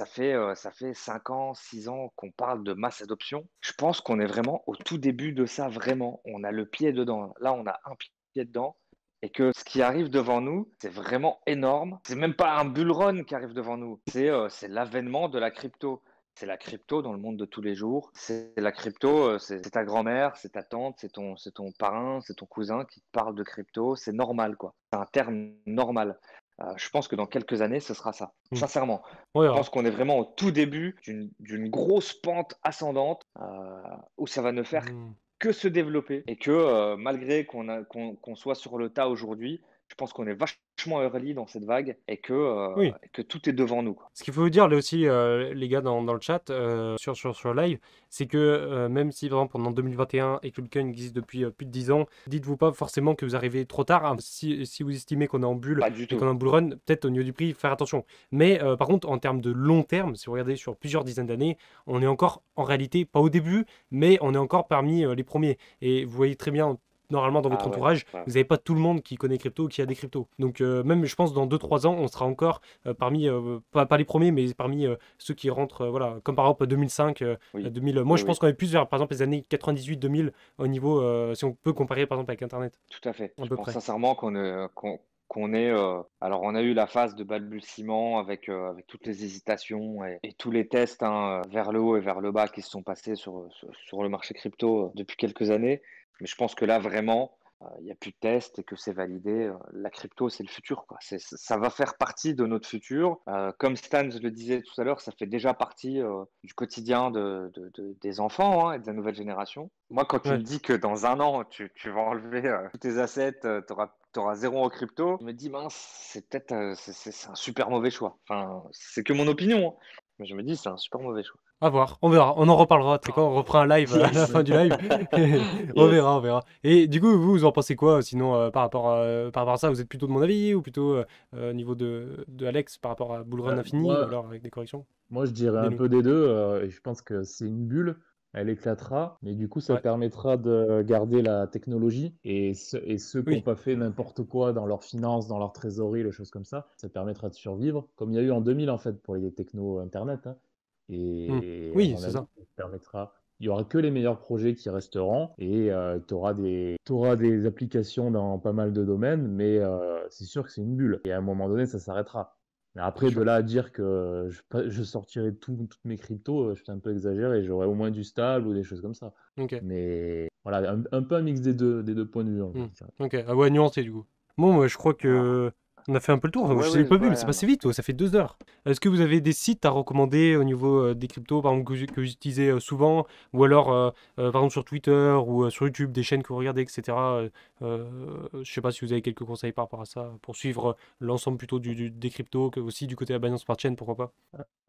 ça fait 5 ans, 6 ans qu'on parle de masse adoption. Je pense qu'on est vraiment au tout début de ça, vraiment. On a le pied dedans. Là, on a un pied dedans. Et que ce qui arrive devant nous, c'est vraiment énorme. C'est même pas un bull run qui arrive devant nous. C'est l'avènement de la crypto. C'est la crypto dans le monde de tous les jours. C'est la crypto, c'est ta grand-mère, c'est ta tante, c'est ton parrain, c'est ton cousin qui te parle de crypto. C'est normal, quoi. C'est un terme normal. Je pense que dans quelques années, ce sera ça. Hmm. Sincèrement. On Je verra. pense qu'on est vraiment au tout début d'une grosse pente ascendante où ça va ne faire Hmm. que se développer et que malgré qu'on soit sur le tas aujourd'hui, je pense qu'on est vachement early dans cette vague Oui. et que tout est devant nous, quoi. Ce qu'il faut vous dire là aussi, les gars, dans le chat, sur live, c'est que même si, par exemple, pendant 2021 et que le Bitcoin existe depuis plus de 10 ans, dites-vous pas forcément que vous arrivez trop tard, hein. Si vous estimez qu'on est en bulle Pas du et qu'on tout. est en bull run, peut-être au niveau du prix, faire attention. Mais par contre, en termes de long terme, si vous regardez sur plusieurs dizaines d'années, on est encore, en réalité, pas au début, mais on est encore parmi les premiers. Et vous voyez très bien, normalement, dans votre Ah ouais, entourage, ouais. vous n'avez pas tout le monde qui connaît crypto, qui a des cryptos. Donc, même, je pense, dans 2-3 ans, on sera encore parmi, pas les premiers, mais parmi ceux qui rentrent, voilà, comme par exemple 2005, Oui, 2000. Moi, oui, je pense oui, qu'on est plus vers, par exemple, les années 98-2000 au niveau, si on peut comparer, par exemple, avec Internet, tout à fait. à Je peu pense près. sincèrement qu'on est. Alors, on a eu la phase de balbutiement avec toutes les hésitations et tous les tests hein, vers le haut et vers le bas qui se sont passés sur le marché crypto depuis quelques années. Mais je pense que là, vraiment, il n'y a plus de tests et que c'est validé. La crypto, c'est le futur, quoi. Ça va faire partie de notre futur. Comme Stan le disait tout à l'heure, ça fait déjà partie du quotidien des enfants, hein, et de la nouvelle génération. Moi, quand tu me dis que dans un an, tu vas enlever tous tes assets, tu auras zéro en crypto, je me dis, mince, c'est peut-être c'est un super mauvais choix. Enfin, c'est que mon opinion, hein. Mais je me dis, c'est un super mauvais choix. À voir, on verra, on en reparlera. Tu sais quoi, on reprend un live à la fin du live. On verra, on verra. Et du coup, vous en pensez quoi sinon par rapport à ça? Vous êtes plutôt de mon avis ou plutôt au niveau de Alex par rapport à Bull Run Infini ou alors avec des corrections? Moi, je dirais un Dis-nous. peu des deux. Et je pense que c'est une bulle. Elle éclatera, mais du coup, ça Ouais. permettra de garder la technologie. Et ceux qui n'ont Oui. pas fait n'importe quoi dans leurs finances, dans leur trésorerie, les choses comme ça permettra de survivre. Comme il y a eu en 2000, en fait, pour les technos Internet, hein. Et à Oui, mon c'est avis, ça. ça permettra. Il y aura que les meilleurs projets qui resteront et tu auras des applications dans pas mal de domaines, mais c'est sûr que c'est une bulle. Et à un moment donné, ça s'arrêtera. Mais après, de là à dire que je sortirai toutes mes cryptos, je suis un peu exagéré. Et j'aurai au moins du stable ou des choses comme ça. Ok. Mais voilà, un peu un mix des deux points de vue, en fait, je dirais. Ok. Ah ouais, nuancé du coup. Bon, moi, je crois que on a fait un peu le tour. Ouais, Je l'ai ouais, pas vu, ouais. mais c'est passé vite. Ça fait 2 heures. Est-ce que vous avez des sites à recommander au niveau des cryptos, par exemple, que vous utilisez souvent, ou alors, par exemple, sur Twitter ou sur YouTube, des chaînes que vous regardez, etc. Je sais pas si vous avez quelques conseils par rapport à ça pour suivre l'ensemble plutôt des cryptos, que aussi du côté de la Binance Smart Chain, pourquoi pas.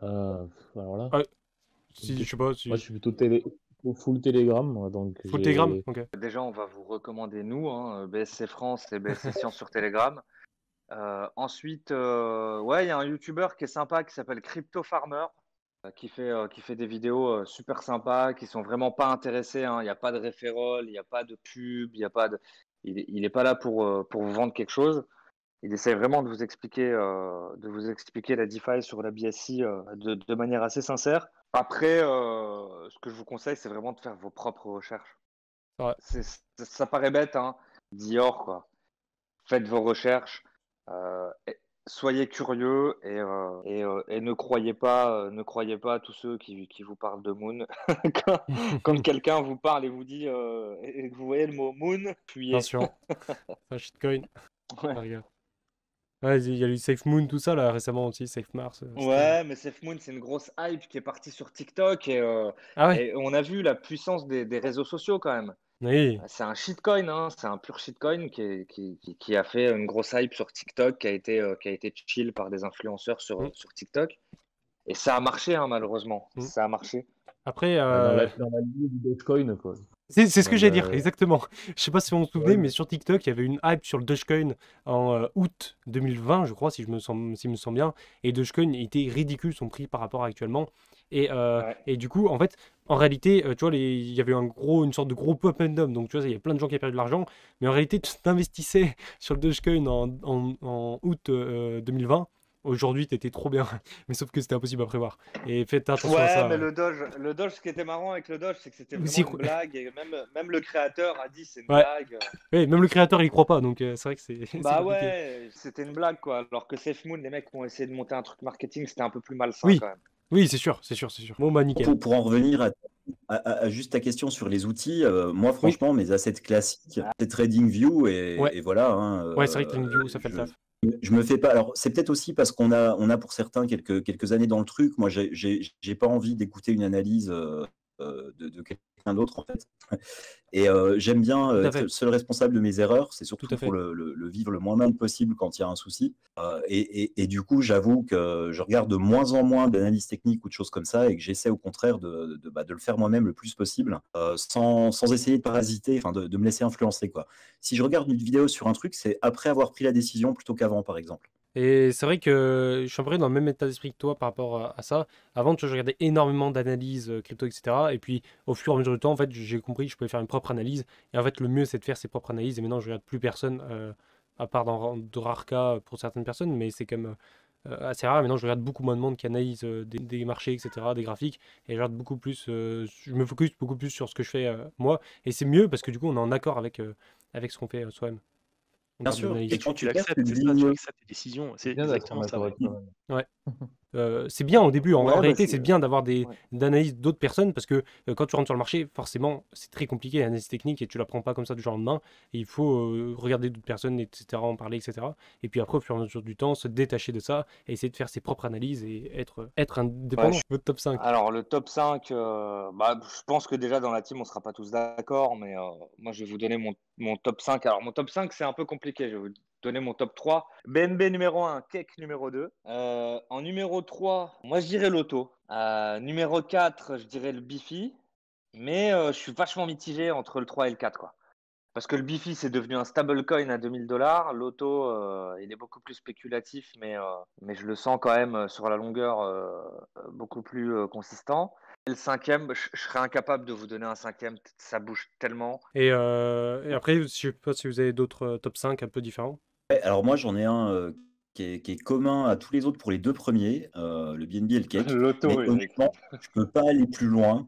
Alors là, Ah, si, je sais pas, moi, je si. suis plutôt full Telegram, moi, donc Full Telegram? Ok. Déjà, on va vous recommander, nous, hein, BSC France et BSC Science sur Telegram. Ensuite, ouais, il y a un YouTuber qui est sympa qui s'appelle Crypto Farmer, qui fait des vidéos super sympas, qui sont vraiment pas intéressés, hein. Il n'y a pas de référol, il n'y a pas de pub, il est pas là pour vous vendre quelque chose. Il essaie vraiment de vous expliquer la DeFi sur la BSC de manière assez sincère. Après, ce que je vous conseille, c'est vraiment de faire vos propres recherches. Ouais. Ça paraît bête, hein, Dior, quoi. Faites vos recherches, soyez curieux et ne croyez pas à tous ceux qui vous parlent de Moon. Quand quelqu'un vous parle et vous dit et que vous voyez le mot Moon, fuyez. Attention. C'est un shitcoin. Ouais. Ah, regarde. Ouais, il y a eu Safe Moon, tout ça là récemment aussi, Safe Mars. Ouais, mais SafeMoon, c'est une grosse hype qui est partie sur TikTok Ah ouais? et on a vu la puissance des réseaux sociaux quand même. Oui. C'est un shitcoin, hein, c'est un pur shitcoin qui a fait une grosse hype sur TikTok, qui a été chill par des influenceurs Mm. sur TikTok. Et ça a marché, hein, malheureusement. Mm. Ça a marché. Après, Dans la ligne du Dogecoin, quoi. c'est ce que Dans j'allais dire, le- exactement. Je sais pas si vous vous souvenez, Ouais, mais sur TikTok, il y avait une hype sur le Dogecoin en août 2020, je crois, si je me sens bien. Et Dogecoin était ridicule son prix par rapport à actuellement. Ouais. Et du coup, en fait, en réalité, tu vois, il y avait une sorte de gros pop and dump. Donc, tu vois, il y a plein de gens qui avaient perdu de l'argent. Mais en réalité, tu t'investissais sur le Dogecoin en août 2020. Aujourd'hui, t'étais trop bien. Mais sauf que c'était impossible à prévoir. Et faites attention à Ouais, ça. mais le Doge, ce qui était marrant avec le Doge, c'est que c'était Aussi, vraiment une blague. Et même le créateur a dit c'est une ouais. blague. Oui, même le créateur, il y croit pas. Donc, c'est vrai que c'est c'est Bah compliqué. ouais, c'était une blague quoi. Alors que SafeMoon, les mecs ont essayé de monter un truc marketing, c'était un peu plus malsain Oui, quand même. oui, c'est sûr, c'est sûr, c'est sûr. Bon, bah, nickel. Pour en revenir à juste ta question sur les outils, moi Oui. franchement, mes assets classiques, c'est TradingView Ouais. et voilà. Hein, Ouais, c'est vrai que TradingView, ça fait le taf. je me fais pas. Alors, c'est peut-être aussi parce qu'on a pour certains quelques années dans le truc. Moi, j'ai pas envie d'écouter une analyse de quelqu'un d'autre en fait. Et j'aime bien Tout à être fait. le seul responsable de mes erreurs. C'est surtout Tout à fait. pour le vivre le moins mal possible quand il y a un souci. Et du coup, j'avoue que je regarde de moins en moins d'analyses techniques ou de choses comme ça et que j'essaie au contraire de le faire moi-même le plus possible sans essayer de parasiter, enfin de me laisser influencer, quoi. Si je regarde une vidéo sur un truc, c'est après avoir pris la décision plutôt qu'avant, par exemple. Et c'est vrai que je suis un peu dans le même état d'esprit que toi par rapport à ça. Avant, tu vois, je regardais énormément d'analyses crypto, etc. Et puis, au fur et à mesure du temps, en fait, j'ai compris que je pouvais faire une propre analyse. Et en fait, le mieux, c'est de faire ses propres analyses. Et maintenant, je regarde plus personne, à part dans de rares cas pour certaines personnes, mais c'est quand même assez rare. Maintenant, je regarde beaucoup moins de monde qui analyse des marchés, etc., des graphiques. Et je regarde beaucoup plus, je me focus beaucoup plus sur ce que je fais moi. Et c'est mieux parce que du coup, on est en accord avec ce qu'on fait soi-même. En Bien termes sûr. d'analyse. Et quand Tu tu perds l'acceptes, une c'est ça, tu ligne, acceptes tes décisions. C'est bien d'être exactement en ça. accord Ouais. avec toi-même. Ouais. c'est bien au début. En Ouais, bah réalité, c'est. c'est bien d'avoir des Ouais. d'analyses d'autres personnes parce que quand tu rentres sur le marché, forcément, c'est très compliqué l'analyse technique et tu l'apprends pas comme ça du jour au lendemain. Et il faut regarder d'autres personnes, etc., en parler, etc. Et puis après, au fur et à mesure du temps, se détacher de ça et essayer de faire ses propres analyses et être Ouais, indépendant. Votre top 5. Alors, le top 5, bah, je pense que déjà dans la team, on sera pas tous d'accord, mais moi, je vais vous donner mon top 5. Alors, mon top 5, c'est un peu compliqué. Je vais vous donner mon top 3. BNB numéro 1, Cake numéro 2. En numéro 3, moi, je dirais Loto. Numéro 4, je dirais le Bifi. Mais je suis vachement mitigé entre le 3 et le 4, quoi. Parce que le Bifi, c'est devenu un stablecoin à 2000 $. L'auto, il est beaucoup plus spéculatif, mais je le sens quand même sur la longueur beaucoup plus consistant. Et le cinquième, je serais incapable de vous donner un cinquième, ça bouge tellement. Et après, je sais pas si vous avez d'autres top 5 un peu différents. Ouais, alors moi, j'en ai un qui est commun à tous les autres pour les deux premiers, le BNB et le Cake. Mais L'auto, Eric. honnêtement, je peux pas aller plus loin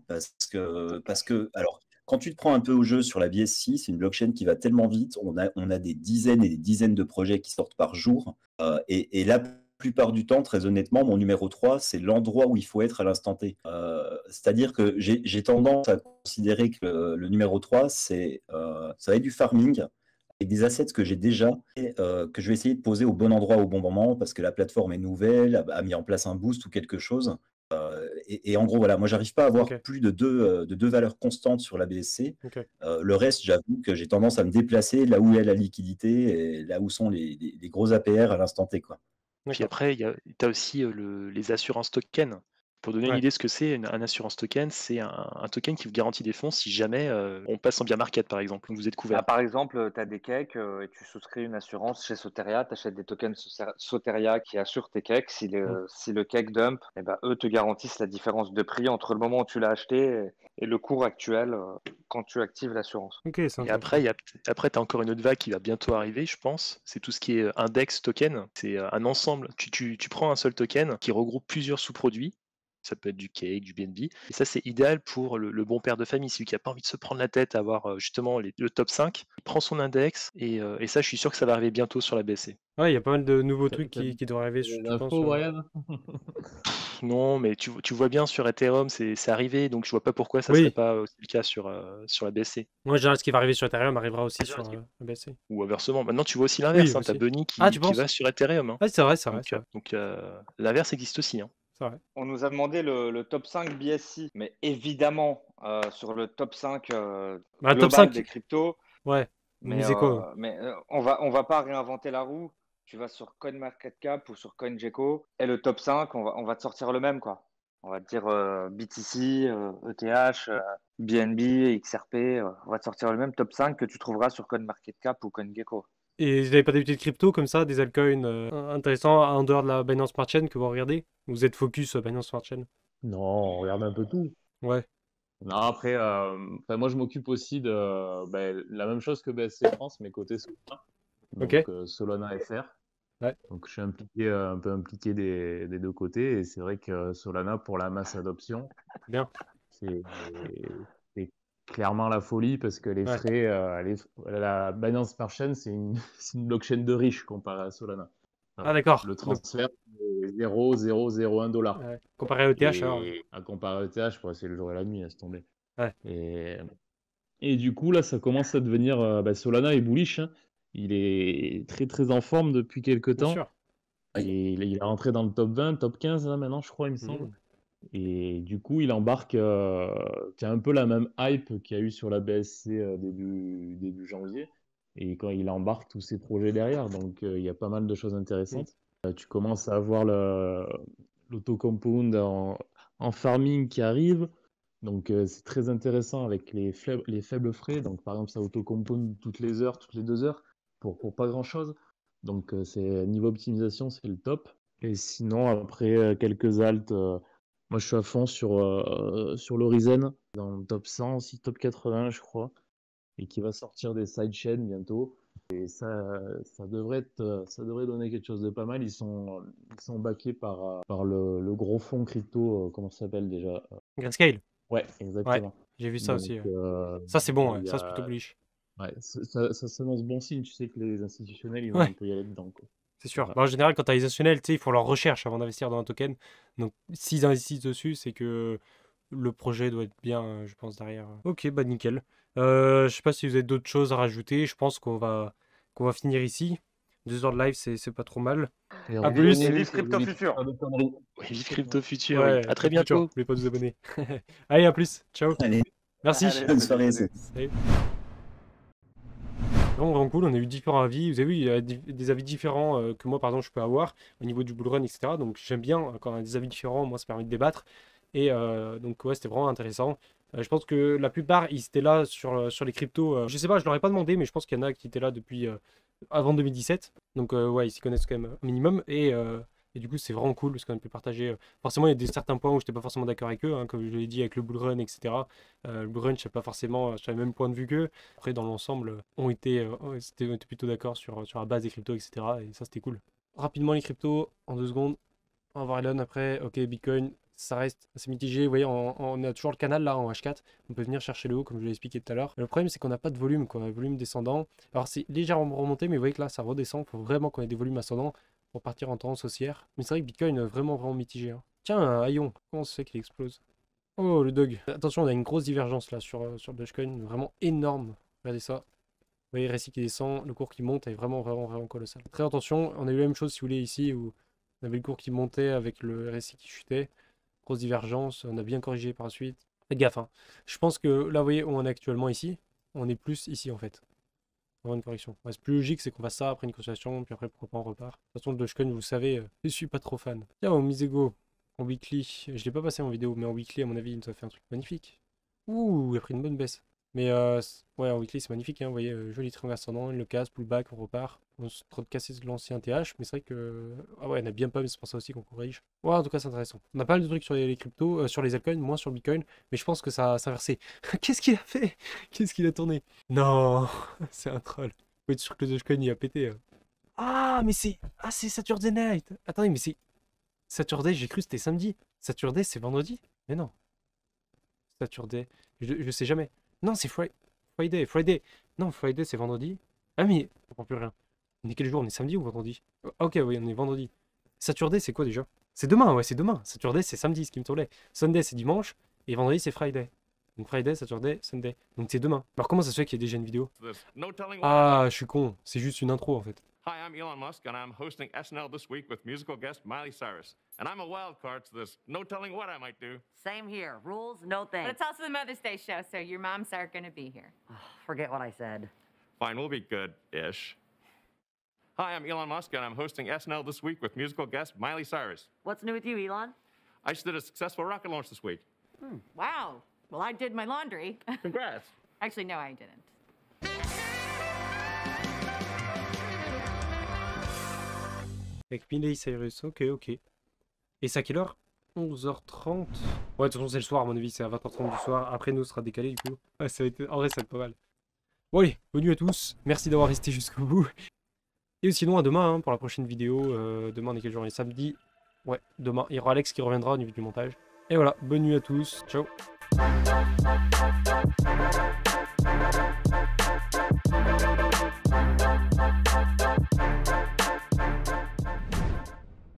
alors, quand tu te prends un peu au jeu sur la BSC, c'est une blockchain qui va tellement vite. On a des dizaines et des dizaines de projets qui sortent par jour. Et la plupart du temps, très honnêtement, mon numéro 3, c'est l'endroit où il faut être à l'instant T. C'est-à-dire que j'ai tendance à considérer que le numéro 3, ça va être du farming avec des assets que j'ai déjà et que je vais essayer de poser au bon endroit au bon moment parce que la plateforme est nouvelle, a mis en place un boost ou quelque chose. Et en gros, voilà, moi, j'arrive pas à avoir Ok. plus de deux valeurs constantes sur la BSC. Ok. Le reste, j'avoue que j'ai tendance à me déplacer là où est la liquidité et là où sont les gros APR à l'instant T, quoi. Puis D'accord. après, tu as aussi les assurances tokens. Pour donner une Ouais. idée de ce que c'est, un assurance token, c'est un token qui vous garantit des fonds si jamais on passe en bear market, par exemple, donc vous êtes couvert. Par exemple, tu as des cakes et tu souscris une assurance chez Soteria, tu achètes des tokens Soteria qui assurent tes cakes. Si le cake dump, eh ben, eux te garantissent la différence de prix entre le moment où tu l'as acheté et le cours actuel quand tu actives l'assurance. Ok, c'est Et intéressant. après, tu as encore une autre vague qui va bientôt arriver, je pense. C'est tout ce qui est index token. C'est un ensemble. Tu prends un seul token qui regroupe plusieurs sous-produits. Ça peut être du cake, du BNB. Et ça, c'est idéal pour le bon père de famille, celui qui n'a pas envie de se prendre la tête à avoir justement le top 5. Il prend son index et ça, je suis sûr que ça va arriver bientôt sur la BSC. Ouais, il y a pas mal de nouveaux T'as trucs t'as qui devraient arriver, des je pense. infos, Brian? Non, mais tu vois bien sur Ethereum, c'est arrivé, donc je vois pas pourquoi ça Oui. serait pas aussi le cas sur la BSC. Moi, en général, ce qui va arriver sur Ethereum arrivera aussi sur la BSC. Ou inversement. Maintenant, tu vois aussi l'inverse. Oui, Hein, tu as aussi. Bunny Ah, tu qui penses? va sur Ethereum. Hein. Ouais, c'est vrai, c'est vrai, Donc, c'est vrai. donc l'inverse existe aussi. Hein. C'est vrai. On nous a demandé le top 5 BSC, mais évidemment, sur le top 5 Bah, top global 5. des cryptos, Ouais. mais, Misez quoi? on va pas réinventer la roue. Tu vas sur CoinMarketCap ou sur CoinGecko et le top 5, on va te sortir le même, quoi. On va te dire BTC, ETH, BNB, XRP, on va te sortir le même top 5 que tu trouveras sur CoinMarketCap ou CoinGecko. Et vous n'avez pas des petites cryptos comme ça, des altcoins intéressants en dehors de la Binance Smart Chain que vous regardez? Vous êtes focus Binance Smart Chain? Non, on regarde un peu tout. Ouais. Non, après, moi je m'occupe aussi de la même chose que BSC France, mais côté Solana. Donc Ok. Solana FR. Ouais. Donc je suis impliqué, un peu impliqué des deux côtés. Et c'est vrai que Solana, pour la masse adoption, Bien. c'est clairement la folie parce que les Ouais. frais, la Binance Smart Chain, c'est une blockchain de riches comparé à Solana. Ah, d'accord. Le Donc, transfert, c'est 0,001 $. ouais. Comparé à ETH, alors. Et à comparer au TH, c'est le jour et la nuit, laisse tomber. Ouais. Et du coup, là, ça commence à devenir. Solana est bullish. Hein. Il est très très en forme depuis quelques Bien temps. sûr. Et il est rentré dans le top 20, top 15 là, maintenant, je crois, il me semble. Et du coup, il embarque. Tu as un peu la même hype qu'il y a eu sur la BSC début janvier. Et quand il embarque tous ses projets derrière, donc il y a pas mal de choses intéressantes. Tu commences à avoir l'autocompound en farming qui arrive. Donc c'est très intéressant avec les faibles frais. Donc par exemple, ça autocompound toutes les heures, toutes les 2 heures pour pas grand-chose. Donc c'est niveau optimisation, c'est le top. Et sinon, après quelques alts, moi je suis à fond sur l'Horizon, dans le top 100, aussi top 80 je crois, et qui va sortir des sidechains bientôt. Et ça devrait donner quelque chose de pas mal. Ils sont backés par le gros fonds crypto, comment ça s'appelle déjà? Grayscale. Ouais, exactement. J'ai vu ça Donc, aussi. Ça, c'est bon, ouais. il y Ça, c'est plutôt a... bullish. ouais, ça s'annonce bon signe. Tu sais que les institutionnels, ils vont Ouais. un peu y aller dedans, quoi. C'est sûr. Bah, en général, quand tu as les institutionnels, tu sais, ils font leur recherche avant d'investir dans un token. Donc, s'ils investissent dessus, c'est que le projet doit être bien, je pense, derrière. Ok, bah nickel. Je sais pas si vous avez d'autres choses à rajouter. Je pense qu'on va finir ici. 2 heures de live, c'est pas trop mal. À plus. Et vive Crypto Future. Oui, vive Crypto Future, oui. Ouais, À très Crypto Future, bientôt. n'oubliez pas de vous abonner. Allez, à plus. Ciao. Allez, Merci. Allez. bonne soirée. Salut. Vraiment cool, on a eu différents avis. Vous avez vu, il y a des avis différents que moi, par exemple, je peux avoir au niveau du bull run, etc. Donc j'aime bien quand on a des avis différents, moi, ça permet de débattre. Et donc, ouais, c'était vraiment intéressant. Je pense que la plupart, ils étaient là sur les cryptos. Je sais pas, je leur ai pas demandé, mais je pense qu'il y en a qui étaient là depuis avant 2017. Donc, ouais, ils s'y connaissent quand même un minimum. Et du coup, c'est vraiment cool parce qu'on a pu partager. Forcément, il y a certains points où je n'étais pas forcément d'accord avec eux, hein, comme je l'ai dit avec le bull run, etc. Le bull run, je n'étais pas forcément sur le même point de vue qu'eux. Après, dans l'ensemble, on était plutôt d'accord sur la base des cryptos, etc. Et ça, c'était cool. Rapidement, les cryptos, en 2 secondes. On va voir Elon après. Ok, Bitcoin, ça reste assez mitigé. Vous voyez, on a toujours le canal là en H4. On peut venir chercher le haut, comme je l'ai expliqué tout à l'heure. Le problème, c'est qu'on n'a pas de volume, quoi. On a un volume descendant. Alors, c'est légèrement remonté, mais vous voyez que là, ça redescend. Il faut vraiment qu'on ait des volumes ascendants pour partir en tendance haussière. Mais c'est vrai que Bitcoin est vraiment, vraiment mitigé. Hein. Tiens, un Aion, comment ça se fait qu'il explose? Oh, le dog. Attention, on a une grosse divergence là sur Dogecoin, vraiment énorme. Regardez ça. Vous voyez, RSI qui descend, le cours qui monte est vraiment, vraiment, vraiment colossal. Très attention, on a eu la même chose si vous voulez ici où on avait le cours qui montait avec le RSI qui chutait. Grosse divergence, on a bien corrigé par la suite. Faites gaffe, hein. Je pense que là, vous voyez où on est actuellement ici, on est plus ici en fait. Avoir une correction. Ouais, c'est plus logique, c'est qu'on fasse ça après une consolidation, puis après pourquoi pas on repart. De toute façon, le Dogecoin, vous le savez, je suis pas trop fan. Tiens, au Misego, en weekly, je l'ai pas passé en vidéo, mais en weekly, à mon avis, il nous a fait un truc magnifique. Ouh, il a pris une bonne baisse. Mais ouais, en weekly, c'est magnifique, hein, vous voyez, joli triangle ascendant, il le casse, pullback, on repart. On se trop de casser l'ancien TH, mais c'est vrai que. Ah ouais, on a bien pas, mais c'est pour ça aussi qu'on corrige. Ouais, en tout cas, c'est intéressant. On a pas mal de trucs sur les cryptos, sur les altcoins, moins sur le Bitcoin, mais je pense que ça a inversé. Qu'est-ce qu'il a fait? Qu'est-ce qu'il a tourné? Non, c'est un troll. Faut être sûr que le Dogecoin il a pété. Ah, mais c'est. Ah, c'est Saturday Night. Attendez, mais c'est. Saturday, j'ai cru que c'était samedi. Saturday, c'est vendredi? Mais non. Saturday. Je sais jamais. Non, c'est Friday. Friday. Non, Friday, c'est vendredi. Ah, mais. Je comprends plus rien. On est quel jour? On est samedi ou vendredi? Ok, oui, on est vendredi. Saturday, c'est quoi déjà? C'est demain, ouais, c'est demain. Saturday, c'est samedi, ce qui me tournait. Sunday, c'est dimanche. Et vendredi, c'est Friday. Donc Friday, Saturday, Sunday. Donc c'est demain. Alors comment ça se fait qu'il y ait déjà une vidéo? Ah, je suis con. C'est juste une intro en fait. Hi, I'm Elon Musk, and I'm hosting SNL this week with musical guest Miley Cyrus. And I'm a wild card to this, no telling what I might do. Same here. Rules, no thanks. But it's also the Mother's Day show, so your moms are going to be here. Forget what I said. Fine, we'll be good-ish. Hi, I'm Elon Musk, and I'm hosting SNL this week with musical guest Miley Cyrus. What's new with you, Elon? I just did a successful rocket launch this week. Wow. Well, I did my laundry. Congrats. Actually, no, I didn't. Avec Miley Cyrus, ok. Et c'est à quelle heure? 11h30. Ouais, de toute façon, c'est le soir, à mon avis, c'est à 20h30 du soir. Après, nous, ça sera décalé, du coup. Ouais, ça va être... En vrai, ça va être pas mal. Bon, allez, bonne nuit à tous. Merci d'avoir resté jusqu'au bout. Et sinon, à demain, hein, pour la prochaine vidéo. Demain, on est quel jour? On est samedi. Ouais, demain, il y aura Alex qui reviendra au niveau du montage. Et voilà, bonne nuit à tous. Ciao.